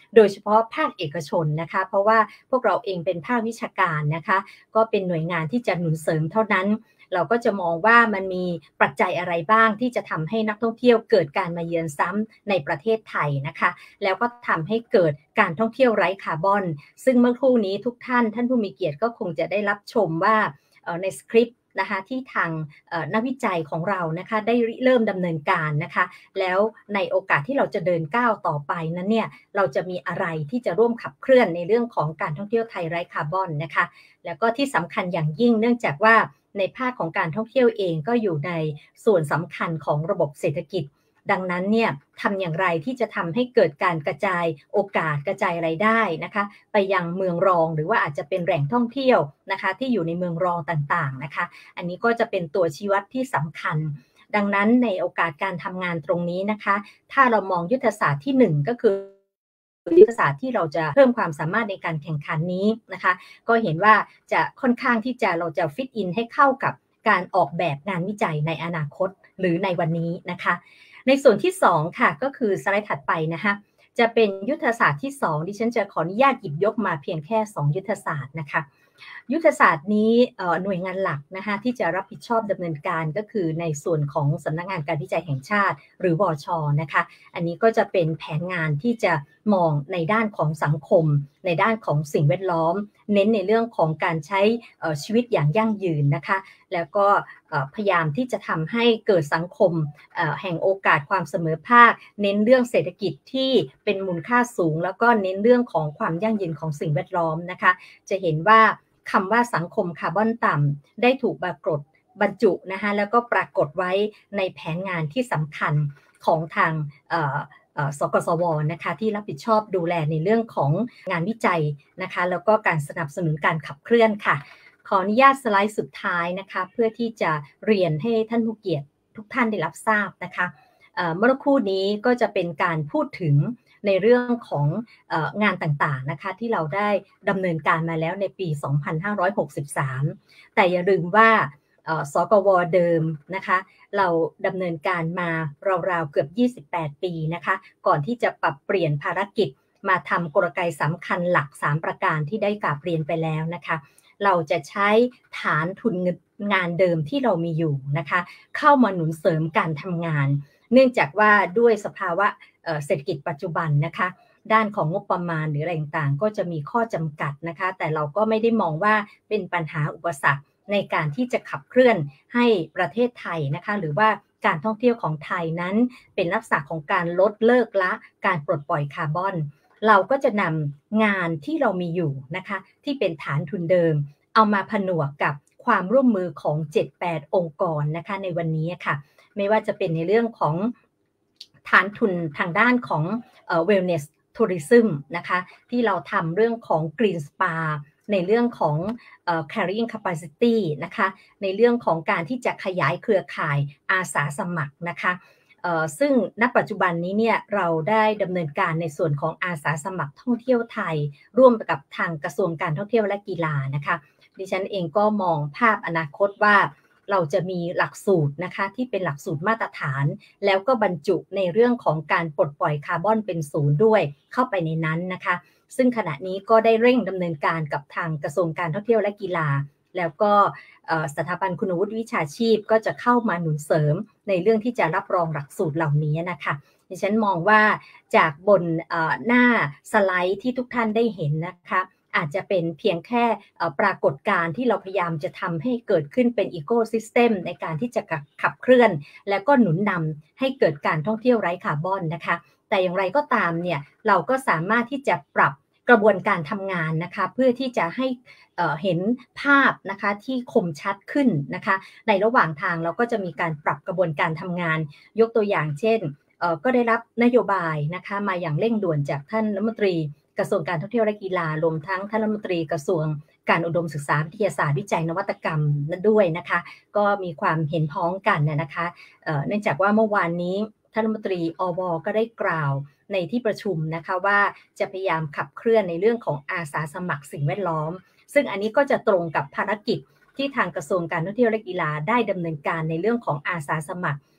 Speaker 18: โดยเฉพาะภาคเอกชนนะคะเพราะว่าพวกเราเองเป็นภาควิชาการนะคะก็เป็นหน่วยงานที่จะหนุนเสริมเท่านั้นเราก็จะมองว่ามันมีปัจจัยอะไรบ้างที่จะทำให้นักท่องเที่ยวเกิดการมาเยือนซ้ำในประเทศไทยนะคะแล้วก็ทำให้เกิดการท่องเที่ยวไร้คาร์บอนซึ่งเมื่อครู่นี้ทุกท่านผู้มีเกียรติก็คงจะได้รับชมว่าในสคริปต์นะคะที่ทางนักวิจัยของเรานะคะได้เริ่มดำเนินการนะคะแล้วในโอกาสที่เราจะเดินก้าวต่อไปนั้นเนี่ยเราจะมีอะไรที่จะร่วมขับเคลื่อนในเรื่องของการท่องเที่ยวไทยไร้คาร์บอนนะคะแล้วก็ที่สำคัญอย่างยิ่งเนื่องจากว่าในภาคของการท่องเที่ยวเองก็อยู่ในส่วนสำคัญของระบบเศรษฐกิจดังนั้นเนี่ยทำอย่างไรที่จะทำให้เกิดการกระจายโอกาสกระจายรายได้นะคะไปยังเมืองรองหรือว่าอาจจะเป็นแหล่งท่องเที่ยวนะคะที่อยู่ในเมืองรองต่างๆนะคะอันนี้ก็จะเป็นตัวชี้วัดที่สำคัญดังนั้นในโอกาสการทำงานตรงนี้นะคะถ้าเรามองยุทธศาสตร์ที่1ก็คือยุทธศาสตร์ที่เราจะเพิ่มความสามารถในการแข่งขันนี้นะคะก็เห็นว่าจะค่อนข้างที่จะเราจะฟิตอินให้เข้ากับการออกแบบงานวิจัยในอนาคตหรือในวันนี้นะคะในส่วนที่2ค่ะก็คือสไลด์ถัดไปนะคะจะเป็นยุทธศาสตร์ที่2ดิฉันจะขออนุญาตหยิบยกมาเพียงแค่2ยุทธศาสตร์นะคะยุทธศาสตร์นี้หน่วยงานหลักนะคะที่จะรับผิดชอบดำเนินการก็คือในส่วนของสำนักงานการวิจัยแห่งชาติหรือวช.นะคะอันนี้ก็จะเป็นแผนงานที่จะมองในด้านของสังคมในด้านของสิ่งแวดล้อมเน้นในเรื่องของการใช้ชีวิตอย่างยั่งยืนนะคะแล้วก็พยายามที่จะทำให้เกิดสังคมแห่งโอกาสความเสมอภาคเน้นเรื่องเศรษฐกิจที่เป็นมูลค่าสูงแล้วก็เน้นเรื่องของความยั่งยืนของสิ่งแวดล้อมนะคะจะเห็นว่าคำว่าสังคมคาร์บอนต่ำได้ถูกบรรจุนะคะแล้วก็ปรากฏไว้ในแผนงานที่สำคัญของทางสกสวนะคะที่รับผิดชอบดูแลในเรื่องของงานวิจัยนะคะแล้วก็การสนับสนุนการขับเคลื่อนค่ะขออนุญาตสไลด์สุดท้ายนะคะเพื่อที่จะเรียนให้ท่านผู้เกียรติทุกท่านได้รับทราบนะคะเมื่อครู่นี้ก็จะเป็นการพูดถึงในเรื่องของงานต่างๆนะคะที่เราได้ดำเนินการมาแล้วในปี 2563 แต่อย่าลืมว่าสกว.เดิมนะคะเราดำเนินการมาราวๆเกือบ28 ปีนะคะก่อนที่จะปรับเปลี่ยนภารกิจมาทำกลไกสำคัญหลัก3ประการที่ได้กราบเรียนไปแล้วนะคะเราจะใช้ฐานทุนงานเดิมที่เรามีอยู่นะคะเข้ามาหนุนเสริมการทำงานเนื่องจากว่าด้วยสภาวะเศรษฐกิจปัจจุบันนะคะด้านของงบประมาณหรืออะไรต่างๆก็จะมีข้อจำกัดนะคะแต่เราก็ไม่ได้มองว่าเป็นปัญหาอุปสรรคในการที่จะขับเคลื่อนให้ประเทศไทยนะคะหรือว่าการท่องเที่ยวของไทยนั้นเป็นลักษณะของการลดเลิกละการปลดปล่อยคาร์บอนเราก็จะนำงานที่เรามีอยู่นะคะที่เป็นฐานทุนเดิมเอามาผนวกกับความร่วมมือของ 7-8 องค์กรนะคะในวันนี้ค่ะไม่ว่าจะเป็นในเรื่องของฐานทุนทางด้านของwellness tourism นะคะที่เราทำเรื่องของ green spa ในเรื่องของcarrying capacity นะคะในเรื่องของการที่จะขยายเครือข่ายอาสาสมัครนะคะซึ่งณปัจจุบันนี้เนี่ยเราได้ดำเนินการในส่วนของอาสาสมัครท่องเที่ยวไทยร่วมกับทางกระทรวงการท่องเที่ยวและกีฬานะคะดิฉันเองก็มองภาพอนาคตว่าเราจะมีหลักสูตรนะคะที่เป็นหลักสูตรมาตรฐานแล้วก็บรรจุในเรื่องของการปลดปล่อยคาร์บอนเป็นศูนย์ด้วยเข้าไปในนั้นนะคะซึ่งขณะนี้ก็ได้เร่งดำเนินการกับทางกระทรวงการท่องเที่ยวและกีฬาแล้วก็สถาบันคุณวุฒิวิชาชีพก็จะเข้ามาหนุนเสริมในเรื่องที่จะรับรองหลักสูตรเหล่านี้นะคะดิฉันมองว่าจากบนหน้าสไลด์ที่ทุกท่านได้เห็นนะคะอาจจะเป็นเพียงแค่ปรากฏการณ์ที่เราพยายามจะทำให้เกิดขึ้นเป็นอีโคซิสเต็มในการที่จะขับเคลื่อนและก็หนุนนำให้เกิดการท่องเที่ยวไร้คาร์บอนนะคะแต่อย่างไรก็ตามเนี่ยเราก็สามารถที่จะปรับกระบวนการทำงานนะคะเพื่อที่จะให้เห็นภาพนะคะที่คมชัดขึ้นนะคะในระหว่างทางเราก็จะมีการปรับกระบวนการทำงานยกตัวอย่างเช่นก็ได้รับนโยบายนะคะมาอย่างเร่งด่วนจากท่านรัฐมนตรีกระทรวงการท่องเที่ยวและกีฬารวมทั้งท่านรัฐมนตรีกระทรวงการอุดมศึกษาวิทยาศาสตร์วิจัยนวัตกรรมนั้นด้วยนะคะก็มีความเห็นพ้องกันนะคะเนื่องจากว่าเมื่อวานนี้ท่านรัฐมนตรีอว.ก็ได้กล่าวในที่ประชุมนะคะว่าจะพยายามขับเคลื่อนในเรื่องของอาสาสมัครสิ่งแวดล้อมซึ่งอันนี้ก็จะตรงกับภารกิจที่ทางกระทรวงการท่องเที่ยวและกีฬาได้ดำเนินการในเรื่องของอาสาสมัคร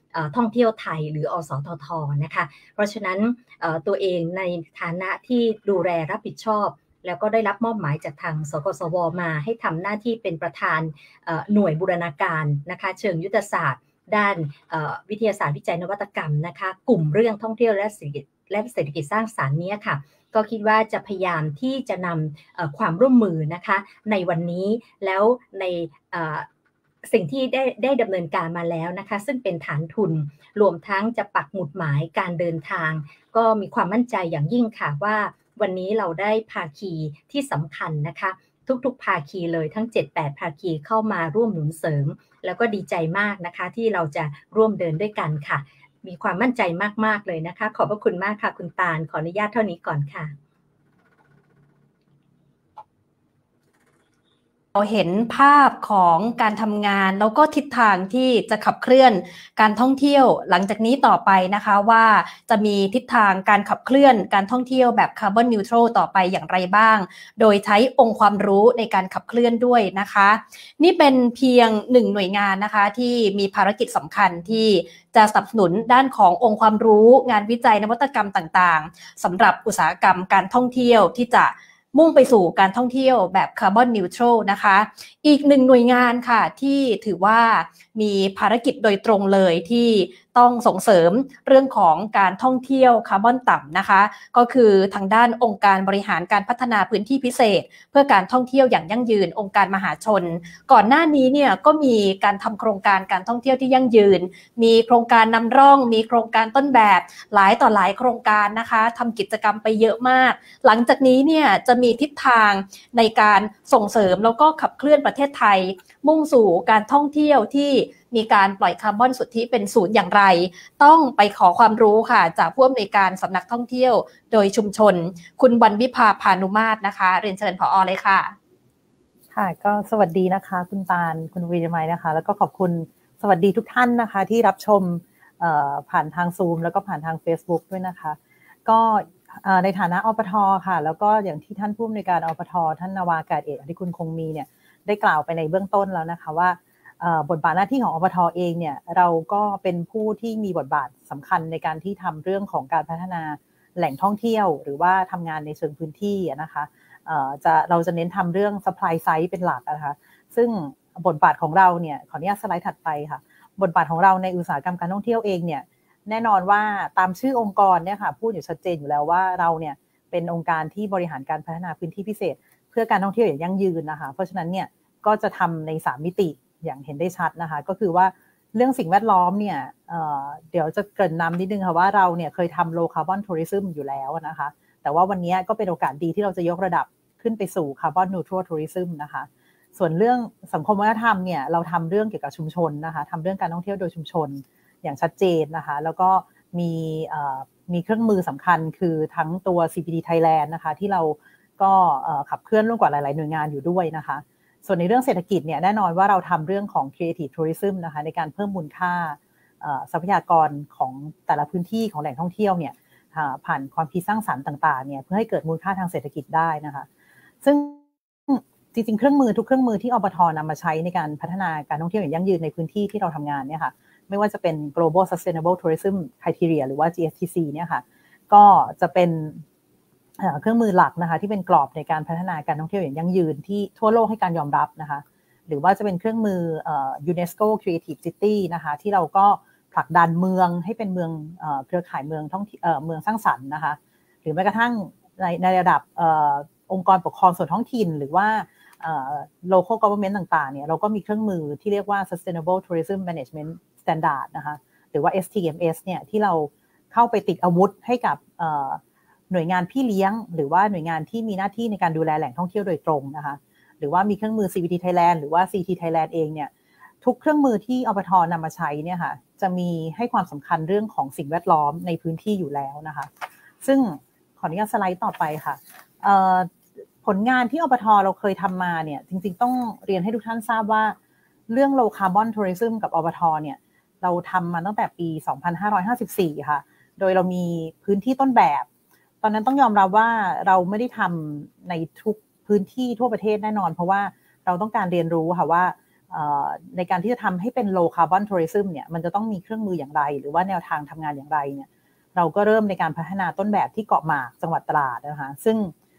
Speaker 18: ท่องเที่ยวไทยหรืออสทท.นะคะเพราะฉะนั้นตัวเองในฐานะที่ดูแลรับผิดชอบแล้วก็ได้รับมอบหมายจากทางสกสวมาให้ทำหน้าที่เป็นประธานหน่วยบูรณาการนะคะเชิงยุทธศาสตร์ด้านวิทยาศาสตร์วิจัยนวัตกรรมนะคะกลุ่มเรื่องท่องเที่ยวและเศรษฐกิจสร้างสรรค์นี้ค่ะก็คิดว่าจะพยายามที่จะนำความร่วมมือนะคะในวันนี้แล้วในสิ่งที่ได้ดำเนินการมาแล้วนะคะซึ่งเป็นฐานทุนรวมทั้งจะปักหมุดหมายการเดินทางก็มีความมั่นใจอย่างยิ่งค่ะว่าวันนี้เราได้ภาคีที่สำคัญนะคะทุกๆภาคีเลยทั้ง 7-8 ภาคีเข้ามาร่วมหนุนเสริมแล้วก็ดีใจมากนะคะที่เราจะร่วมเดินด้วยกันค่ะมีความมั่นใจมากๆเลยนะคะขอบพระคุณมากค่ะคุณตาลขออนุญาตเท่านี้ก่อนค่ะ
Speaker 1: เราเห็นภาพของการทำงานแล้วก็ทิศทางที่จะขับเคลื่อนการท่องเที่ยวหลังจากนี้ต่อไปนะคะว่าจะมีทิศทางการขับเคลื่อนการท่องเที่ยวแบบคาร์บอนนิวทรัลต่อไปอย่างไรบ้างโดยใช้องค์ความรู้ในการขับเคลื่อนด้วยนะคะนี่เป็นเพียงหนึ่งหน่วยงานนะคะที่มีภารกิจสำคัญที่จะสนับสนุนด้านขององค์ความรู้งานวิจัยนวัตกรรมต่างๆสำหรับอุตสาหกรรมการท่องเที่ยวที่จะมุ่งไปสู่การท่องเที่ยวแบบคาร์บอนนิวทรัลนะคะอีกหนึ่งหน่วยงานค่ะที่ถือว่ามีภารกิจโดยตรงเลยที่ต้องส่งเสริมเรื่องของการท่องเที่ยวคาร์บอนต่ำนะคะก็คือทางด้านองค์การบริหารการพัฒนาพื้นที่พิเศษเพื่อการท่องเที่ยวอย่างยั่งยืนองค์การมหาชนก่อนหน้านี้เนี่ยก็มีการทำโครงการการท่องเที่ยวที่ยั่งยืนมีโครงการนำร่องมีโครงการต้นแบบหลายต่อหลายโครงการนะคะทำกิจกรรมไปเยอะมากหลังจากนี้เนี่ยจะมีทิศทางในการส่งเสริมแล้วก็ขับเคลื่อนประเทศไทยมุ่งสู่การท่องเที่ยวที่มีการปล่อยคาร์บอนสุทธิเป็นศูนย์อย่างไรต้องไปขอความรู้ค่ะจากผู้อำนวยการสำนักท่องเที่ยวโดยชุมชนคุณวรรณวิภาพานุมาตรนะคะเรียนเชิญผอ.เลยค่ะ
Speaker 19: ค่ะก็สวัสดีนะคะคุณตาลคุณวีรมัยนะคะแล้วก็ขอบคุณสวัสดีทุกท่านนะคะที่รับชมผ่านทาง Zoom แล้วก็ผ่านทาง Facebook ด้วยนะคะก็ในฐานะอปท.ค่ะแล้วก็อย่างที่ท่านผู้อำนวยการอปท.ท่านนาวาอากาศเอกอธิคุณคงมีเนี่ยได้กล่าวไปในเบื้องต้นแล้วนะคะว่าบทบาทหน้าที่ของอปท.เองเนี่ยเราก็เป็นผู้ที่มีบทบาทสำคัญในการที่ทำเรื่องของการพัฒนาแหล่งท่องเที่ยวหรือว่าทำงานในเชิงพื้นที่นะคะเราจะเน้นทำเรื่อง supply side เป็นหลักนะคะซึ่งบทบาทของเราเนี่ยขออนุญาตสไลด์ถัดไปค่ะบทบาทของเราในอุตสาหกรรมการท่องเที่ยวเองเนี่ยแน่นอนว่าตามชื่อองค์กรเนี่ยค่ะพูดอยู่ชัดเจนอยู่แล้วว่าเราเนี่ยเป็นองค์การที่บริหารการพัฒนาพื้นที่พิเศษเพื่อการท่องเที่ยวอย่างยั่งยืนนะคะเพราะฉะนั้นเนี่ยก็จะทำใน3มิติอย่างเห็นได้ชัดนะคะก็คือว่าเรื่องสิ่งแวดล้อมเนี่ยเดี๋ยวจะเกริ่นนำนิดนึงค่ะว่าเราเนี่ยเคยทำ low carbon tourism อยู่แล้วนะคะแต่ว่าวันนี้ก็เป็นโอกาสดีที่เราจะยกระดับขึ้นไปสู่ carbon neutral tourism นะคะส่วนเรื่องสังคมวัฒนธรรมเนี่ยเราทำเรื่องเกี่ยวกับชุมชนนะคะทำเรื่องการท่องเที่ยวโดยชุมชนอย่างชัดเจนนะคะแล้วก็มีเครื่องมือสำคัญคือทั้งตัว CPD Thailand นะคะที่เราก็ขับเคลื่อนร่วมกับหลายๆหน่วยงานอยู่ด้วยนะคะส่วนในเรื่องเศรษฐกิจเนี่ยแน่นอนว่าเราทำเรื่องของ creative tourism นะคะในการเพิ่มมูลค่าทรัพยากรของแต่ละพื้นที่ของแหล่งท่องเที่ยวเนี่ยผ่านความคิดสร้างสรรค์ต่างๆเนี่ยเพื่อให้เกิดมูลค่าทางเศรษฐกิจได้นะคะซึ่งจริงๆเครื่องมือทุกเครื่องมือที่อปท.นำมาใช้ในการพัฒนาการท่องเที่ยวอย่างยั่งยืนในพื้นที่ที่เราทำงานเนี่ยค่ะไม่ว่าจะเป็น global sustainable tourism criteria หรือว่า GSTC เนี่ยค่ะก็จะเป็นเครื่องมือหลักนะคะที่เป็นกรอบในการพัฒนาการท่องเที่ยวอย่างยั่งยืนที่ทั่วโลกให้การยอมรับนะคะหรือว่าจะเป็นเครื่องมือUNESCO Creative City นะคะที่เราก็ผลักดันเมืองให้เป็นเมืองเครือข่ายเมืองเมืองสร้างสรรค์นะคะหรือแม้กระทั่งในระดับองค์กรปกครองส่วนท้องถิ่นหรือว่าlocal government ต่างๆเนี่ยเราก็มีเครื่องมือที่เรียกว่า Sustainable Tourism Management Standard นะคะหรือว่า STMS เนี่ยที่เราเข้าไปติดอาวุธให้กับหน่วยงานพี่เลี้ยงหรือว่าหน่วยงานที่มีหน้าที่ในการดูแลแหล่งท่องเที่ยวโดยตรงนะคะหรือว่ามีเครื่องมือ CPD Thailand หรือว่า CT Thailand เองเนี่ยทุกเครื่องมือที่อปท.นำมาใช้เนี่ยค่ะจะมีให้ความสำคัญเรื่องของสิ่งแวดล้อมในพื้นที่อยู่แล้วนะคะซึ่งขออนุญาตสไลด์ต่อไปค่ะผลงานที่อปท.เราเคยทำมาเนี่ยจริงๆต้องเรียนให้ทุกท่านทราบว่าเรื่อง low carbon tourism กับอปท.เนี่ยเราทำมาตั้งแต่ปี 2554 ค่ะโดยเรามีพื้นที่ต้นแบบตอนนั้นต้องยอมรับว่าเราไม่ได้ทำในทุกพื้นที่ทั่วประเทศแน่นอนเพราะว่าเราต้องการเรียนรู้ค่ะว่าในการที่จะทำให้เป็น low carbon tourism เนี่ยมันจะต้องมีเครื่องมืออย่างไรหรือว่าแนวทางทำงานอย่างไรเนี่ยเราก็เริ่มในการพัฒนาต้นแบบที่เกาะหมากจังหวัดตราดนะคะซึ่ง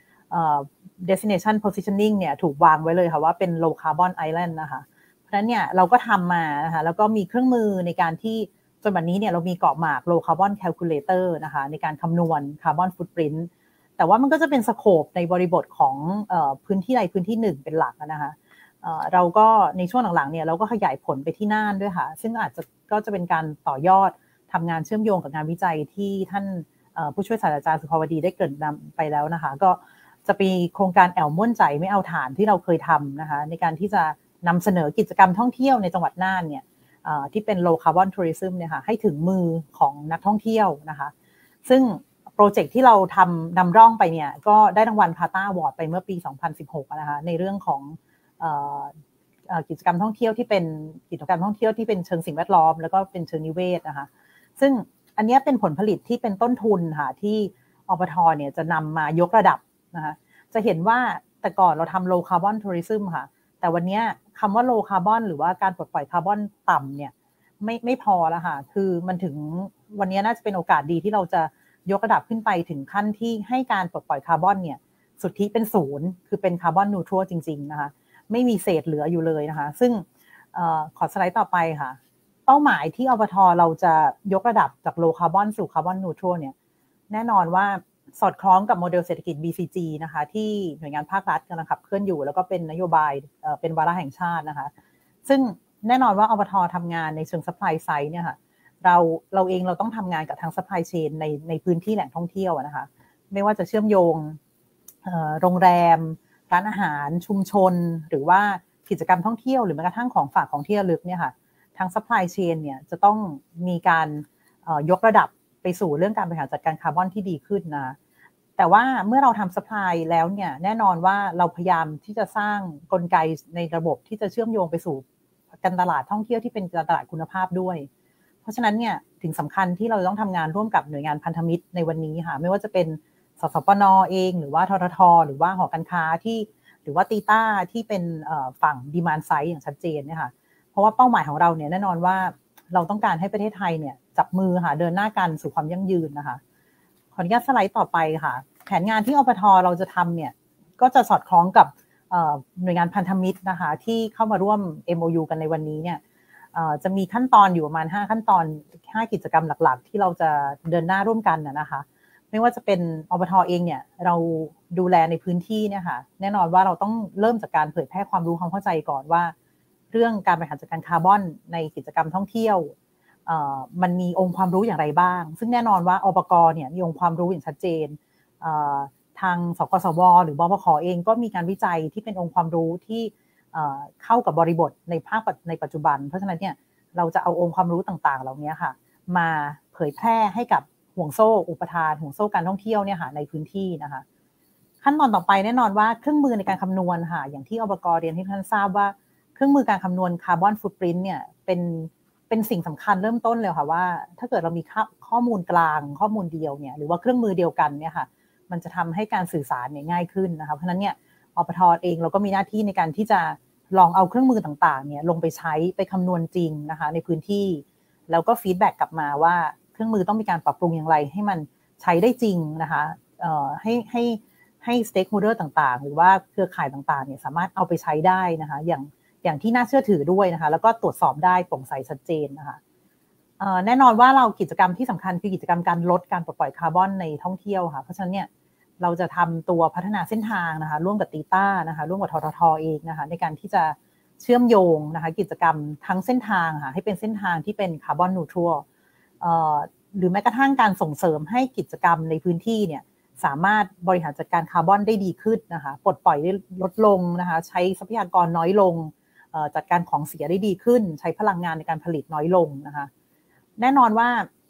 Speaker 19: destination positioning เนี่ยถูกวางไว้เลยค่ะว่าเป็น low carbon island นะคะเพราะฉะนั้นเนี่ยเราก็ทำมานะคะแล้วก็มีเครื่องมือในการที่จนบัดนี้เนี่ยเรามีเกาะหมาก low carbon calculator นะคะในการคำนวณ carbon footprint แต่ว่ามันก็จะเป็นสโคปในบริบทของพื้นที่ใดพื้นที่หนึ่งเป็นหลักนะคะเราก็ในช่วงหลังๆเนี่ยเราก็ขยายผลไปที่น่านด้วยค่ะซึ่งก็จะเป็นการต่อยอดทำงานเชื่อมโยงกับงานวิจัยที่ท่านผู้ช่วยศาสตราจารย์สุภาวดีได้เกริ่นนำไปแล้วนะคะก็จะมีโครงการแอลม่วนใจไม่เอาฐานที่เราเคยทำนะคะในการที่จะนำเสนอกิจกรรมท่องเที่ยวในจังหวัดน่านเนี่ยที่เป็น low carbon tourism เนี่ยค่ะให้ถึงมือของนักท่องเที่ยวนะคะซึ่งโปรเจกต์ที่เราทำนำร่องไปเนี่ยก็ได้รางวัลพาต้าอวอร์ดไปเมื่อปี 2016 นะคะในเรื่องของกิจกรรมท่องเที่ยวที่เป็นกิจกรรมท่องเที่ยวที่เป็นเชิงสิ่งแวดล้อมแล้วก็เป็นเชิงนิเวศนะคะซึ่งอันนี้เป็นผลผลิตที่เป็นต้นทุนค่ะที่อปท.เนี่ยจะนำมายกระดับนะคะจะเห็นว่าแต่ก่อนเราทำ low carbon tourism ค่ะแต่วันนี้คำว่า low carbon หรือว่าการปลดปล่อยคาร์บอนต่ำเนี่ยไม่พอแล้วค่ะคือมันถึงวันนี้น่าจะเป็นโอกาสดีที่เราจะยกระดับขึ้นไปถึงขั้นที่ให้การปลดปล่อยคาร์บอนเนี่ยสุทธิเป็นศูนย์คือเป็นคาร์บอนนิวทรัลจริงๆนะคะไม่มีเศษเหลืออยู่เลยนะคะซึ่งขอสไลด์ต่อไปค่ะเป้าหมายที่อปท.เราจะยกระดับจาก low carbon สู่ carbon neutral เนี่ยแน่นอนว่าสอดคล้องกับโมเดลเศรษฐกิจ BCG นะคะที่หน่วยงานภาครัฐกำลังขับเคลื่อนอยู่แล้วก็เป็นนโยบายเป็นวาระแห่งชาตินะคะซึ่งแน่นอนว่าอปท.ทำงานในเชิง supply side เนี่ยค่ะเราเองเราต้องทำงานกับทาง supply chain ในพื้นที่แหล่งท่องเที่ยวนะคะไม่ว่าจะเชื่อมโยงโรงแรมร้านอาหารชุมชนหรือว่ากิจกรรมท่องเที่ยวหรือแม้กระทั่งของฝากของที่ระลึกเนี่ยค่ะทาง supply chain เนี่ยจะต้องมีการยกระดับไปสู่เรื่องการบริหารจัดการคาร์บอนที่ดีขึ้นนะแต่ว่าเมื่อเราทำ supply แล้วเนี่ยแน่นอนว่าเราพยายามที่จะสร้างกลไกในระบบที่จะเชื่อมโยงไปสู่การตลาดท่องเที่ยวที่เป็นการตลาดคุณภาพด้วยเพราะฉะนั้นเนี่ยถึงสำคัญที่เราต้องทำงานร่วมกับหน่วยงานพันธมิตรในวันนี้ค่ะไม่ว่าจะเป็นสสปน.เองหรือว่าททท.หรือว่าหอการค้าที่หรือว่าตีต้าที่เป็นฝั่ง demand side อย่างชัดเจนเนี่ยค่ะเพราะว่าเป้าหมายของเราเนี่ยแน่นอนว่าเราต้องการให้ประเทศไทยเนี่ยจับมือค่ะเดินหน้ากันสู่ความยั่งยืนนะคะขออนุญาตสไลด์ต่อไปค่ะแผนงานที่อปท.เราจะทำเนี่ยก็จะสอดคล้องกับหน่วยงานพันธมิตรนะคะที่เข้ามาร่วม MOU กันในวันนี้เนี่ยจะมีขั้นตอนอยู่ประมาณ5ขั้นตอน5กิจกรรมหลักๆที่เราจะเดินหน้าร่วมกันนะคะไม่ว่าจะเป็นอปท.เองเนี่ยเราดูแลในพื้นที่เนี่ยค่ะแน่นอนว่าเราต้องเริ่มจากการเผยแพร่ความรู้ความเข้าใจก่อนว่าเรื่องการบริหารจัดการคาร์บอนในกิจกรรมท่องเที่ยวมันมีองค์ความรู้อย่างไรบ้างซึ่งแน่นอนว่าอปก.เนี่ยมีองค์ความรู้อย่างชัดเจนทางสกสว.หรือบพค.เองก็มีการวิจัยที่เป็นองค์ความรู้ที่เข้ากับบริบทในภาคในปัจจุบันเพราะฉะนั้นเนี่ยเราจะเอาองค์ความรู้ต่างๆเหล่านี้ค่ะมาเผยแพร่ให้กับห่วงโซ่อุปทานห่วงโซ่การท่องเที่ยวเนี่ยค่ะในพื้นที่นะคะขั้นตอนต่อไปแน่นอนว่าเครื่องมือในการคำนวณค่ะอย่างที่อบก.เรียนให้ท่านทราบว่าเครื่องมือการคำนวณคาร์บอนฟุตปรินท์เนี่ยเป็นสิ่งสำคัญเริ่มต้นเลยค่ะว่าถ้าเกิดเรามีข้อมูลกลางข้อมูลเดียวเนี่ยหรือว่าเครื่องมือเดียวกันเนี่ยค่ะมันจะทำให้การสื่อสารเนี่ยง่ายขึ้นนะคะเพราะฉะนั้นเนี่ยอปท.เองเราก็มีหน้าที่ในการที่จะลองเอาเครื่องมือต่างๆเนี่ยลงไปใช้ไปคำนวณจริงนะคะในพื้นที่แล้วก็ฟีดแบ็กกลับมาว่าเครื่องมือต้องมีการปรับปรุงอย่างไรให้มันใช้ได้จริงนะคะให้สเต็กโฮลเดอร์ต่างๆหรือว่าเครือข่ายต่างๆเนี่ยสามารถเอาไปใช้ได้นะคะอย่างที่น่าเชื่อถือด้วยนะคะแล้วก็ตรวจสอบได้โปร่งใสชัดเจนนะคะแน่นอนว่าเรากิจกรรมที่สำคัญคือกิจกรรมการลดการปลดปล่อยคาร์บอนในท่องเที่ยวค่ะเพราะฉะนั้นเนี่ยเราจะทำตัวพัฒนาเส้นทางนะคะร่วมกับตีต้านะคะร่วมกับททท.เองนะคะในการที่จะเชื่อมโยงนะคะกิจกรรมทั้งเส้นทางค่ะให้เป็นเส้นทางที่เป็นคาร์บอนนิวทรัลหรือแม้กระทั่งการส่งเสริมให้กิจกรรมในพื้นที่เนี่ยสามารถบริหารจัดการคาร์บอนได้ดีขึ้นนะคะปลดปล่อยได้ลดลงนะคะใช้ทรัพยากรน้อยลงจัดการของเสียได้ดีขึ้นใช้พลังงานในการผลิตน้อยลงนะคะแน่นอนว่า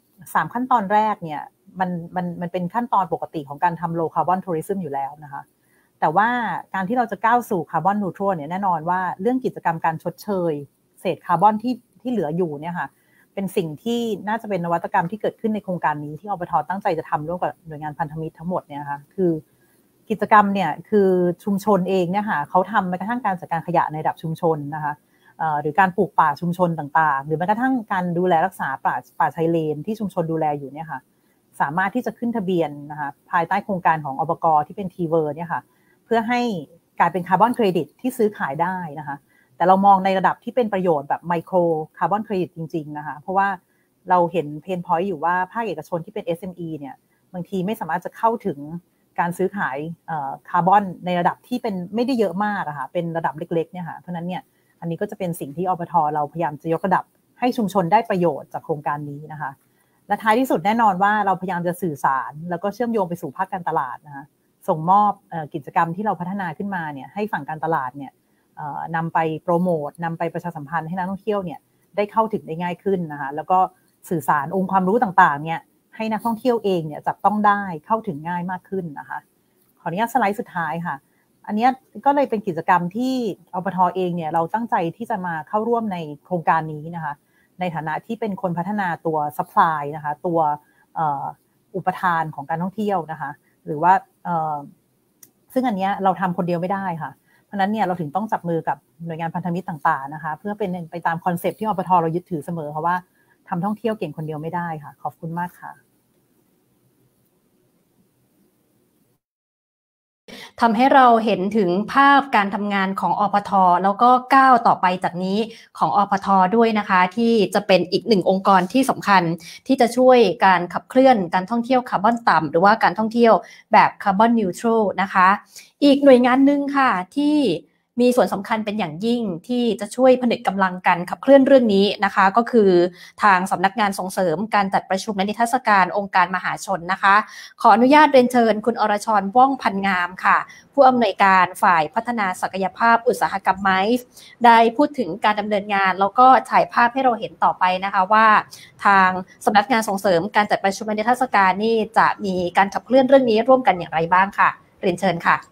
Speaker 19: 3ขั้นตอนแรกเนี่ยมันเป็นขั้นตอนปกติของการทำ low carbon tourism อยู่แล้วนะคะแต่ว่าการที่เราจะก้าวสู่คาร์บอนนิวทรัลเนี่ยแน่นอนว่าเรื่องกิจกรรมการชดเชยเศษคาร์บอนที่เหลืออยู่เนี่ยค่ะเป็นสิ่งที่น่าจะเป็นนวัตกรรมที่เกิดขึ้นในโครงการนี้ที่อปท.ตั้งใจจะทำร่วมกับหน่วยงานพันธมิตรทั้งหมดเนี่ยนะคะคือกิจกรรมเนี่ยคือชุมชนเองเนี่ยค่ะเขาทำแม้กระทั่งการจัดการขยะในระดับชุมชนนะคะหรือการปลูกป่าชุมชนต่างๆหรือแม้กระทั่งการดูแลรักษาป่าชายเลนที่ชุมชนดูแลอยู่เนี่ยค่ะสามารถที่จะขึ้นทะเบียนนะคะภายใต้โครงการของอบก.ที่เป็นทีเวอร์เนี่ยค่ะเพื่อให้กลายเป็นคาร์บอนเครดิตที่ซื้อขายได้นะคะแต่เรามองในระดับที่เป็นประโยชน์แบบไมโครคาร์บอนเครดิตจริงๆนะคะเพราะว่าเราเห็นเพนพอยต์อยู่ว่าภาคเอกชนที่เป็น SME เนี่ยบางทีไม่สามารถจะเข้าถึงการซื้อขายคาร์บอนในระดับที่เป็นไม่ได้เยอะมากอะค่ะเป็นระดับเล็กๆเนี่ยค่ะเพราะนั้นเนี่ยอันนี้ก็จะเป็นสิ่งที่อปท.เราพยายามจะยกระดับให้ชุมชนได้ประโยชน์จากโครงการนี้นะคะและท้ายที่สุดแน่นอนว่าเราพยายามจะสื่อสารแล้วก็เชื่อมโยงไปสู่ภาคการตลาดนะคะส่งมอบกิจกรรมที่เราพัฒนาขึ้นมาเนี่ยให้ฝั่งการตลาดเนี่ยนำไปโปรโมทนำไปประชาสัมพันธ์ให้นักท่องเที่ยวเนี่ยได้เข้าถึงได้ง่ายขึ้นนะคะแล้วก็สื่อสารองค์ความรู้ต่างๆเนี่ยให้นักท่องเที่ยวเองเนี่ยจับต้องได้เข้าถึงง่ายมากขึ้นนะคะขออนุญาตสไลด์สุดท้ายค่ะอันนี้ก็เลยเป็นกิจกรรมที่อปท.เองเนี่ยเราตั้งใจที่จะมาเข้าร่วมในโครงการนี้นะคะในฐานะที่เป็นคนพัฒนาตัว supply นะคะตัวอุปทานของการท่องเที่ยวนะคะหรือว่าซึ่งอันนี้เราทำคนเดียวไม่ได้ค่ะเพราะนั้นเนี่ยเราถึงต้องจับมือกับหน่วยงานพันธมิตรต่างๆนะคะเพื่อเป็นไปตามคอนเซปต์ที่อปท.เรายึดถือเสมอค่ะว่าทำท่องเที่ยวเก่งคนเดียวไม่ได้ค่ะขอบคุณมากค่ะ
Speaker 1: ทำให้เราเห็นถึงภาพการทำงานของอปท.แล้วก็ก้าวต่อไปจากนี้ของอปท.ด้วยนะคะที่จะเป็นอีกหนึ่งองค์กรที่สำคัญที่จะช่วยการขับเคลื่อนการท่องเที่ยวคาร์บอนต่ำหรือว่าการท่องเที่ยวแบบคาร์บอนนิวทรัลนะคะอีกหน่วยงานหนึ่งค่ะที่มีส่วนสำคัญเป็นอย่างยิ่งที่จะช่วยผนึกกำลังกันขับเคลื่อนเรื่องนี้นะคะก็คือทางสำนักงานส่งเสริมการจัดประชุมและนิทรรศการองค์การมหาชนนะคะขออนุญาตเรียนเชิญคุณอรชร ว่องพันงามค่ะผู้อำนวยการฝ่ายพัฒนาศักยภาพอุตสาหกรรมไม้ได้พูดถึงการดำเนินงานแล้วก็ฉายภาพให้เราเห็นต่อไปนะคะว่าทางสำนักงานส่งเสริมการจัดประชุมและนิทรรศการนี่จะมีการขับเคลื่อนเรื่องนี้ร่วมกันอย่างไรบ้างค่ะเรียนเชิญค่ะ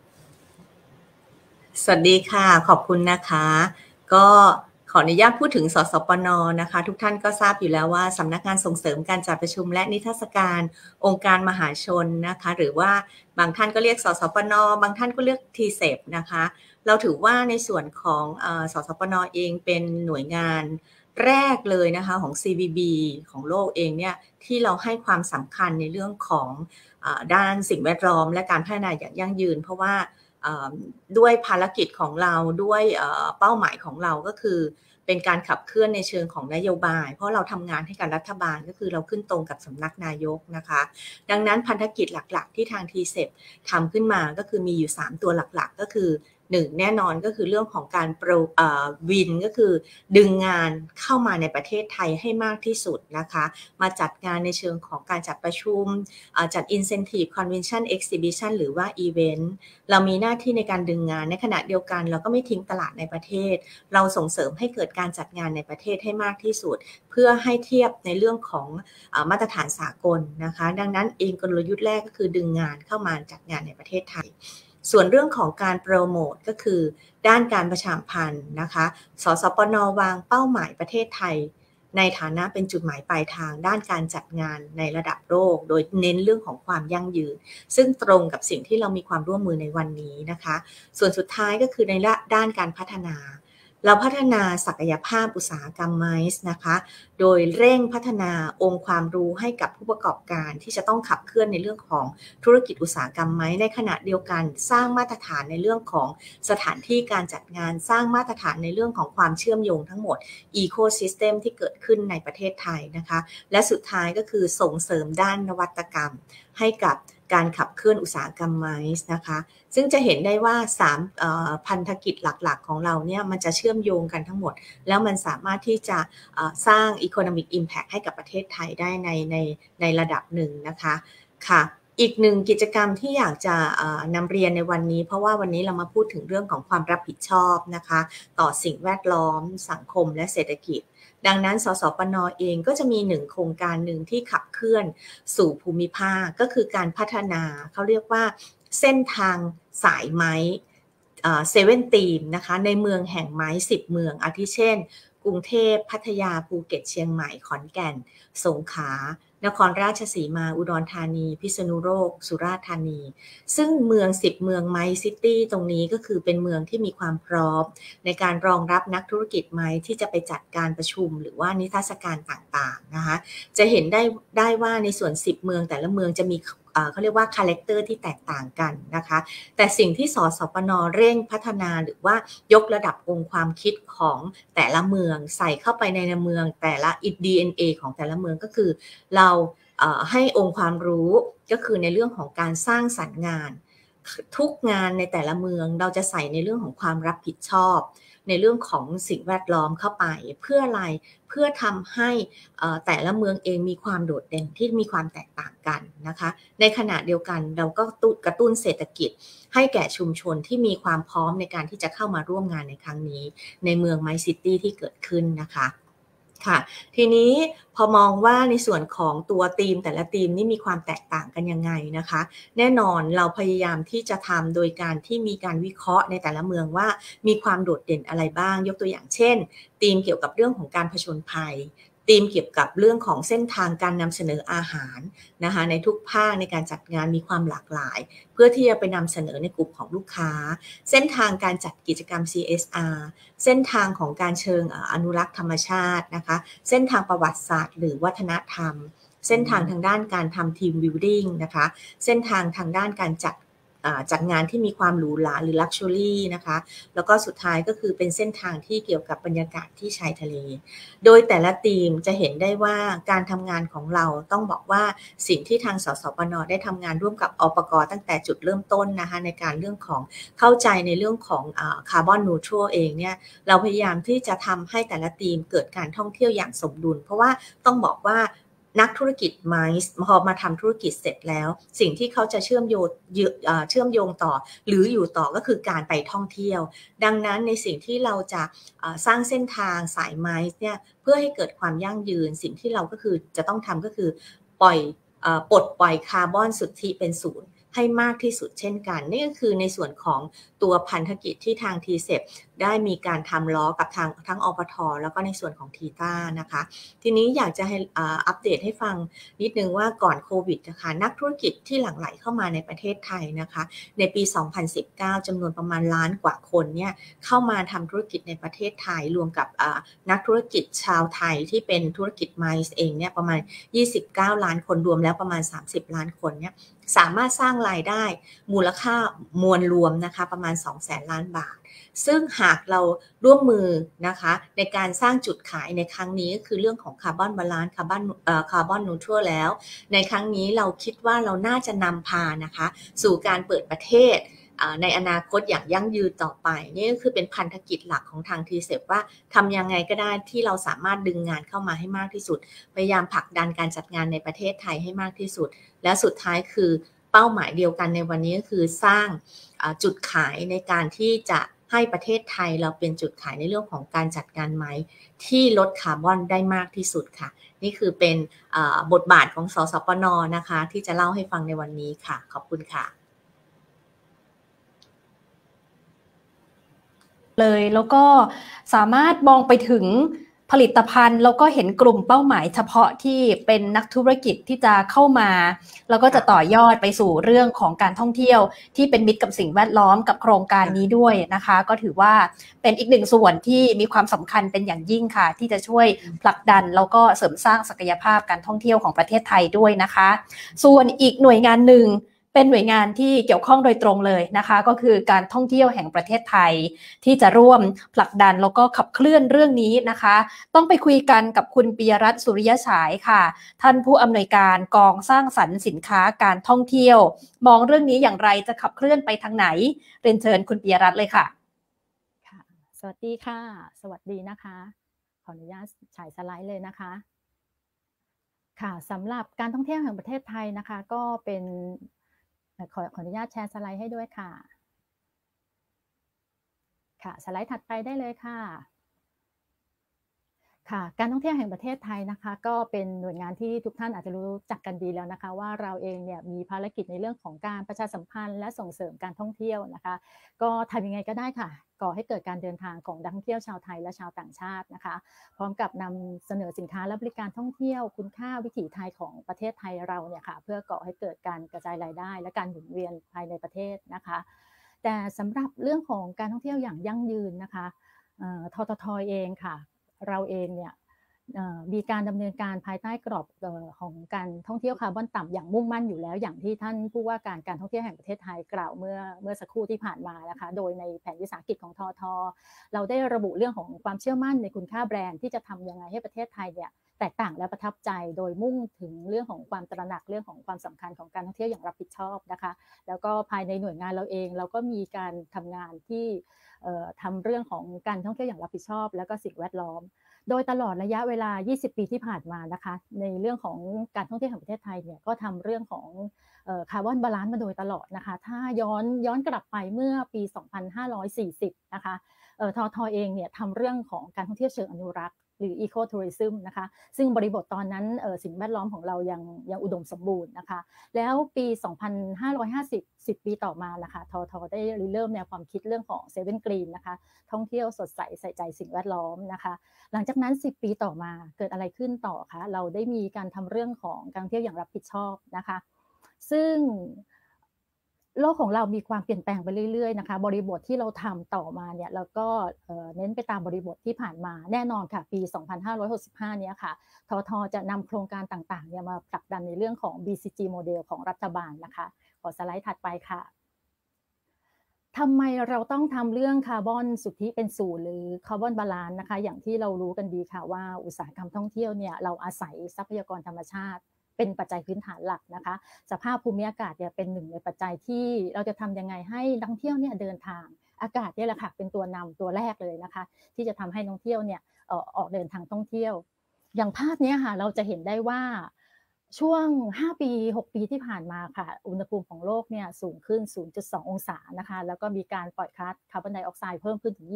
Speaker 20: สวัสดีค่ะขอบคุณนะคะก็ขออนุญาตพูดถึงสสปน.นะคะทุกท่านก็ทราบอยู่แล้วว่าสำนักงานส่งเสริมการจัดประชุมและนิทรรศการองค์การมหาชนนะคะหรือว่าบางท่านก็เรียกสสปน.บางท่านก็เรียก TCEP นะคะเราถือว่าในส่วนของสสปน.เองเป็นหน่วยงานแรกเลยนะคะของ CBB ของโลกเองเนี่ยที่เราให้ความสำคัญในเรื่องของด้านสิ่งแวดล้อมและการพัฒนาอย่างยั่งยืนเพราะว่าด้วยภารกิจของเราด้วยเป้าหมายของเราก็คือเป็นการขับเคลื่อนในเชิงของนโยบายเพราะเราทำงานให้กับรัฐบาลก็คือเราขึ้นตรงกับสำนักนายกนะคะดังนั้นพันธกิจหลักๆที่ทาง TCEP ทำขึ้นมาก็คือมีอยู่3ตัวหลักๆก็คือ1แน่นอนก็คือเรื่องของการวินก็คือดึงงานเข้ามาในประเทศไทยให้มากที่สุดนะคะมาจัดงานในเชิงของการจัดประชุมจัด Incentive Convention Exhibition หรือว่า Event เรามีหน้าที่ในการดึงงานในขณะเดียวกันเราก็ไม่ทิ้งตลาดในประเทศเราส่งเสริมให้เกิดการจัดงานในประเทศให้มากที่สุดเพื่อให้เทียบในเรื่องของมาตรฐานสากลนะคะดังนั้นเองกลยุทธ์แรกก็คือดึงงานเข้ามาจัดงานในประเทศไทยส่วนเรื่องของการโปรโมทก็คือด้านการประชาสัมพันธ์นะคะสสปน.วางเป้าหมายประเทศไทยในฐานะเป็นจุดหมายปลายทางด้านการจัดงานในระดับโลกโดยเน้นเรื่องของความยั่งยืนซึ่งตรงกับสิ่งที่เรามีความร่วมมือในวันนี้นะคะส่วนสุดท้ายก็คือในด้านการพัฒนาเราพัฒนาศักยภาพอุตสาหกรรมไม้นะคะโดยเร่งพัฒนาองค์ความรู้ให้กับผู้ประกอบการที่จะต้องขับเคลื่อนในเรื่องของธุรกิจอุตสาหกรรมไม้ในขณะเดียวกันสร้างมาตรฐานในเรื่องของสถานที่การจัดงานสร้างมาตรฐานในเรื่องของความเชื่อมโยงทั้งหมด Ecosystem ที่เกิดขึ้นในประเทศไทยนะคะและสุดท้ายก็คือส่งเสริมด้านนวัตกรรมให้กับการขับเคลื่อนอุตสาหกรรมไม้นะคะซึ่งจะเห็นได้ว่า3พันธกิจหลักๆของเราเนี่ยมันจะเชื่อมโยงกันทั้งหมดแล้วมันสามารถที่จะสร้าง Economic Impact ให้กับประเทศไทยได้ในระดับหนึ่งนะคะค่ะอีกหนึ่งกิจกรรมที่อยากจะนำเรียนในวันนี้เพราะว่าวันนี้เรามาพูดถึงเรื่องของความรับผิดชอบนะคะต่อสิ่งแวดล้อมสังคมและเศรษฐกิจดังนั้นสสปน.เองก็จะมี1โครงการหนึ่งที่ขับเคลื่อนสู่ภูมิภาคก็คือการพัฒนาเขาเรียกว่าเส้นทางสายไม้7 ธีมนะคะในเมืองแห่งไม้10เมืองอาทิเช่นกรุงเทพพัทยาภูเก็ตเชียงใหม่ขอนแก่นสงขลานครราชสีมาอุดรธานีพิษณุโลกสุราษฎร์ธานีซึ่งเมือง10เมืองไมซ์ซิตี้ตรงนี้ก็คือเป็นเมืองที่มีความพร้อมในการรองรับนักธุรกิจไมซ์ที่จะไปจัดการประชุมหรือว่านิทรรศการต่างๆนะคะจะเห็นได้ว่าในส่วน10เมืองแต่ละเมืองจะมีเขาเรียกว่าคาแรคเตอร์ที่แตกต่างกันนะคะแต่สิ่งที่สสปน.เร่งพัฒนาหรือว่ายกระดับองค์ความคิดของแต่ละเมืองใส่เข้าไปในเมืองแต่ละ DNA ของแต่ละเมืองก็คือเราให้องค์ความรู้ก็คือในเรื่องของการสร้างสรรค์งานทุกงานในแต่ละเมืองเราจะใส่ในเรื่องของความรับผิดชอบในเรื่องของสิ่งแวดล้อมเข้าไปเพื่ออะไรเพื่อทำให้แต่ละเมืองเองมีความโดดเด่นที่มีความแตกต่างกันนะคะในขณะเดียวกันเราก็กระตุ้นเศรษฐกิจให้แก่ชุมชนที่มีความพร้อมในการที่จะเข้ามาร่วมงานในครั้งนี้ในเมืองไมซ์ซิตี้ที่เกิดขึ้นนะคะค่ะทีนี้พอมองว่าในส่วนของตัวธีมแต่ละธีมนี่มีความแตกต่างกันยังไงนะคะแน่นอนเราพยายามที่จะทำโดยการที่มีการวิเคราะห์ในแต่ละเมืองว่ามีความโดดเด่นอะไรบ้างยกตัวอย่างเช่นธีมเกี่ยวกับเรื่องของการผจญภัยธีมเกี่ยวกับเรื่องของเส้นทางการนำเสนออาหารนะคะในทุกภาคในการจัดงานมีความหลากหลายเพื่อที่จะไปนำเสนอในกลุ่มของลูกค้าเส้นทางการจัดกิจกรรม CSR เส้นทางของการเชิงอนุรักษ์ธรรมชาตินะคะเส้นทางประวัติศาสตร์หรือวัฒนธรรมเส้นทางทางด้านการทำทีมบิลดิ้งนะคะเส้นทางทางด้านการจัดงานที่มีความหรูหราหรือลักชัวรี่นะคะแล้วก็สุดท้ายก็คือเป็นเส้นทางที่เกี่ยวกับบรรยากาศที่ชายทะเลโดยแต่ละธีมจะเห็นได้ว่าการทำงานของเราต้องบอกว่าสิ่งที่ทางสสปน.ได้ทำงานร่วมกับอปก.ตั้งแต่จุดเริ่มต้นนะคะในการเรื่องของเข้าใจในเรื่องของคาร์บอนนิวทรัลเองเนี่ยเราพยายามที่จะทำให้แต่ละธีมเกิดการท่องเที่ยวอย่างสมดุลเพราะว่าต้องบอกว่านักธุรกิจไมซ์พอมาทำธุรกิจเสร็จแล้วสิ่งที่เขาจะเชื่อมโยงต่อหรืออยู่ต่อก็คือการไปท่องเที่ยวดังนั้นในสิ่งที่เราจะสร้างเส้นทางสายไมซ์เนี่ยเพื่อให้เกิดความยั่งยืนสิ่งที่เราก็คือจะต้องทำก็คือปลดปล่อยคาร์บอนสุทธิเป็นศูนย์ให้มากที่สุดเช่นกันนี่ก็คือในส่วนของตัวพันธกิจที่ทาง TCEP ได้มีการทำล้อกับทั้งอปท.แล้วก็ในส่วนของทีต้านะคะทีนี้อยากจะให้อัปเดตให้ฟังนิดนึงว่าก่อนโควิดนะคะนักธุรกิจที่หลั่งไหลเข้ามาในประเทศไทยนะคะในปี 2019 จำนวนประมาณล้านกว่าคนเนี่ยเข้ามาทำธุรกิจในประเทศไทยรวมกับนักธุรกิจชาวไทยที่เป็นธุรกิจไมซ์เองเนี่ยประมาณ29ล้านคนรวมแล้วประมาณ30ล้านคนเนี่ยสามารถสร้างรายได้มูลค่ามวลรวมนะคะประมาณ 200,000 ล้านบาทซึ่งหากเราร่วมมือนะคะในการสร้างจุดขายในครั้งนี้ก็คือเรื่องของคาร์บอนบาลานซ์คาร์บอนนิวทรัลแล้วในครั้งนี้เราคิดว่าเราน่าจะนำพานะคะสู่การเปิดประเทศในอนาคตอย่างยั่งยืนต่อไปนี่ก็คือเป็นพันธกิจหลักของทาง TCEP ว่าทำยังไงก็ได้ที่เราสามารถดึงงานเข้ามาให้มากที่สุดพยายามผลักดันการจัดงานในประเทศไทยให้มากที่สุดและสุดท้ายคือเป้าหมายเดียวกันในวันนี้ก็คือสร้างจุดขายในการที่จะให้ประเทศไทยเราเป็นจุดขายในเรื่องของการจัดงานไม้ที่ลดคาร์บอนได้มากที่สุดค่ะนี่คือเป็นบทบาทของสสปน.นะคะที่จะเล่าให้ฟังในวันนี้ค่ะขอบคุณค่ะ
Speaker 1: เลยแล้วก็สามารถมองไปถึงผลิตภัณฑ์แล้วก็เห็นกลุ่มเป้าหมายเฉพาะที่เป็นนักธุรกิจที่จะเข้ามาแล้วก็จะต่อยอดไปสู่เรื่องของการท่องเที่ยวที่เป็นมิตรกับสิ่งแวดล้อมกับโครงการนี้ด้วยนะคะก็ถือว่าเป็นอีกหนึ่งส่วนที่มีความสำคัญเป็นอย่างยิ่งค่ะที่จะช่วยผลักดันแล้วก็เสริมสร้างศักยภาพการท่องเที่ยวของประเทศไทยด้วยนะคะส่วนอีกหน่วยงานหนึ่งเป็นหน่วยงานที่เกี่ยวข้องโดยตรงเลยนะคะก็คือการท่องเที่ยวแห่งประเทศไทยที่จะร่วมผลักดันแล้วก็ขับเคลื่อนเรื่องนี้นะคะต้องไปคุยกันกับคุณปิยรัตน์สุริยฉายค่ะท่านผู้อำนวยการกองสร้างสรรค์สินค้าการท่องเที่ยวมองเรื่องนี้อย่างไรจะขับเคลื่อนไปทางไหนเรียนเชิญคุณปิยรัตน์เลยค่ะ
Speaker 21: ค่ะสวัสดีค่ะสวัสดีนะคะขออนุญาตฉายสไลด์เลยนะคะค่ะสำหรับการท่องเที่ยวแห่งประเทศไทยนะคะก็เป็นขออนุญาตแชร์สไลด์ให้ด้วยค่ะค่ะสไลด์ถัดไปได้เลยค่ะค่ะการท่องเที่ยวแห่งประเทศไทยนะคะก็เป็นหน่วยงานที่ทุกท่านอาจจะรู้จักกันดีแล้วนะคะว่าเราเองเนี่ยมีภารกิจในเรื่องของการประชาสัมพันธ์และส่งเสริมการท่องเที่ยวนะคะก็ทำยังไงก็ได้ค่ะก่อให้เกิดการเดินทางของนักท่องเที่ยวชาวไทยและชาวต่างชาตินะคะพร้อมกับนำเสนอสินค้าและบริการท่องเที่ยวคุณค่าวิถีไทยของประเทศไทยเราเนี่ยค่ะเพื่อก่อให้เกิดการกระจายรายได้และการหมุนเวียนภายในประเทศนะคะแต่สำหรับเรื่องของการท่องเที่ยวอย่างยั่งยืนนะคะททท.เองค่ะเราเองเนี่ยมีการดำเนินการภายใต้กรอบของการท่องเที่ยวคาร์บอนต่ำอย่างมุ่งมั่นอยู่แล้วอย่างที่ท่านผู้ว่าการท่องเที่ยวแห่งประเทศไทยกล่าวเมื่อสักครู่ที่ผ่านมานะคะโดยในแผนวิสาหกิจของทท.เราได้ระบุเรื่องของความเชื่อมั่นในคุณค่าแบรนด์ที่จะทำยังไงให้ประเทศไทยเนี่ยแตกต่างและประทับใจโดยมุ่งถึงเรื่องของความตระหนักเรื่องของความสำคัญของการท่องเที่ยวอย่างรับผิดชอบนะคะแล้วก็ภายในหน่วยงานเราเองเราก็มีการทำงานที่ทำเรื่องของการท่องเที่ยวอย่างรับผิดชอบแล้วก็สิ่งแวดล้อมโดยตลอดระยะเวลา20 ปีที่ผ่านมานะคะในเรื่องของการท่องเที่ยวแห่งประเทศไทยเนี่ยก็ทำเรื่องของคาร์บอนบาลานซ์มาโดยตลอดนะคะถ้าย้อนกลับไปเมื่อปี 2540 นะคะทท.เองเนี่ยทำเรื่องของการท่องเที่ยวเชิงอนุรักษ์หรือ Eco Tourism นะคะซึ่งบริบทตอนนั้นสิ่งแวดล้อมของเรายังอุดมสมบูรณ์นะคะแล้วปี 2550 10 ปีต่อมานะคะทท.ได้เริ่มแนวความคิดเรื่องของ Seven Green นะคะท่องเที่ยวสดใสใส่ใจสิ่งแวดล้อมนะคะหลังจากนั้น10 ปีต่อมาเกิดอะไรขึ้นต่อคะเราได้มีการทำเรื่องของการท่องเที่ยวอย่างรับผิดชอบนะคะซึ่งโลกของเรามีความเปลี่ยนแปลงไปเรื่อยๆนะคะบริบทที่เราทำต่อมาเนี่ยเราก็เน้นไปตามบริบทที่ผ่านมาแน่นอนค่ะปี 2565 เนี้ยค่ะทท.จะนำโครงการต่างๆเนี่ยมาผลักดันในเรื่องของ BCG โมเดลของรัฐบาลนะคะขอสไลด์ถัดไปค่ะทำไมเราต้องทำเรื่องคาร์บอนสุทธิเป็นศูนย์หรือคาร์บอนบาลานซ์นะคะอย่างที่เรารู้กันดีค่ะว่าอุตสาหกรรมท่องเที่ยวเนี่ยเราอาศัยทรัพยากรธรรมชาติเป็นปัจจัยพื้นฐานหลักนะคะสภาพภูมิอากาศเนี่ยเป็นหนึ่งในปัจจัยที่เราจะทำยังไงให้นักท่องเที่ยวเนี่ยเดินทางอากาศเนี่ยแหละค่ะเป็นตัวนำตัวแรกเลยนะคะที่จะทำให้นักท่องเที่ยวเนี่ยออกเดินทางท่องเที่ยวอย่างภาพนี้ค่ะเราจะเห็นได้ว่าช่วง5 ปี 6 ปีที่ผ่านมาค่ะอุณหภูมิของโลกเนี่ยสูงขึ้น 0.2 องศานะคะแล้วก็มีการปล่อยก๊าซคาร์บอนไดออกไซด์เพิ่มขึ้นถึง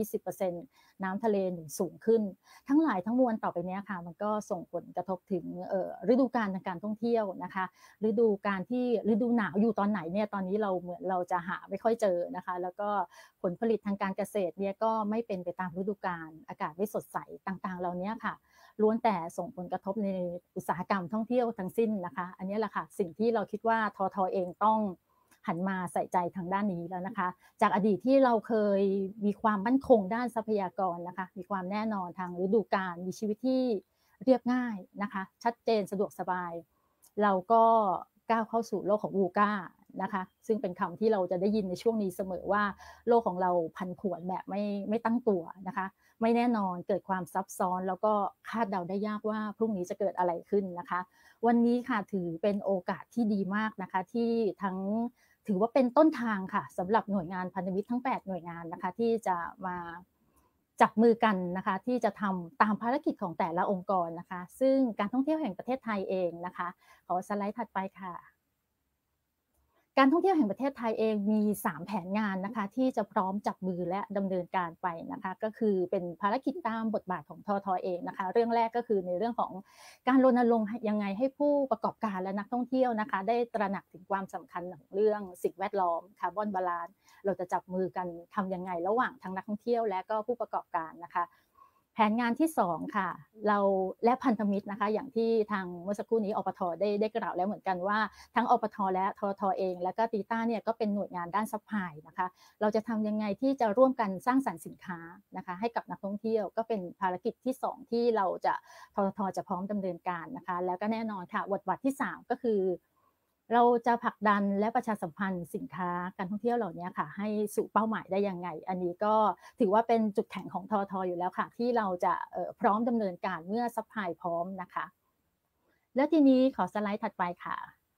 Speaker 21: 20% น้ำทะเลหนุนสูงขึ้นทั้งหลายทั้งมวลต่อไปนี้ค่ะมันก็ส่งผลกระทบถึงฤดูกาลทางการท่องเที่ยวนะคะฤดูหนาวอยู่ตอนไหนเนี่ยตอนนี้เราเหมือนเราจะหาไม่ค่อยเจอนะคะแล้วก็ผลผลิตทางการเกษตรเนี่ยก็ไม่เป็นไปตามฤดูกาลอากาศไม่สดใสต่างๆเหล่านี้ค่ะล้วนแต่ส่งผลกระทบในอุตสาหกรรมท่องเที่ยวทั้งสิ้นนะคะอันนี้แหละค่ะสิ่งที่เราคิดว่าทท.เองต้องหันมาใส่ใจทางด้านนี้แล้วนะคะจากอดีตที่เราเคยมีความมั่นคงด้านทรัพยากรนะคะมีความแน่นอนทางฤดูกาลมีชีวิตที่เรียบง่ายนะคะชัดเจนสะดวกสบายเราก็ก้าวเข้าสู่โลกของวูก้านะคะซึ่งเป็นคำที่เราจะได้ยินในช่วงนี้เสมอว่าโลกของเราผันผวนแบบไม่ตั้งตัวนะคะไม่แน่นอนเกิดความซับซ้อนแล้วก็คาดเดาได้ยากว่าพรุ่งนี้จะเกิดอะไรขึ้นนะคะวันนี้ค่ะถือเป็นโอกาสที่ดีมากนะคะที่ถือว่าเป็นต้นทางค่ะสำหรับหน่วยงานพันธมิตรทั้ง8หน่วยงานนะคะที่จะมาจับมือกันนะคะที่จะทำตามภารกิจของแต่ละองค์กรนะคะซึ่งการท่องเที่ยวแห่งประเทศไทยเองนะคะขอสไลด์ถัดไปค่ะการท่องเที่ยวแห่งประเทศไทยเองมี3แผนงานนะคะที่จะพร้อมจับมือและดำเนินการไปนะคะก็คือเป็นภารกิจตามบทบาทของทท.เองนะคะเรื่องแรกก็คือในเรื่องของการรณรงค์ยังไงให้ผู้ประกอบการและนักท่องเที่ยวนะคะได้ตระหนักถึงความสำคัญของเรื่องสิ่งแวดล้อมคาร์บอนบาลานซ์เราจะจับมือกันทำยังไงระหว่างทั้งนักท่องเที่ยวและก็ผู้ประกอบการนะคะแผนงานที่2ค่ะเราและพันธมิตรนะคะอย่างที่ทางเมื่อสักครู่นี้อปท.ได้กล่าวแล้วเหมือนกันว่าทั้งอปท.และทท.เองและก็ตีต้าเนี่ยก็เป็นหน่วยงานด้านซัพพลายนะคะเราจะทำยังไงที่จะร่วมกันสร้างสรรค์สินค้านะคะให้กับนักท่องเที่ยวก็เป็นภารกิจที่2ที่เราจะทท.จะพร้อมดำเนินการนะคะแล้วก็แน่นอนค่ะบทบาทที่3ก็คือเราจะผลักดันและประชาสัมพันธ์สินค้าการท่องเที่ยวเหล่านี้ค่ะให้สู่เป้าหมายได้ยังไงอันนี้ก็ถือว่าเป็นจุดแข็งของทท.อยู่แล้วค่ะที่เราจะพร้อมดำเนินการเมื่อซัพพลายพร้อมนะคะแล้วทีนี้ขอสไลด์ถัดไปค่ะ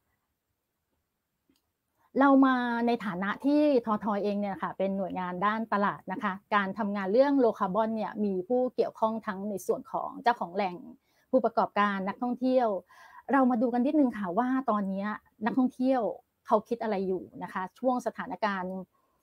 Speaker 21: เรามาในฐานะที่ทท.เองเนี่ยค่ะเป็นหน่วยงานด้านตลาดนะคะการทำงานเรื่องโลคาร์บอนเนี่ยมีผู้เกี่ยวข้องทั้งในส่วนของเจ้าของแหล่งผู้ประกอบการนักท่องเที่ยวเรามาดูกันนิดนึงค่ะว่าตอนนี้นักท่องเที่ยวเขาคิดอะไรอยู่นะคะช่วงสถานการณ์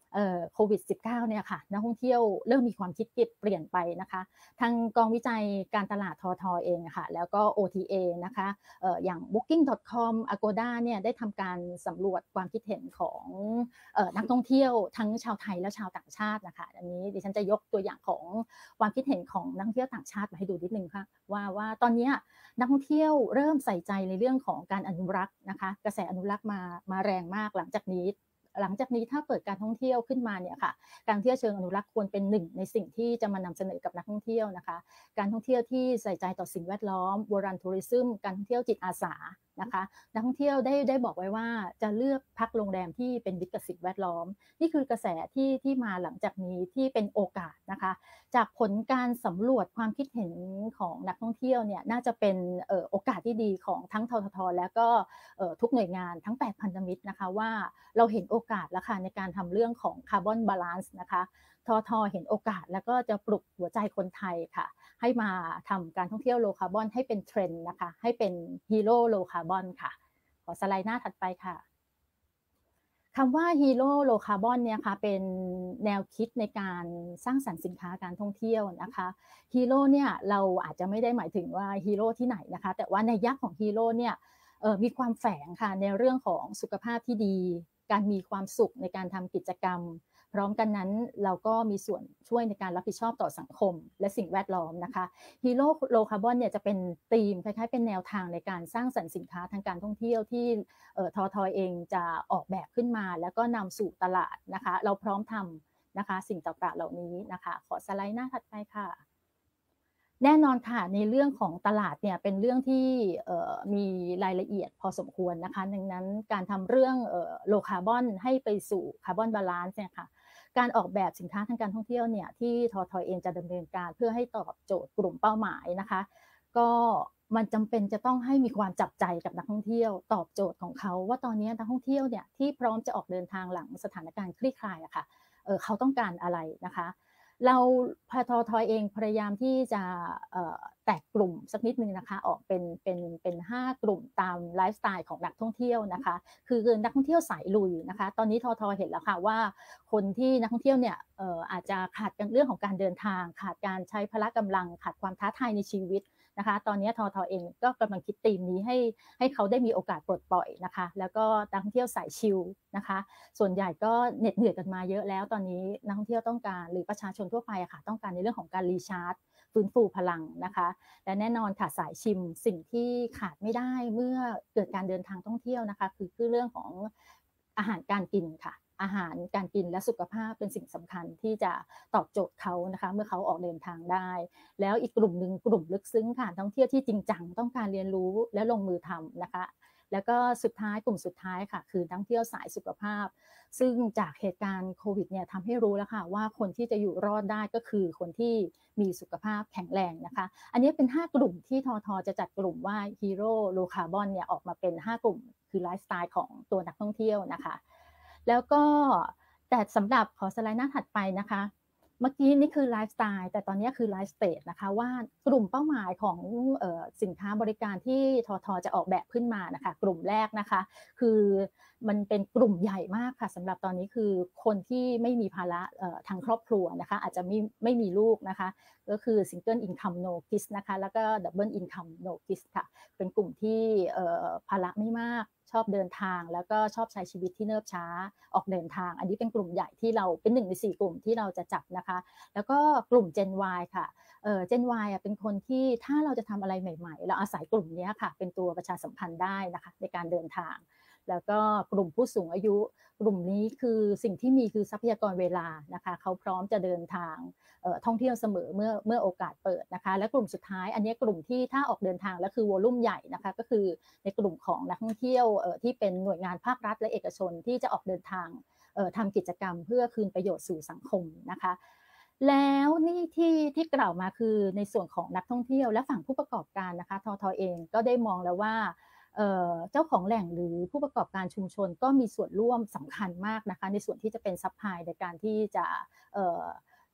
Speaker 21: โควิด -19 เนี่ยค่ะนักท่องเที่ยวเริ่มมีความคิดเปลี่ยนไปนะคะทางกองวิจัยการตลาดททเองค่ะแล้วก็ OTA นะคะอย่าง Booking.com Agoda เนี่ยได้ทำการสำรวจความคิดเห็นของนักท่องเที่ยวทั้งชาวไทยและชาวต่างชาตินะคะอันนี้ดิฉันจะยกตัวอย่างของความคิดเห็นของนักท่องเที่ยวต่างชาติมาให้ดูนิดนึงค่ะว่าตอนนี้นักท่องเที่ยวเริ่มใส่ใจในเรื่องของการอนุรักษ์นะคะกระแสอนุรักษ์มาแรงมากหลังจากนี้ถ้าเปิดการท่องเที่ยวขึ้นมาเนี่ยค่ะการท่องเที่ยวเชิงอนุรักษ์ควรเป็นหนึ่งในสิ่งที่จะมานำเสนอกับนักท่องเที่ยวนะคะการท่องเที่ยวที่ใส่ใจต่อสิ่งแวดล้อมโบราณทัวริซึมการท่องเที่ยวจิตอาสานะคะนักท่องเที่ยวได้บอกไว้ว่าจะเลือกพักโรงแรมที่เป็นมิตรกับสิ่งแวดล้อมนี่คือกระแสที่มาหลังจากนี้ที่เป็นโอกาสนะคะจากผลการสำรวจความคิดเห็นของนักท่องเที่ยวเนี่ยน่าจะเป็นโอกาสที่ดีของทั้งททท.และก็ทุกหน่วยงานทั้ง8พันธมิตรนะคะว่าเราเห็นโอกาสแล้วค่ะในการทำเรื่องของคาร์บอนบาลานซ์นะคะททเห็นโอกาสแล้วก็จะปลุกหัวใจคนไทยค่ะให้มาทำการท่องเที่ยวโลคาร์บอนให้เป็นเทรนด์นะคะให้เป็นฮีโร่โลคาร์บอนค่ะขอสไลด์หน้าถัดไปค่ะคำว่าฮีโร่โลคาร์บอนเนี่ยค่ะเป็นแนวคิดในการสร้างสรรค์สินค้าการท่องเที่ยวนะคะฮีโร่เนี่ยเราอาจจะไม่ได้หมายถึงว่าฮีโร่ที่ไหนนะคะแต่ว่าในยักษ์ของฮีโร่เนี่ยมีความแฝงค่ะในเรื่องของสุขภาพที่ดีการมีความสุขในการทำกิจกรรมพร้อมกันนั้นเราก็มีส่วนช่วยในการรับผิดชอบต่อสังคมและสิ่งแวดล้อมนะคะฮีโร่โลคาร์บอนเนี่ยจะเป็นธีมคล้ายๆเป็นแนวทางในการสร้างสรรค์สินค้าทางการท่องเที่ยวที่ททเองจะออกแบบขึ้นมาแล้วก็นำสู่ตลาดนะคะเราพร้อมทำนะคะสิ่งต่างๆเหล่านี้นะคะขอสไลด์หน้าถัดไปค่ะแน่นอนค่ะในเรื่องของตลาดเนี่ยเป็นเรื่องที่มีรายละเอียดพอสมควรนะคะดังนั้นการทำเรื่องโลคาร์บอนให้ไปสู่คาร์บอนบาลานซ์เนี่ยค่ะการออกแบบสินค้าทางการท่องเที่ยวเนี่ยที่ททเองจะดำเนินการเพื่อให้ตอบโจทย์กลุ่มเป้าหมายนะคะก็มันจำเป็นจะต้องให้มีความจับใจกับนักท่องเที่ยวตอบโจทย์ของเขาว่าตอนนี้นักท่องเที่ยวเนี่ยที่พร้อมจะออกเดินทางหลังสถานการณ์คลี่คลายอะค่ะเขาต้องการอะไรนะคะเราททเองพยายามที่จะแตกกลุ่มสักนิดนึงนะคะออกเป็น5กลุ่มตามไลฟ์สไตล์ของนักท่องเที่ยวนะคะคือนักท่องเที่ยวสายลุยนะคะตอนนี้ททเห็นแล้วค่ะว่าคนที่นักท่องเที่ยวเนี่ยอาจจะขาดเรื่องของการเดินทางขาดการใช้พละกำลังขาดความท้าทายในชีวิตนะคะตอนนี้ททเองก็กำลังคิดธีมนี้ให้เขาได้มีโอกาสปลดปล่อยนะคะแล้วก็นักท่องเที่ยวสายชิลนะคะส่วนใหญ่ก็เหน็ดเหนื่อยกันมาเยอะแล้วตอนนี้นักท่องเที่ยวต้องการหรือประชาชนทั่วไปอะค่ะต้องการในเรื่องของการรีชาร์จฟื้นฟูพลังนะคะและแน่นอนค่ะสายชิมสิ่งที่ขาดไม่ได้เมื่อเกิดการเดินทางท่องเที่ยวนะคะคือเรื่องของอาหารการกินค่ะอาหารการกินและสุขภาพเป็นสิ่งสำคัญที่จะตอบโจทย์เขานะคะเมื่อเขาออกเดินทางได้แล้วอีกกลุ่มหนึ่งกลุ่มลึกซึ้งค่ะท่องเที่ยวที่จริงจังต้องการเรียนรู้และลงมือทำนะคะแล้วก็กลุ่มสุดท้ายค่ะคือนักท่องเที่ยวสายสุขภาพซึ่งจากเหตุการณ์โควิดเนี่ยทำให้รู้แล้วค่ะว่าคนที่จะอยู่รอดได้ก็คือคนที่มีสุขภาพแข็งแรงนะคะอันนี้เป็น5กลุ่มที่ททจะจัดกลุ่มว่าฮีโร่โลคาร์บอนเนี่ยออกมาเป็น5กลุ่มคือไลฟ์สไตล์ของตัวนักท่องเที่ยวนะคะแล้วก็แต่สำหรับขอสไลด์หน้าถัดไปนะคะเมื่อกี้นี่คือไลฟ์สไตล์แต่ตอนนี้คือไลฟ์สเตจนะคะว่ากลุ่มเป้าหมายของสินค้าบริการที่ททจะออกแบบขึ้นมานะคะกลุ่มแรกนะคะคือมันเป็นกลุ่มใหญ่มากค่ะสำหรับตอนนี้คือคนที่ไม่มีภาระทางครอบครัวนะคะอาจจะไม่มีลูกนะคะก็คือ Single Income No Kids นะคะแล้วก็ Double Income No Kids ค่ะเป็นกลุ่มที่ภาระไม่มากชอบเดินทางแล้วก็ชอบใช้ชีวิตที่เนิบช้าออกเดินทางอันนี้เป็นกลุ่มใหญ่ที่เราเป็น1ใน4กลุ่มที่เราจะจับนะคะแล้วก็กลุ่ม Gen Y ค่ะGen Y เป็นคนที่ถ้าเราจะทำอะไรใหม่ๆเราอาศัยกลุ่มนี้ค่ะเป็นตัวประชาสัมพันธ์ได้นะคะในการเดินทางแล้วก็กลุ่มผู้สูงอายุกลุ่มนี้คือสิ่งที่มีคือทรัพยากรเวลานะคะเขาพร้อมจะเดินทางท่องเที่ยวเสมอเมื่อโอกาสเปิดนะคะและกลุ่มสุดท้ายอันนี้กลุ่มที่ถ้าออกเดินทางแล้วคือวอลุ่มใหญ่นะคะก็คือในกลุ่มของนักท่องเที่ยวที่เป็นหน่วยงานภาครัฐและเอกชนที่จะออกเดินทางทำกิจกรรมเพื่อคืนประโยชน์สู่สังคมนะคะแล้วนี่ที่กล่าวมาคือในส่วนของนักท่องเที่ยวและฝั่งผู้ประกอบการนะคะททเองก็ได้มองแล้วว่าเจ้าของแหล่งหรือผู้ประกอบการชุมชนก็มีส่วนร่วมสำคัญมากนะคะในส่วนที่จะเป็นซัพพลายในการที่จะ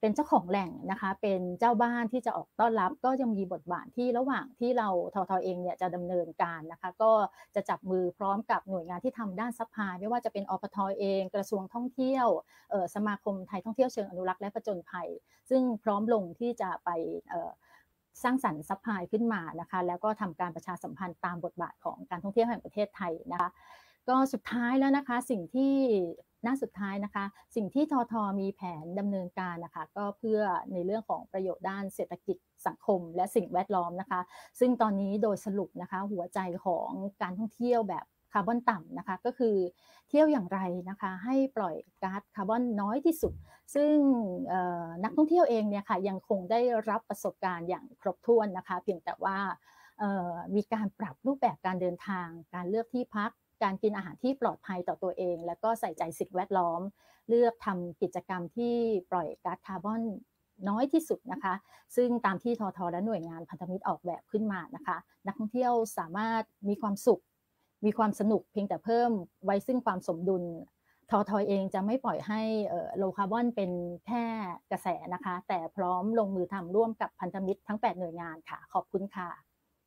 Speaker 21: เป็นเจ้าของแหล่งนะคะเป็นเจ้าบ้านที่จะออกต้อนรับก็ยังมีบทบาทที่ระหว่างที่เราททเองเนี่ยจะดำเนินการนะคะก็จะจับมือพร้อมกับหน่วยงานที่ทำด้านซัพพลายไม่ว่าจะเป็นอปทเองกระทรวงท่องเที่ยวสมาคมไทยท่องเที่ยวเชิงอนุรักษ์และผจญภัยซึ่งพร้อมลงที่จะไปสร้างสรรค์ซัพพลายขึ้นมานะคะแล้วก็ทำการประชาสัมพันธ์ตามบทบาทของการท่องเที่ยวแห่งประเทศไทยนะคะก็สุดท้ายแล้วนะคะสิ่งที่สุดท้ายนะคะสิ่งที่ททมีแผนดำเนินการนะคะก็เพื่อในเรื่องของประโยชน์ด้านเศรษฐกิจสังคมและสิ่งแวดล้อมนะคะซึ่งตอนนี้โดยสรุปนะคะหัวใจของการท่องเที่ยวแบบคาร์บอนต่ำนะคะก็คือเที่ยวอย่างไรนะคะให้ปล่อยก๊าซคาร์บอนน้อยที่สุดซึ่งนักท่องเที่ยวเองเนี่ยค่ะยังคงได้รับประสบการณ์อย่างครบถ้วนนะคะเพียงแต่ว่ามีการปรับรูปแบบการเดินทางการเลือกที่พักการกินอาหารที่ปลอดภัยต่อตัวเองและก็ใส่ใจสิ่งแวดล้อมเลือกทำกิจกรรมที่ปล่อยก๊าซคาร์บอนน้อยที่สุดนะคะซึ่งตามที่ททและหน่วยงานพันธมิตรออกแบบขึ้นมานะคะนักท่องเที่ยวสามารถมีความสุขมีความสนุกเพียงแต่เพิ่มไว้ซึ่งความสมดุลททเองจะไม่ปล่อยให้โลคาร์บอนเป็นแค่กระแสนะคะแต่พร้อมลงมือทำร่วมกับพันธมิตรทั้ง8หน่วยงานค่ะขอบคุณค่ะ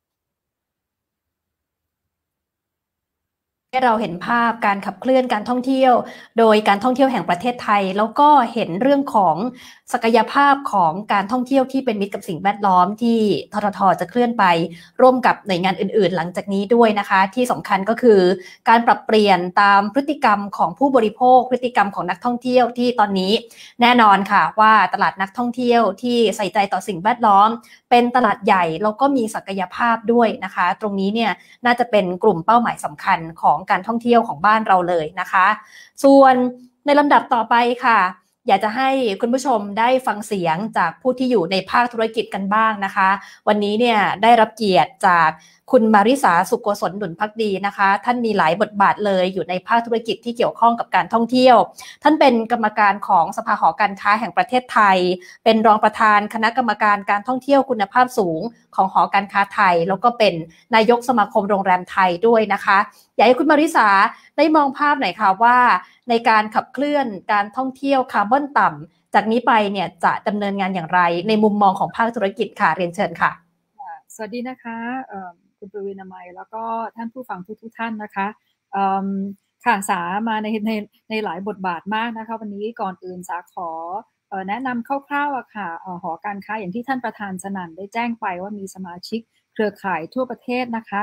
Speaker 1: ให้เราเห็นภาพการขับเคลื่อนการท่องเที่ยวโดยการท่องเที่ยวแห่งประเทศไทยแล้วก็เห็นเรื่องของศักยภาพของการท่องเที่ยวที่เป็นมิตรกับสิ่งแวดล้อมที่ทททจะเคลื่อนไปร่วมกับหน่วยงานอื่นๆหลังจากนี้ด้วยนะคะที่สำคัญก็คือการปรับเปลี่ยนตามพฤติกรรมของผู้บริโภคพฤติกรรมของนักท่องเที่ยวที่ตอนนี้แน่นอนค่ะว่าตลาดนักท่องเที่ยวที่ใส่ใจต่อสิ่งแวดล้อมเป็นตลาดใหญ่แล้วก็มีศักยภาพด้วยนะคะตรงนี้เนี่ยน่าจะเป็นกลุ่มเป้าหมายสำคัญของการท่องเที่ยวของบ้านเราเลยนะคะส่วนในลำดับต่อไปค่ะอยากจะให้คุณผู้ชมได้ฟังเสียงจากผู้ที่อยู่ในภาคธุรกิจกันบ้างนะคะวันนี้เนี่ยได้รับเกียรติจากคุณมาริสาสุโกศลหนุนภักดีนะคะท่านมีหลายบทบาทเลยอยู่ในภาคธุรกิจที่เกี่ยวข้องกับการท่องเที่ยวท่านเป็นกรรมการของสภาหอการค้าแห่งประเทศไทยเป็นรองประธานคณะกรรมการการท่องเที่ยวคุณภาพสูงของหอการค้าไทยแล้วก็เป็นนายกสมาคมโรงแรมไทยด้วยนะคะอยากให้คุณมาริสาได้มองภาพหน่อยค่ะว่าในการขับเคลื่อนการท่องเที่ยวคาร์บอนต่ำจากนี้ไปเนี่ยจะดำเนินงานอย่างไรในมุมมองของภาคธุรกิจค่ะเรียนเชิญค่ะ
Speaker 3: สวัสดีนะคะคุณประวินามัยแล้วก็ท่านผู้ฟังทุกท่านนะคะค่ะสามาในหลายบทบาทมากนะคะวันนี้ก่อนอื่นสาขอแนะนำคร่าวๆค่ะหอการค้าอย่างที่ท่านประธานสนั่นได้แจ้งไปว่ามีสมาชิกเครือข่ายทั่วประเทศนะคะ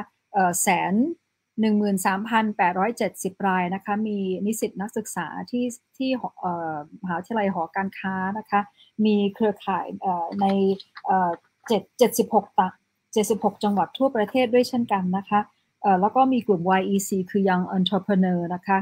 Speaker 3: 13,870 รายนะคะมีนิสิตนักศึกษาที่มหาวิทยาลัยหอการค้านะคะมีเครือข่ายใน76จังหวัดทั่วประเทศด้วยเช่นกันนะคะแล้วก็มีกลุ่ม YEC คือ Young Entrepreneur นะคะ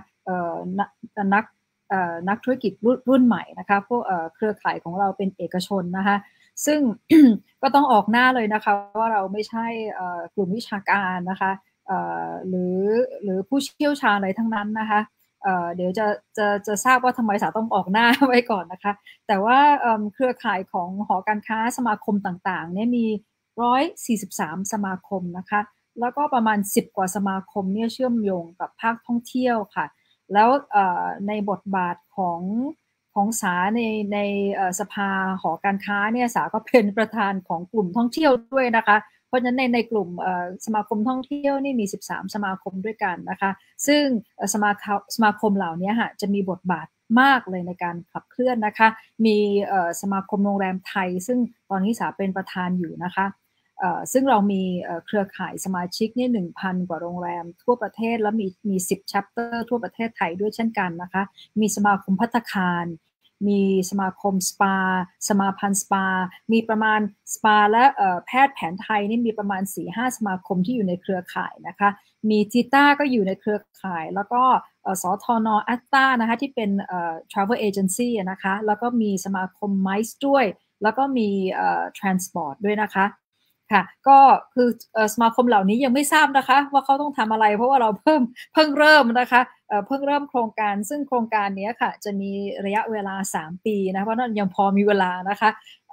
Speaker 3: นักธุรกิจรุ่นใหม่นะคะพวกเครือข่ายของเราเป็นเอกชนนะคะซึ่ง ก็ต้องออกหน้าเลยนะคะว่าเราไม่ใช่กลุ่มวิชาการนะคะหรือผู้เชี่ยวชาญอะไรทั้งนั้นนะคะเดี๋ยวจะทราบว่าทำไมสาต้องออกหน้าไว้ก่อนนะคะแต่ว่าเครือข่ายของหอการค้าสมาคมต่างๆเนี่ยมี143สมาคมนะคะแล้วก็ประมาณ10กว่าสมาคมเนี่ยเชื่อมโยงกับภาคท่องเที่ยวค่ะแล้วในบทบาทของสาในสภาหอการค้าเนี่ยสาก็เป็นประธานของกลุ่มท่องเที่ยวด้วยนะคะเพราะฉะนั้นในกลุ่มสมาคมท่องเที่ยวนี่มี13สมาคมด้วยกันนะคะซึ่งสมาคมเหล่านี้ค่ะจะมีบทบาทมากเลยในการขับเคลื่อนนะคะมีสมาคมโรงแรมไทยซึ่งตอนนี้สาเป็นประธานอยู่นะคะซึ่งเรามีเครือข่ายสมาชิกนี่ 1,000 กว่าโรงแรมทั่วประเทศแล้วมี10 chapter ทั่วประเทศไทยด้วยเช่นกันนะคะมีสมาคมภัตตาคารมีสมาคมสปาสมาพันธ์สปามีประมาณสปาและแพทย์แผนไทยนี่มีประมาณ 4-5 สมาคมที่อยู่ในเครือข่ายนะคะมีจีต้าก็อยู่ในเครือข่ายแล้วก็สทน.อัตตานะคะที่เป็นtravel agency นะคะแล้วก็มีสมาคมไมซ์ด้วยแล้วก็มีtransport ด้วยนะคะค่ะก็คือสมาคมเหล่านี้ยังไม่ทราบนะคะว่าเขาต้องทำอะไรเพราะว่าเราเพิ่งเริ่มนะคะเพิ่งเริ่มโครงการซึ่งโครงการนี้ค่ะจะมีระยะเวลา3 ปีนะเพราะนั้นยังพอมีเวลานะคะ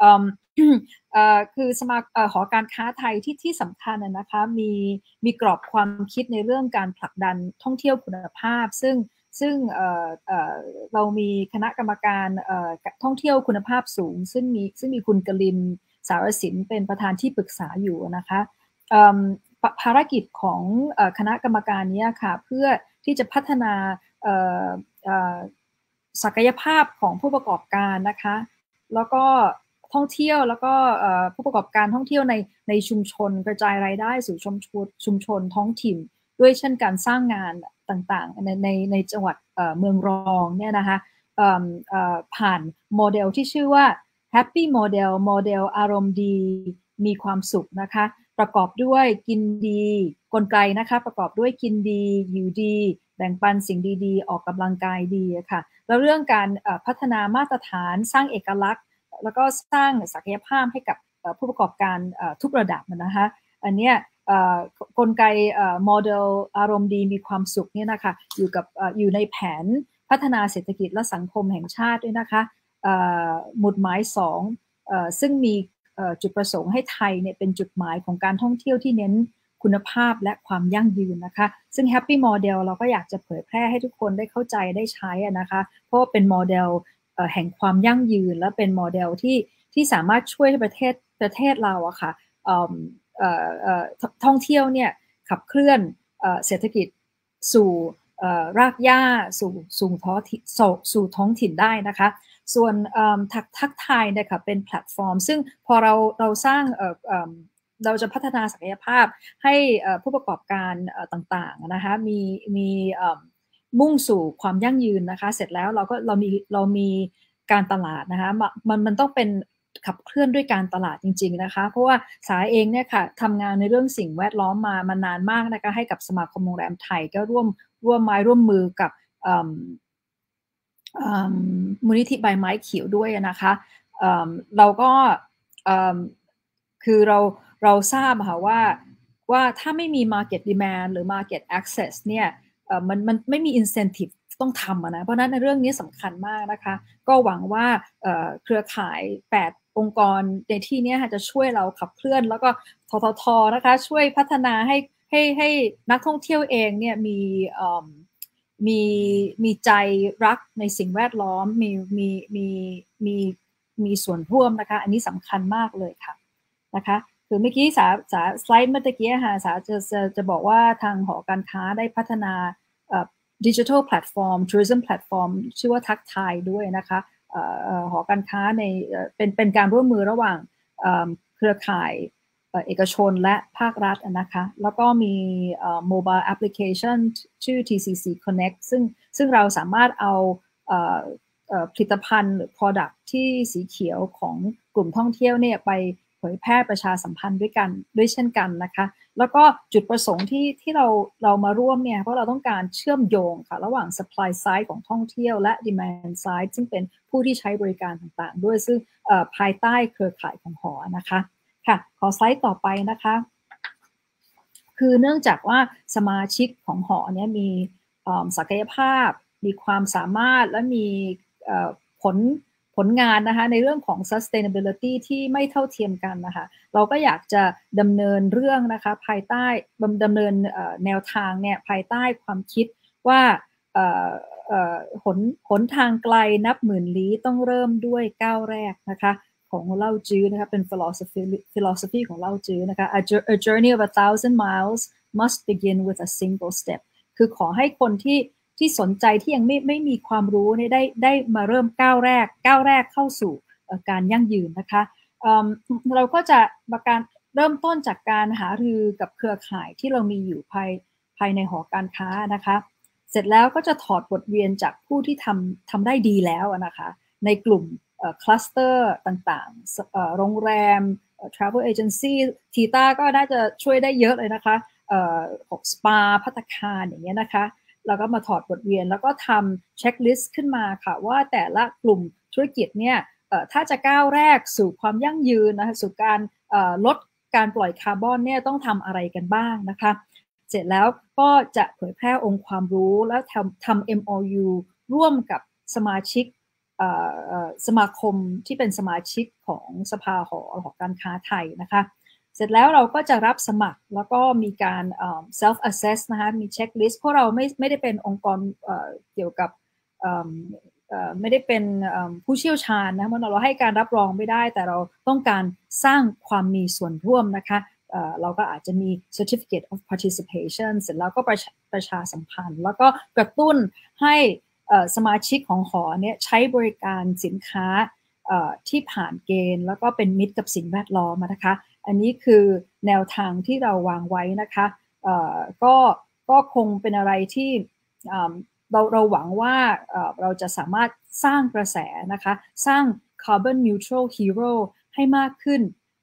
Speaker 3: คือหอการค้าไทยที่สำคัญนะคะมีกรอบความคิดในเรื่องการผลักดันท่องเที่ยวคุณภาพซึ่งซึ่งเรามีคณะกรรมการท่องเที่ยวคุณภาพสูงซึ่งมีคุณกลินสารสินเป็นประธานที่ปรึกษาอยู่นะคะภารกิจของคณะกรรมการนี้ค่ะเพื่อที่จะพัฒนาศักยภาพของผู้ประกอบการนะคะแล้วก็ท่องเที่ยวแล้วก็ผู้ประกอบการท่องเที่ยวในชุมชนกระจายรายได้สู่ชุมชนท้องถิ่นด้วยเช่นการสร้างงานต่างๆในจังหวัดเมืองรองเนี่ยนะคะผ่านโมเดลที่ชื่อว่า Happy Model โมเดลอารมณ์ดีมีความสุขนะคะประกอบด้วยกินดีกลไกนะคะประกอบด้วยกินดีอยู่ดีแบ่งปันสิ่งดีๆออกกำลังกายดีค่ะแล้วเรื่องการพัฒนามาตรฐานสร้างเอกลักษณ์แล้วก็สร้างศักยภาพให้กับผู้ประกอบการทุกระดับนะคะอันเนี้ยกลไกโมเดลอารมณ์ดีมีความสุขเนี่ยนะคะอยู่ในแผนพัฒนาเศรษฐกิจและสังคมแห่งชาติด้วยนะคะหมุดหมาย2ซึ่งมีจุดประสงค์ให้ไทยเนี่ยเป็นจุดหมายของการท่องเที่ยวที่เน้นคุณภาพและความยั่งยืนนะคะซึ่ง Happy Model เราก็อยากจะเผยแพร่ให้ทุกคนได้เข้าใจได้ใช้นะคะเพราะว่าเป็นโมเดลแห่งความยั่งยืนและเป็นโมเดลที่สามารถช่วยให้ประเทศเราอะค่ะท่องเที่ยวเนี่ยขับเคลื่อนเศรษฐกิจสู่รากหญ้าสู่ท้องถิ่นได้นะคะส่วนทักทายเนี่ยค่ะเป็นแพลตฟอร์มซึ่งพอเราสร้างเราจะพัฒนาศักยภาพให้ผู้ประกอบการต่างๆนะคะมีมุ่งสู่ความยั่งยืนนะคะเสร็จแล้วเรามีการตลาดนะคะมันต้องเป็นขับเคลื่อนด้วยการตลาดจริงๆนะคะเพราะว่าสาเองเนี่ยค่ะทำงานในเรื่องสิ่งแวดล้อมมานานมากนะคะให้กับสมาคมโรงแรมไทยก็ร่วมไม้ร่วมมือกับมูลนิธิใบไม้เขียวด้วยนะคะเราก็คือเราทราบค่ะว่าถ้าไม่มี market demand หรือ market access เนี่ยมันไม่มี incentive ต้องทำนะเพราะนั้นในเรื่องนี้สำคัญมากนะคะก็หวังว่าเครือข่าย8องค์กรในที่นี้จะช่วยเราขับเคลื่อนแล้วก็ททนะคะช่วยพัฒนาให้นักท่องเที่ยวเองเนี่ยมีใจรักในสิ่งแวดล้อมมีส่วนร่วมนะคะอันนี้สำคัญมากเลยค่ะนะคะคือเมื่อกี้สไลด์เมื่อกี้ค่ะจะบอกว่าทางหอการค้าได้พัฒนาdigital platform tourism platform ชื่อว่าทักทายด้วยนะคะหอการค้าเป็นการร่วมมือระหว่างเครือข่ายเอกชนและภาครัฐนะคะแล้วก็มีmobile application ชื่อ TCC Connect ซึ่งเราสามารถเอาผลิตภัณฑ์หรือ product ที่สีเขียวของกลุ่มท่องเที่ยวเนี่ยไปเผยแพร่ประชาสัมพันธ์ด้วยเช่นกันนะคะแล้วก็จุดประสงค์ที่เรามาร่วมเนี่ยเพราะเราต้องการเชื่อมโยงค่ะระหว่าง supply side ของท่องเที่ยวและ demand side ซึ่งเป็นผู้ที่ใช้บริการต่างๆด้วยซึ่งภายใต้เครือข่ายของหอนะคะค่ะขอสไลด์ต่อไปนะคะคือเนื่องจากว่าสมาชิกของหอเนี่ยมีศักยภาพมีความสามารถและมีผลงานนะคะในเรื่องของ sustainability ที่ไม่เท่าเทียมกันนะคะเราก็อยากจะดำเนินเรื่องนะคะภายใต้ดำเนินแนวทางเนี่ยภายใต้ความคิดว่าหนทางไกลนับหมื่นลี้ต้องเริ่มด้วยก้าวแรกนะคะของเล่าจื้อนะคะเป็น philosophy ของเล่าจื้อนะคะ a journey of 1,000 miles must begin with a single step คือขอให้คนที่สนใจที่ยังไม่มีความรู้เนี่ยได้มาเริ่มก้าวแรกเข้าสู่การยั่งยืนนะคะเราก็จะมาการเริ่มต้นจากการหารือกับเครือข่ายที่เรามีอยู่ภายในหอการค้านะคะเสร็จแล้วก็จะถอดบทเรียนจากผู้ที่ทำได้ดีแล้วนะคะในกลุ่มคลัสเตอร์ต่างๆโรงแรม travel agency ทีต้าก็น่าจะช่วยได้เยอะเลยนะคะสปาภัตตาคารอย่างเงี้ยนะคะแล้วก็มาถอดบทเรียนแล้วก็ทำเช็คลิสต์ขึ้นมาค่ะว่าแต่ละกลุ่มธุรกิจเนี่ยถ้าจะก้าวแรกสู่ความยั่งยืนนะคะสู่การลดการปล่อยคาร์บอนเนี่ยต้องทำอะไรกันบ้างนะคะเสร็จแล้วก็จะเผยแพร่องค์ความรู้แล้วทำ MOU ร่วมกับสมาชิกสมาคมที่เป็นสมาชิกของสภาหอการค้าไทยนะคะเสร็จแล้วเราก็จะรับสมัครแล้วก็มีการ self assess นะคะมี checklist เพราะเราไม่ได้เป็นองค์กรเกี่ยวกับไม่ได้เป็นผู้เชี่ยวชาญนะเราให้การรับรองไม่ได้แต่เราต้องการสร้างความมีส่วนร่วมนะคะเราก็อาจจะมี certificate of participation เสร็จแล้วก็ประชาสัมพันธ์แล้วก็กระตุ้นให้สมาชิกของหอเนี่ยใช้บริการสินค้าที่ผ่านเกณฑ์แล้วก็เป็นมิตรกับสิ่งแวดล้อมนะคะอันนี้คือแนวทางที่เราวางไว้นะคะก็คงเป็นอะไรที่เราหวังว่าเราจะสามารถสร้างกระแสนะคะสร้าง carbon neutral hero ให้มากขึ้น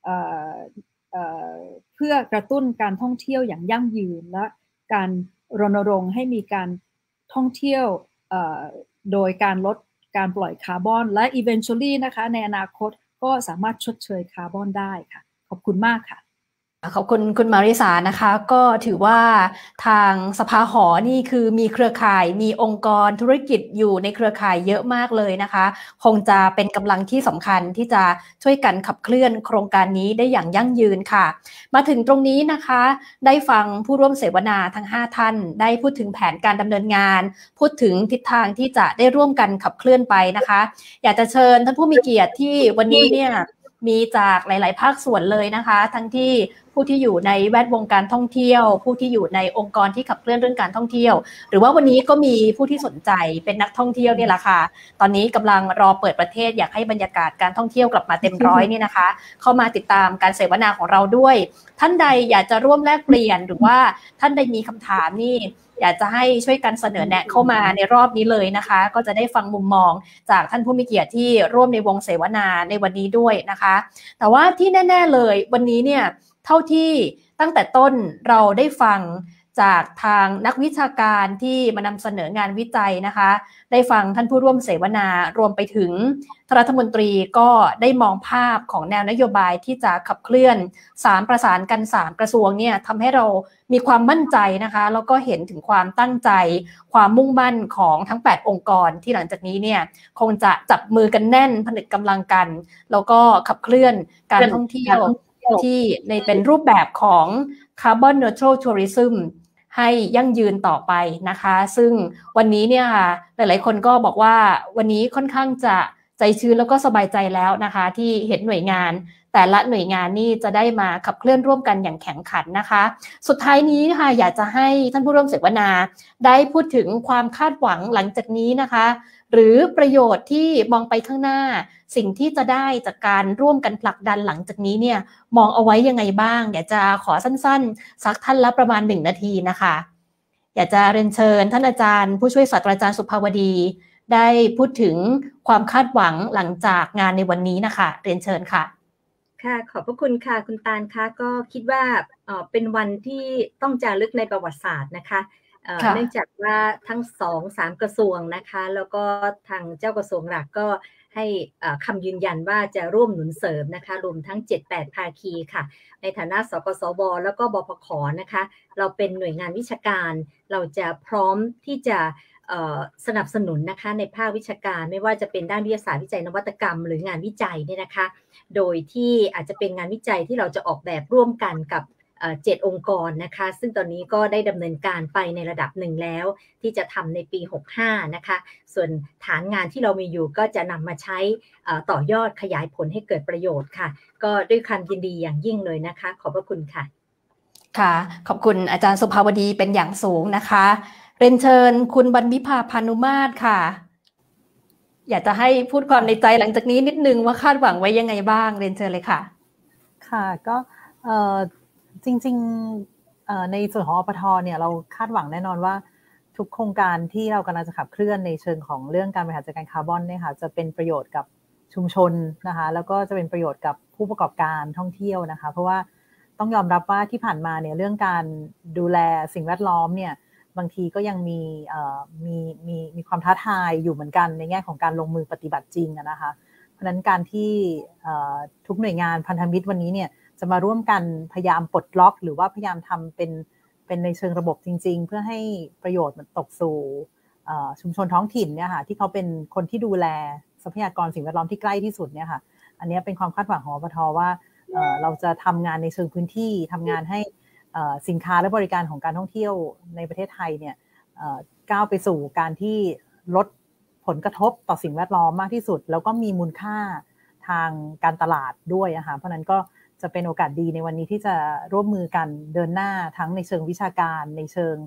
Speaker 3: เพื่อกระตุ้นการท่องเที่ยวอย่างยั่งยืนและการรณรงค์ให้มีการท่องเที่ยวโดยการลดการปล่อยคาร์บอนและ eventually นะคะในอนาคตก็สามารถชดเชยคาร์บอนได้ค่ะขอบคุณมากค่ะ
Speaker 1: ขอบคุณคุณมาริสานะคะก็ถือว่าทางสภาหอนี่คือมีเครือข่ายมีองค์กรธุรกิจอยู่ในเครือข่ายเยอะมากเลยนะคะคงจะเป็นกำลังที่สำคัญที่จะช่วยกันขับเคลื่อนโครงการนี้ได้อย่างยั่งยืนค่ะมาถึงตรงนี้นะคะได้ฟังผู้ร่วมเสวนาทั้ง5ท่านได้พูดถึงแผนการดำเนินงานพูดถึงทิศทางที่จะได้ร่วมกันขับเคลื่อนไปนะคะอยากจะเชิญท่านผู้มีเกียรติที่วันนี้เนี่ยมีจากหลายๆภาคส่วนเลยนะคะทั้งที่ผู้ที่อยู่ในแวดวงการท่องเที่ยวผู้ที่อยู่ในองค์กรที่ขับเคลื่อนเรื่องการท่องเที่ยวหรือว่าวันนี้ก็มีผู้ที่สนใจเป็นนักท่องเที่ยวนี่แหละค่ะตอนนี้กำลังรอเปิดประเทศอยากให้บรรยากาศการท่องเที่ยวกลับมาเต็มร้อยนี่นะคะเข้ามาติดตามการเสวนาของเราด้วยท่านใดอยากจะร่วมแลกเปลี่ยนหรือว่าท่านใดมีคำถามนี่อยากจะให้ช่วยกันเสนอแนะเข้ามาในรอบนี้เลยนะคะก็จะได้ฟังมุมมองจากท่านผู้มีเกียรติที่ร่วมในวงเสวนาในวันนี้ด้วยนะคะแต่ว่าที่แน่ๆเลยวันนี้เนี่ยเท่าที่ตั้งแต่ต้นเราได้ฟังจากทางนักวิชาการที่มานำเสนองานวิจัยนะคะได้ฟังท่านผู้ร่วมเสวนารวมไปถึงรัฐมนตรีก็ได้มองภาพของแนวนโยบายที่จะขับเคลื่อน3ประสานกัน3กระทรวงเนี่ยทำให้เรามีความมั่นใจนะคะแล้วก็เห็นถึงความตั้งใจความมุ่งมั่นของทั้ง8องค์กรที่หลังจากนี้เนี่ยคงจะจับมือกันแน่นผนึกกำลังกันแล้วก็ขับเคลื่อนการท่องเที่ยวที่ในเป็นรูปแบบของ Carbon Neutral Tourism ให้ยั่งยืนต่อไปนะคะซึ่งวันนี้เนี่ยหลายๆคนก็บอกว่าวันนี้ค่อนข้างจะใจชื้นแล้วก็สบายใจแล้วนะคะที่เห็นหน่วยงานแต่ละหน่วยงานนี่จะได้มาขับเคลื่อนร่วมกันอย่างแข็งขันนะคะสุดท้ายนี้ค่ะอยากจะให้ท่านผู้ร่วมเสวนาได้พูดถึงความคาดหวังหลังจากนี้นะคะหรือประโยชน์ที่มองไปข้างหน้าสิ่งที่จะได้จากการร่วมกันผลักดันหลังจากนี้เนี่ยมองเอาไว้ยังไงบ้างอยากจะขอสั้นๆสักท่านละประมาณ1นาทีนะคะอยากจะเรียนเชิญท่านอาจารย์ผู้ช่วยศาสตราจารย์สุภาวดีได้พูดถึงความคาดหวังหลังจากงานในวันนี้นะคะเรียนเชิญค่ะ
Speaker 18: ค่ะขอบพระคุณค่ะคุณตาลคะก็คิดว่าเป็นวันที่ต้องจารึกในประวัติศาสตร์นะคะเนื่องจากว่าทั้ง2-3กระทรวงนะคะแล้วก็ทางเจ้ากระทรวงหลักก็ให้คำยืนยันว่าจะร่วมหนุนเสริมนะคะรวมทั้ง 7-8 ภาคีค่ะในฐานะสกสวแล้วก็บพข.นะคะเราเป็นหน่วยงานวิชาการเราจะพร้อมที่จะสนับสนุนนะคะในภาควิชาการไม่ว่าจะเป็นด้านวิทยาศาสตร์วิจัยนวัตกรรมหรืองานวิจัยเนี่ยนะคะโดยที่อาจจะเป็นงานวิจัยที่เราจะออกแบบร่วมกันกับ7องค์กรนะคะซึ่งตอนนี้ก็ได้ดำเนินการไปในระดับหนึ่งแล้วที่จะทำในปี65นะคะส่วนฐานงานที่เรามีอยู่ก็จะนำมาใช้ต่อยอดขยายผลให้เกิดประโยชน์ค่ะก็ด้วยความยินดีอย่างยิ่งเลยนะคะขอบพระคุณค่ะ
Speaker 1: ค่ะขอบคุณอาจารย์สุภาวดีเป็นอย่างสูงนะคะเรียนเชิญคุณบรรวิภาพานุมาตรค่ะอยากจะให้พูดความในใจหลังจากนี้นิดนึงว่าคาดหวังไว้ยังไงบ้างเรียนเชิญเลยค่ะ
Speaker 19: ค่ะก็จริงๆในส่วนของอปท.เนี่ยเราคาดหวังแน่นอนว่าทุกโครงการที่เรากำลังจะขับเคลื่อนในเชิงของเรื่องการบริหารจัดการคาร์บอนเนี่ยค่ะจะเป็นประโยชน์กับชุมชนนะคะแล้วก็จะเป็นประโยชน์กับผู้ประกอบการท่องเที่ยวนะคะเพราะว่าต้องยอมรับว่าที่ผ่านมาเนี่ยเรื่องการดูแลสิ่งแวดล้อมเนี่ยบางทีก็ยังมีความท้าทายอยู่เหมือนกันในแง่ของการลงมือปฏิบัติจริงนะคะเพราะฉะนั้นการที่ทุกหน่วยงานพันธมิตรวันนี้เนี่ยจะมาร่วมกันพยายามปลดล็อกหรือว่าพยายามทำเป็นในเชิงระบบจริงๆเพื่อให้ประโยชน์มันตกสู่ชุมชนท้องถิ่นเนี่ยค่ะที่เขาเป็นคนที่ดูแลทรัพยากรสิ่งแวดล้อมที่ใกล้ที่สุดเนี่ยค่ะอันนี้เป็นความคาดหวังของอปท.ว่าเราจะทำงานในเชิงพื้นที่ทำงานให้สินค้าและบริการของการท่องเที่ยวในประเทศไทยเนี่ยก้าวไปสู่การที่ลดผลกระทบต่อสิ่งแวดล้อมมากที่สุดแล้วก็มีมูลค่าทางการตลาดด้วยนะคะเพราะนั้นก็จะเป็นโอกาสดีในวันนี้ที่จะร่วมมือกันเดินหน้าทั้งในเชิงวิชาการในเชิง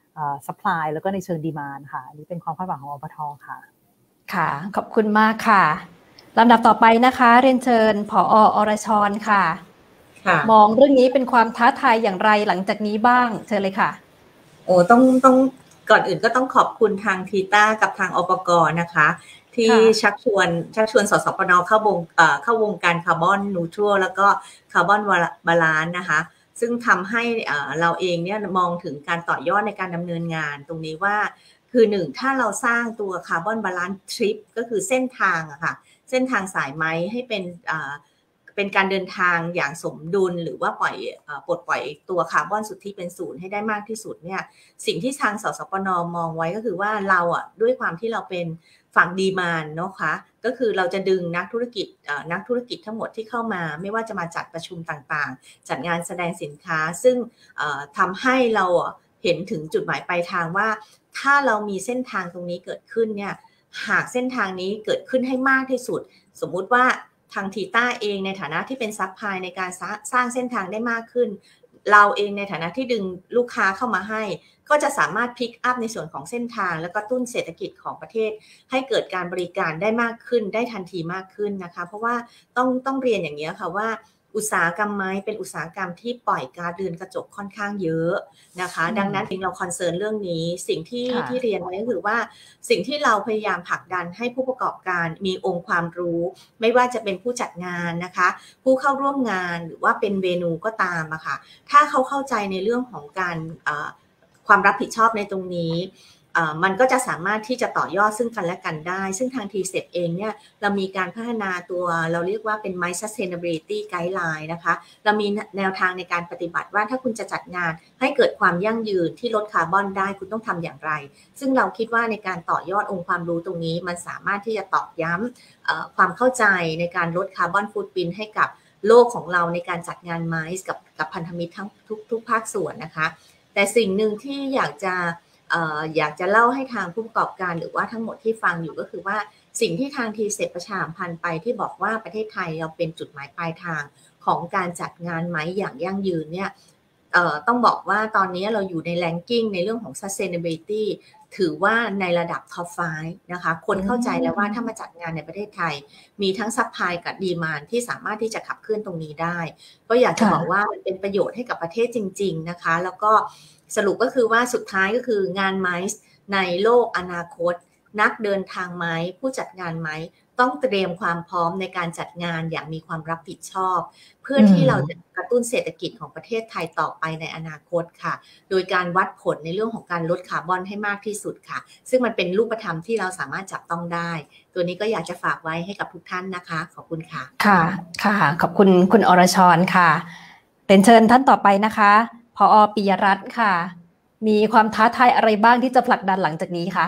Speaker 19: supply แล้วก็ในเชิง demand ค่ะอันนี้เป็นความคาดหวังของอปท.ค่ะ
Speaker 1: ค่ะขอบคุณมากค่ะลำดับต่อไปนะคะเรียนเชิญผอ.อรชรค่ะมองเรื่องนี้เป็นความท้าทายอย่างไรหลังจากนี้บ้างเชิญเลยค่ะ
Speaker 20: โอ้ต้องก่อนอื่นก็ต้องขอบคุณทางทีต้ากับทางอปก.นะคะที่ชักชวนสสปน.เข้าวงการคาร์บอนนิวทรัลแล้วก็คาร์บอนบาลานซ์นะคะซึ่งทำให้เราเองเนี่ยมองถึงการต่อยอดในการดำเนินงานตรงนี้ว่าคือหนึ่งถ้าเราสร้างตัวคาร์บอนบาลานซ์ทริปก็คือเส้นทางอะค่ะเส้นทางสายไหมให้เป็นการเดินทางอย่างสมดุลหรือว่าปลดปล่อยตัวคาร์บอนสุทธิเป็นศูนย์ให้ได้มากที่สุดเนี่ยสิ่งที่ทางสสปน.มองไว้ก็คือว่าเราอ่ะด้วยความที่เราเป็นฝั่งดีมานด์เนาะคะก็คือเราจะดึงนักธุรกิจทั้งหมดที่เข้ามาไม่ว่าจะมาจัดประชุมต่างๆจัดงานแสดงสินค้าซึ่งทำให้เราเห็นถึงจุดหมายปลายทางว่าถ้าเรามีเส้นทางตรงนี้เกิดขึ้นเนี่ยหากเส้นทางนี้เกิดขึ้นให้มากที่สุดสมมุติว่าทางทีต้าเองในฐานะที่เป็นซัพพลายในการสร้างเส้นทางได้มากขึ้นเราเองในฐานะที่ดึงลูกค้าเข้ามาให้ก็จะสามารถพิกอัพในส่วนของเส้นทางแล้วก็ตุ้นเศรษฐกิจของประเทศให้เกิดการบริการได้มากขึ้นได้ทันทีมากขึ้นนะคะเพราะว่าต้องเรียนอย่างนี้ค่ะว่าอุตสาหกรรมไม้เป็นอุตสาหกรรมที่ปล่อยก๊าซเรือนกระจกค่อนข้างเยอะนะคะดังนั้นเราคอนเซิร์นเรื่องนี้สิ่งที่เรียนไว้ก็คือว่าสิ่งที่เราพยายามผลักดันให้ผู้ประกอบการมีองค์ความรู้ไม่ว่าจะเป็นผู้จัดงานนะคะผู้เข้าร่วมงานหรือว่าเป็นเวนูก็ตามอะค่ะถ้าเขาเข้าใจในเรื่องของการความรับผิดชอบในตรงนี้มันก็จะสามารถที่จะต่อยอดซึ่งกันและกันได้ซึ่งทาง TCEP เองเนี่ยเรามีการพัฒนาตัวเราเรียกว่าเป็น My Sustainability Guideline นะคะเรามีแนวทางในการปฏิบัติว่าถ้าคุณจะจัดงานให้เกิดความยั่งยืนที่ลดคาร์บอนได้คุณต้องทำอย่างไรซึ่งเราคิดว่าในการต่อยอดองค์ความรู้ตรงนี้มันสามารถที่จะตอกย้ำความเข้าใจในการลดคาร์บอนฟุตพริ้นท์ให้กับโลกของเราในการจัดงานไมซ์กับพันธมิตรทั้งทุกภาคส่วนนะคะแต่สิ่งหนึ่งที่อยากจะเล่าให้ทางผู้ประกอบการหรือว่าทั้งหมดที่ฟังอยู่ก็คือว่าสิ่งที่ทางทีเซปประชาสัมพันธ์ไปที่บอกว่าประเทศไทยเราเป็นจุดหมายปลายทางของการจัดงานไหมอย่างยั่งยืนเนี่ยต้องบอกว่าตอนนี้เราอยู่ในแรงกิ้งในเรื่องของ sustainability ถือว่าในระดับ top 5นะคะคนเข้าใจแล้วว่าถ้ามาจัดงานในประเทศไทยมีทั้งซัพพลายกับดีมานด์ที่สามารถที่จะขับเคลื่อนตรงนี้ได้ก็อยากจะบอกว่ามันเป็นประโยชน์ให้กับประเทศจริงๆนะคะแล้วก็สรุปก็คือว่าสุดท้ายก็คืองานไมซ์ในโลกอนาคตนักเดินทางไม้ผู้จัดงานไม้ต้องเตรียมความพร้อมในการจัดงานอย่างมีความรับผิดชอบเพื่อที่เราจะกระตุ้นเศรษฐกิจของประเทศไทยต่อไปในอนาคตค่ะโดยการวัดผลในเรื่องของการลดคาร์บอนให้มากที่สุดค่ะซึ่งมันเป็นรูปธรรมที่เราสามารถจับต้องได้ตัวนี้ก็อยากจะฝากไว้ให้กับทุกท่านนะคะขอบคุณค่ะ
Speaker 1: ค่ะขอบคุณคุณอรชรค่ะเป็นเชิญท่านต่อไปนะคะผอ.ปิยรัตน์ค่ะมีความท้าทายอะไรบ้างที่จะผลักดันหลังจากนี้คะ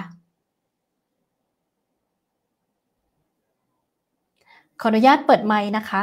Speaker 1: ขออนุญาตเปิดไมค์นะคะ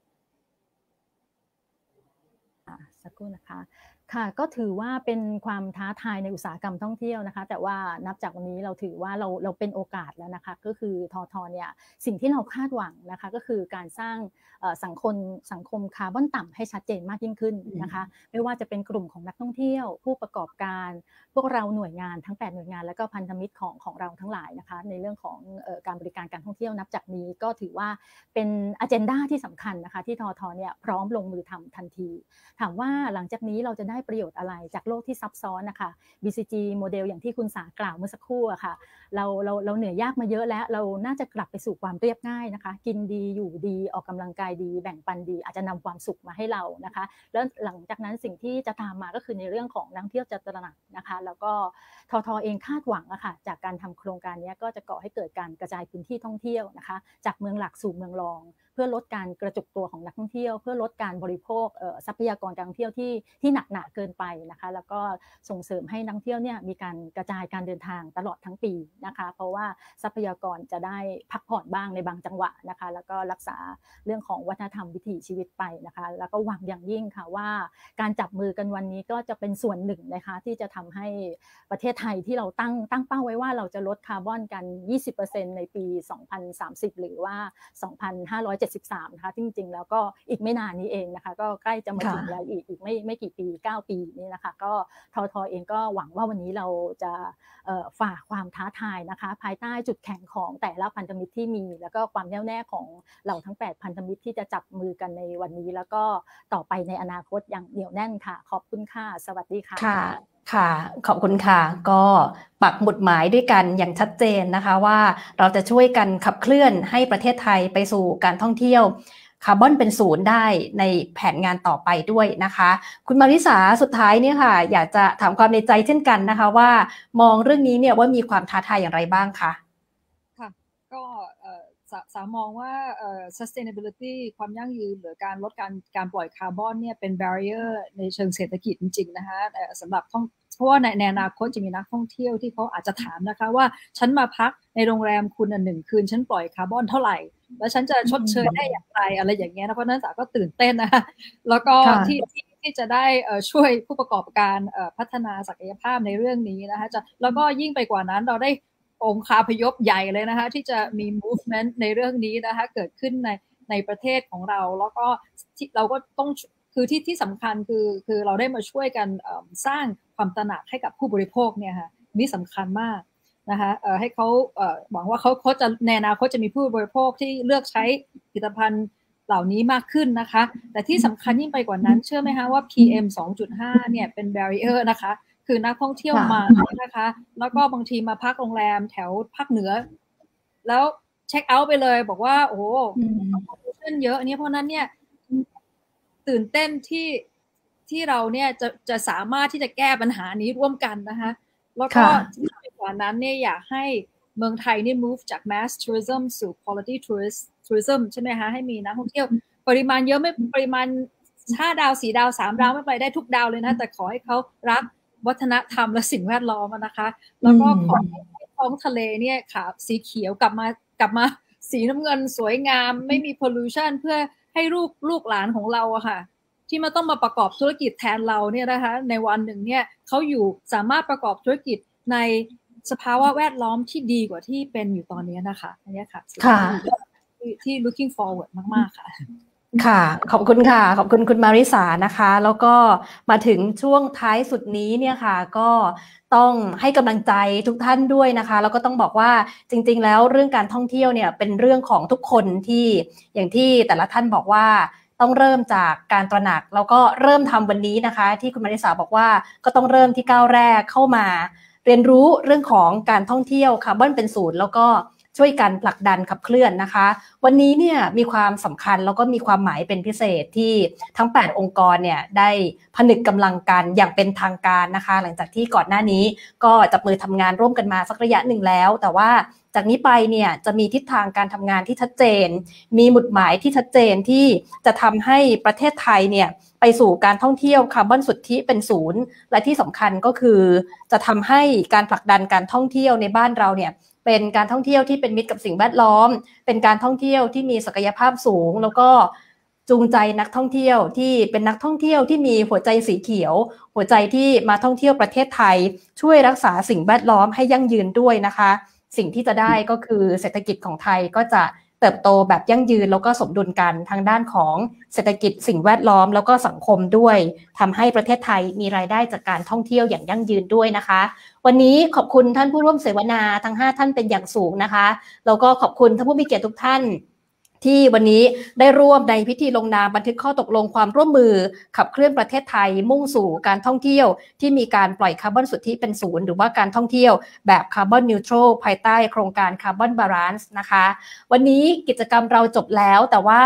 Speaker 21: สักครู่นะคะค่ะก็ถือว่าเป็นความท้าทายในอุตสาหกรรมท่องเที่ยวนะคะแต่ว่านับจากวันนี้เราถือว่าเราเป็นโอกาสแล้วนะคะก็คือทท.เนี่ยสิ่งที่เราคาดหวังนะคะก็คือการสร้างสังคมคาร์บอนต่ำให้ชัดเจนมากยิ่งขึ้นนะคะไม่ว่าจะเป็นกลุ่มของนักท่องเที่ยวผู้ประกอบการพวกเราหน่วยงานทั้ง8หน่วยงานและก็พันธมิตรของเราทั้งหลายนะคะในเรื่องของการบริการการท่องเที่ยวนับจากนี้ก็ถือว่าเป็นอเจนดาที่สำคัญนะคะที่ทท.เนี่ยพร้อมลงมือทำทันทีถามว่าหลังจากนี้เราจะได้ประโยชน์อะไรจากโลกที่ซับซ้อนนะคะ BCG โมเดลอย่างที่คุณสากล่าวเมื่อสักครู่อะค่ะเราเหนื่อยยากมาเยอะแล้วเราน่าจะกลับไปสู่ความเรียบง่ายนะคะกินดีอยู่ดีออกกำลังกายดีแบ่งปันดีอาจจะนำความสุขมาให้เรานะคะแล้วหลังจากนั้นสิ่งที่จะตามมาก็คือในเรื่องของนักท่องเที่ยวจะตระหนักนะคะแล้วก็ทท.เองคาดหวังอะค่ะจากการทำโครงการนี้ก็จะก่อให้เกิดการกระจายพื้นที่ท่องเที่ยวนะคะจากเมืองหลักสู่เมืองรองเพื่อลดการกระจุกตัวของนักท่องเที่ยวเพื่อลดการบริโภคทรัพยากรการท่องเที่ยวที่หนักหนาเกินไปนะคะแล้วก็ส่งเสริมให้นักท่องเที่ยวเนี่ยมีการกระจายการเดินทางตลอดทั้งปีนะคะเพราะว่าทรัพยากรจะได้พักผ่อนบ้างในบางจังหวะนะคะแล้วก็รักษาเรื่องของวัฒนธรรมวิถีชีวิตไปนะคะแล้วก็หวังอย่างยิ่งค่ะว่าการจับมือกันวันนี้ก็จะเป็นส่วนหนึ่งนะคะที่จะทำให้ประเทศไทยที่เราตั้งเป้าไว้ว่าเราจะลดคาร์บอนกัน 20% ในปี 2030 หรือว่า 2,573 นะคะจริงๆแล้วก็อีกไม่นานนี้เองนะคะก็ใกล้จะมาถึงแล้วอีกไม่กี่ปี9ปีนี้นะคะก็ทท.เองก็หวังว่าวันนี้เราจะฝ่าความท้าทายนะคะภายใต้จุดแข็งของแต่ละพันธมิตรที่มีแล้วก็ความแน่วแน่ของเราทั้ง8พันธมิตรที่จะจับมือกันในวันนี้แล้วก็ต่อไปในอนาคตอย่างเหนียวแน่นค่ะขอบคุณค่ะสวัสดีค่ะ
Speaker 1: ค่ะขอบคุณค่ะก็ปักหมุดหมายด้วยกันอย่างชัดเจนนะคะว่าเราจะช่วยกันขับเคลื่อนให้ประเทศไทยไปสู่การท่องเที่ยวคาร์บอนเป็นศูนย์ได้ในแผนงานต่อไปด้วยนะคะคุณมาริสาสุดท้ายเนี่ยค่ะอยากจะถามความในใจเช่นกันนะคะว่ามองเรื่องนี้เนี่ยว่ามีความท้าทายอย่างไรบ้างคะ
Speaker 3: ค่ะก็สามองว่าsustainability ความยั่งยืนหรือการลดการปล่อยคาร์บอนเนี่ยเป็น barrier ในเชิงเศรษฐกิจจริงๆนะคะสำหรับเพราะว่าในอนาคตจะมีนักท่องเที่ยวที่เขาอาจจะถามนะคะว่าฉันมาพักในโรงแรมคุณ1 คืนฉันปล่อยคาร์บอนเท่าไหร่แล้วฉันจะชดเชยได้อย่างไรอะไรอย่างเงี้ยนะเพราะนั้นสาก็ตื่นเต้นนะคะแล้วก็ที่จะได้ช่วยผู้ประกอบการพัฒนาศักยภาพในเรื่องนี้นะคะแล้วก็ยิ่งไปกว่านั้นเราได้องค์คาพยพใหญ่เลยนะคะที่จะมี movement ในเรื่องนี้นะคะเกิดขึ้นในประเทศของเราแล้วก็เราก็ต้องคือที่สำคัญคือเราได้มาช่วยกันสร้างความตระหนักให้กับผู้บริโภคเนี่ยค่ะนี่สำคัญมากนะคะให้เขาหวังว่าเขาจะในอนาคตจะมีผู้บริโภคที่เลือกใช้ผลิตภัณฑ์เหล่านี้มากขึ้นนะคะแต่ที่สำคัญยิ่งไปกว่านั้นเชื่อไหมคะว่า PM 2.5 เนี่ยเป็น barrier นะคะคือนักท่องเที่ยวมานะคะแล้วก็บางทีมาพักโรงแรมแถวภาคเหนือแล้วเช็คเอาท์ไปเลยบอกว่าโอ้โหpollutionเยอะเนี่ยเพราะนั้นเนี่ยตื่นเต้นที่เราเนี่ยจะสามารถที่จะแก้ปัญหานี้ร่วมกันนะคะแล้วก็ที่ไปกว่านั้นเนี่ยอยากให้เมืองไทยนี่ move จาก mass tourism สู่ quality tourism ใช่ไหมคะให้มีนักท่องเที่ยวปริมาณเยอะไม่ปริมาณ5 ดาว4 ดาว3 ดาวไม่ไปได้ทุกดาวเลยนะแต่ขอให้เขารักวัฒนธรรมและสิ่งแวดล้อมนะคะแล้วก็ขอให้ท้องทะเลเนี่ยค่ะสีเขียวกลับมาสีน้ำเงินสวยงามไม่มี pollution เพื่อให้ลูกหลานของเราอะค่ะที่มาต้องมาประกอบธุรกิจแทนเราเนี่ยนะคะในวันหนึ่งเนี่ยเขาอยู่สามารถประกอบธุรกิจในสภาวะแวดล้อมที่ดีกว่าที่เป็นอยู่ตอนนี้นะคะอันนี้ค่ะที่ looking forward มากๆค่ะ
Speaker 1: ค่ะขอบคุณค่ะขอบคุณคุณมาริสานะคะแล้วก็มาถึงช่วงท้ายสุดนี้เนี่ยค่ะก็ต้องให้กำลังใจทุกท่านด้วยนะคะแล้วก็ต้องบอกว่าจริงๆแล้วเรื่องการท่องเที่ยวเนี่ยเป็นเรื่องของทุกคนที่อย่างที่แต่ละท่านบอกว่าต้องเริ่มจากการตระหนักแล้วก็เริ่มทำวันนี้นะคะที่คุณมาริสาบอกว่าก็ต้องเริ่มที่ก้าวแรกเข้ามาเรียนรู้เรื่องของการท่องเที่ยวคาร์บอนเป็นศูนย์แล้วก็ช่วยกันผลักดันขับเคลื่อนนะคะวันนี้เนี่ยมีความสำคัญแล้วก็มีความหมายเป็นพิเศษที่ทั้ง8องค์กรเนี่ยได้ผนึกกำลังกันอย่างเป็นทางการนะคะหลังจากที่ก่อนหน้านี้ก็จับมือทำงานร่วมกันมาสักระยะหนึ่งแล้วแต่ว่าจากนี้ไปเนี่ยจะมีทิศทางการทำงานที่ชัดเจนมีหมุดหมายที่ชัดเจนที่จะทำให้ประเทศไทยเนี่ยไปสู่การท่องเที่ยวคาร์บอนสุทธิเป็นศูนย์และที่สำคัญก็คือจะทำให้การผลักดันการท่องเที่ยวในบ้านเราเนี่ยเป็นการท่องเที่ยวที่เป็นมิตรกับสิ่งแวดล้อมเป็นการท่องเที่ยวที่มีศักยภาพสูงแล้วก็จูงใจนักท่องเที่ยวที่เป็นนักท่องเที่ยวที่มีหัวใจสีเขียวหัวใจที่มาท่องเที่ยวประเทศไทยช่วยรักษาสิ่งแวดล้อมให้ยั่งยืนด้วยนะคะสิ่งที่จะได้ก็คือเศรษฐกิจของไทยก็จะเติบโตแบบยั่งยืนแล้วก็สมดุลกันทางด้านของเศรษฐกิจสิ่งแวดล้อมแล้วก็สังคมด้วยทำให้ประเทศไทยมีรายได้จากการท่องเที่ยวอย่างยั่งยืนด้วยนะคะวันนี้ขอบคุณท่านผู้ร่วมเสวนาทั้ง5ท่านเป็นอย่างสูงนะคะแล้วก็ขอบคุณท่านผู้มีเกียรติทุกท่านที่วันนี้ได้ร่วมในพิธีลงนามบันทึกข้อตกลงความร่วมมือขับเคลื่อนประเทศไทยมุ่งสู่การท่องเที่ยวที่มีการปล่อยคาร์บอนสุทธิเป็นศูนย์หรือว่าการท่องเที่ยวแบบคาร์บอนนิวทรัลภายใต้โครงการคาร์บอนบาลานซ์นะคะวันนี้กิจกรรมเราจบแล้วแต่ว่า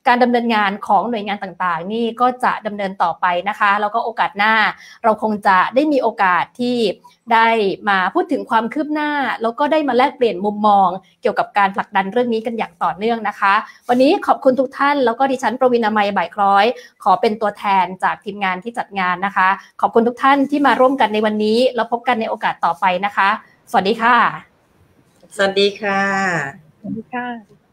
Speaker 1: การดำเนินงานของหน่วยงานต่างๆนี่ก็จะดำเนินต่อไปนะคะแล้วก็โอกาสหน้าเราคงจะได้มีโอกาสที่ได้มาพูดถึงความคืบหน้าแล้วก็ได้มาแลกเปลี่ยนมุมมองเกี่ยวกับการผลักดันเรื่องนี้กันอย่างต่อเนื่องนะคะวันนี้ขอบคุณทุกท่านแล้วก็ดิฉันประวินามัยบ่ายคล้อยขอเป็นตัวแทนจากทีมงานที่จัดงานนะคะขอบคุณทุกท่านที่มาร่วมกันในวันนี้แล้วพบกันในโอกาสต่อไปนะคะสวัสดีค่ะ
Speaker 20: สวัสดีค่ะ
Speaker 3: สวัสดีค่ะ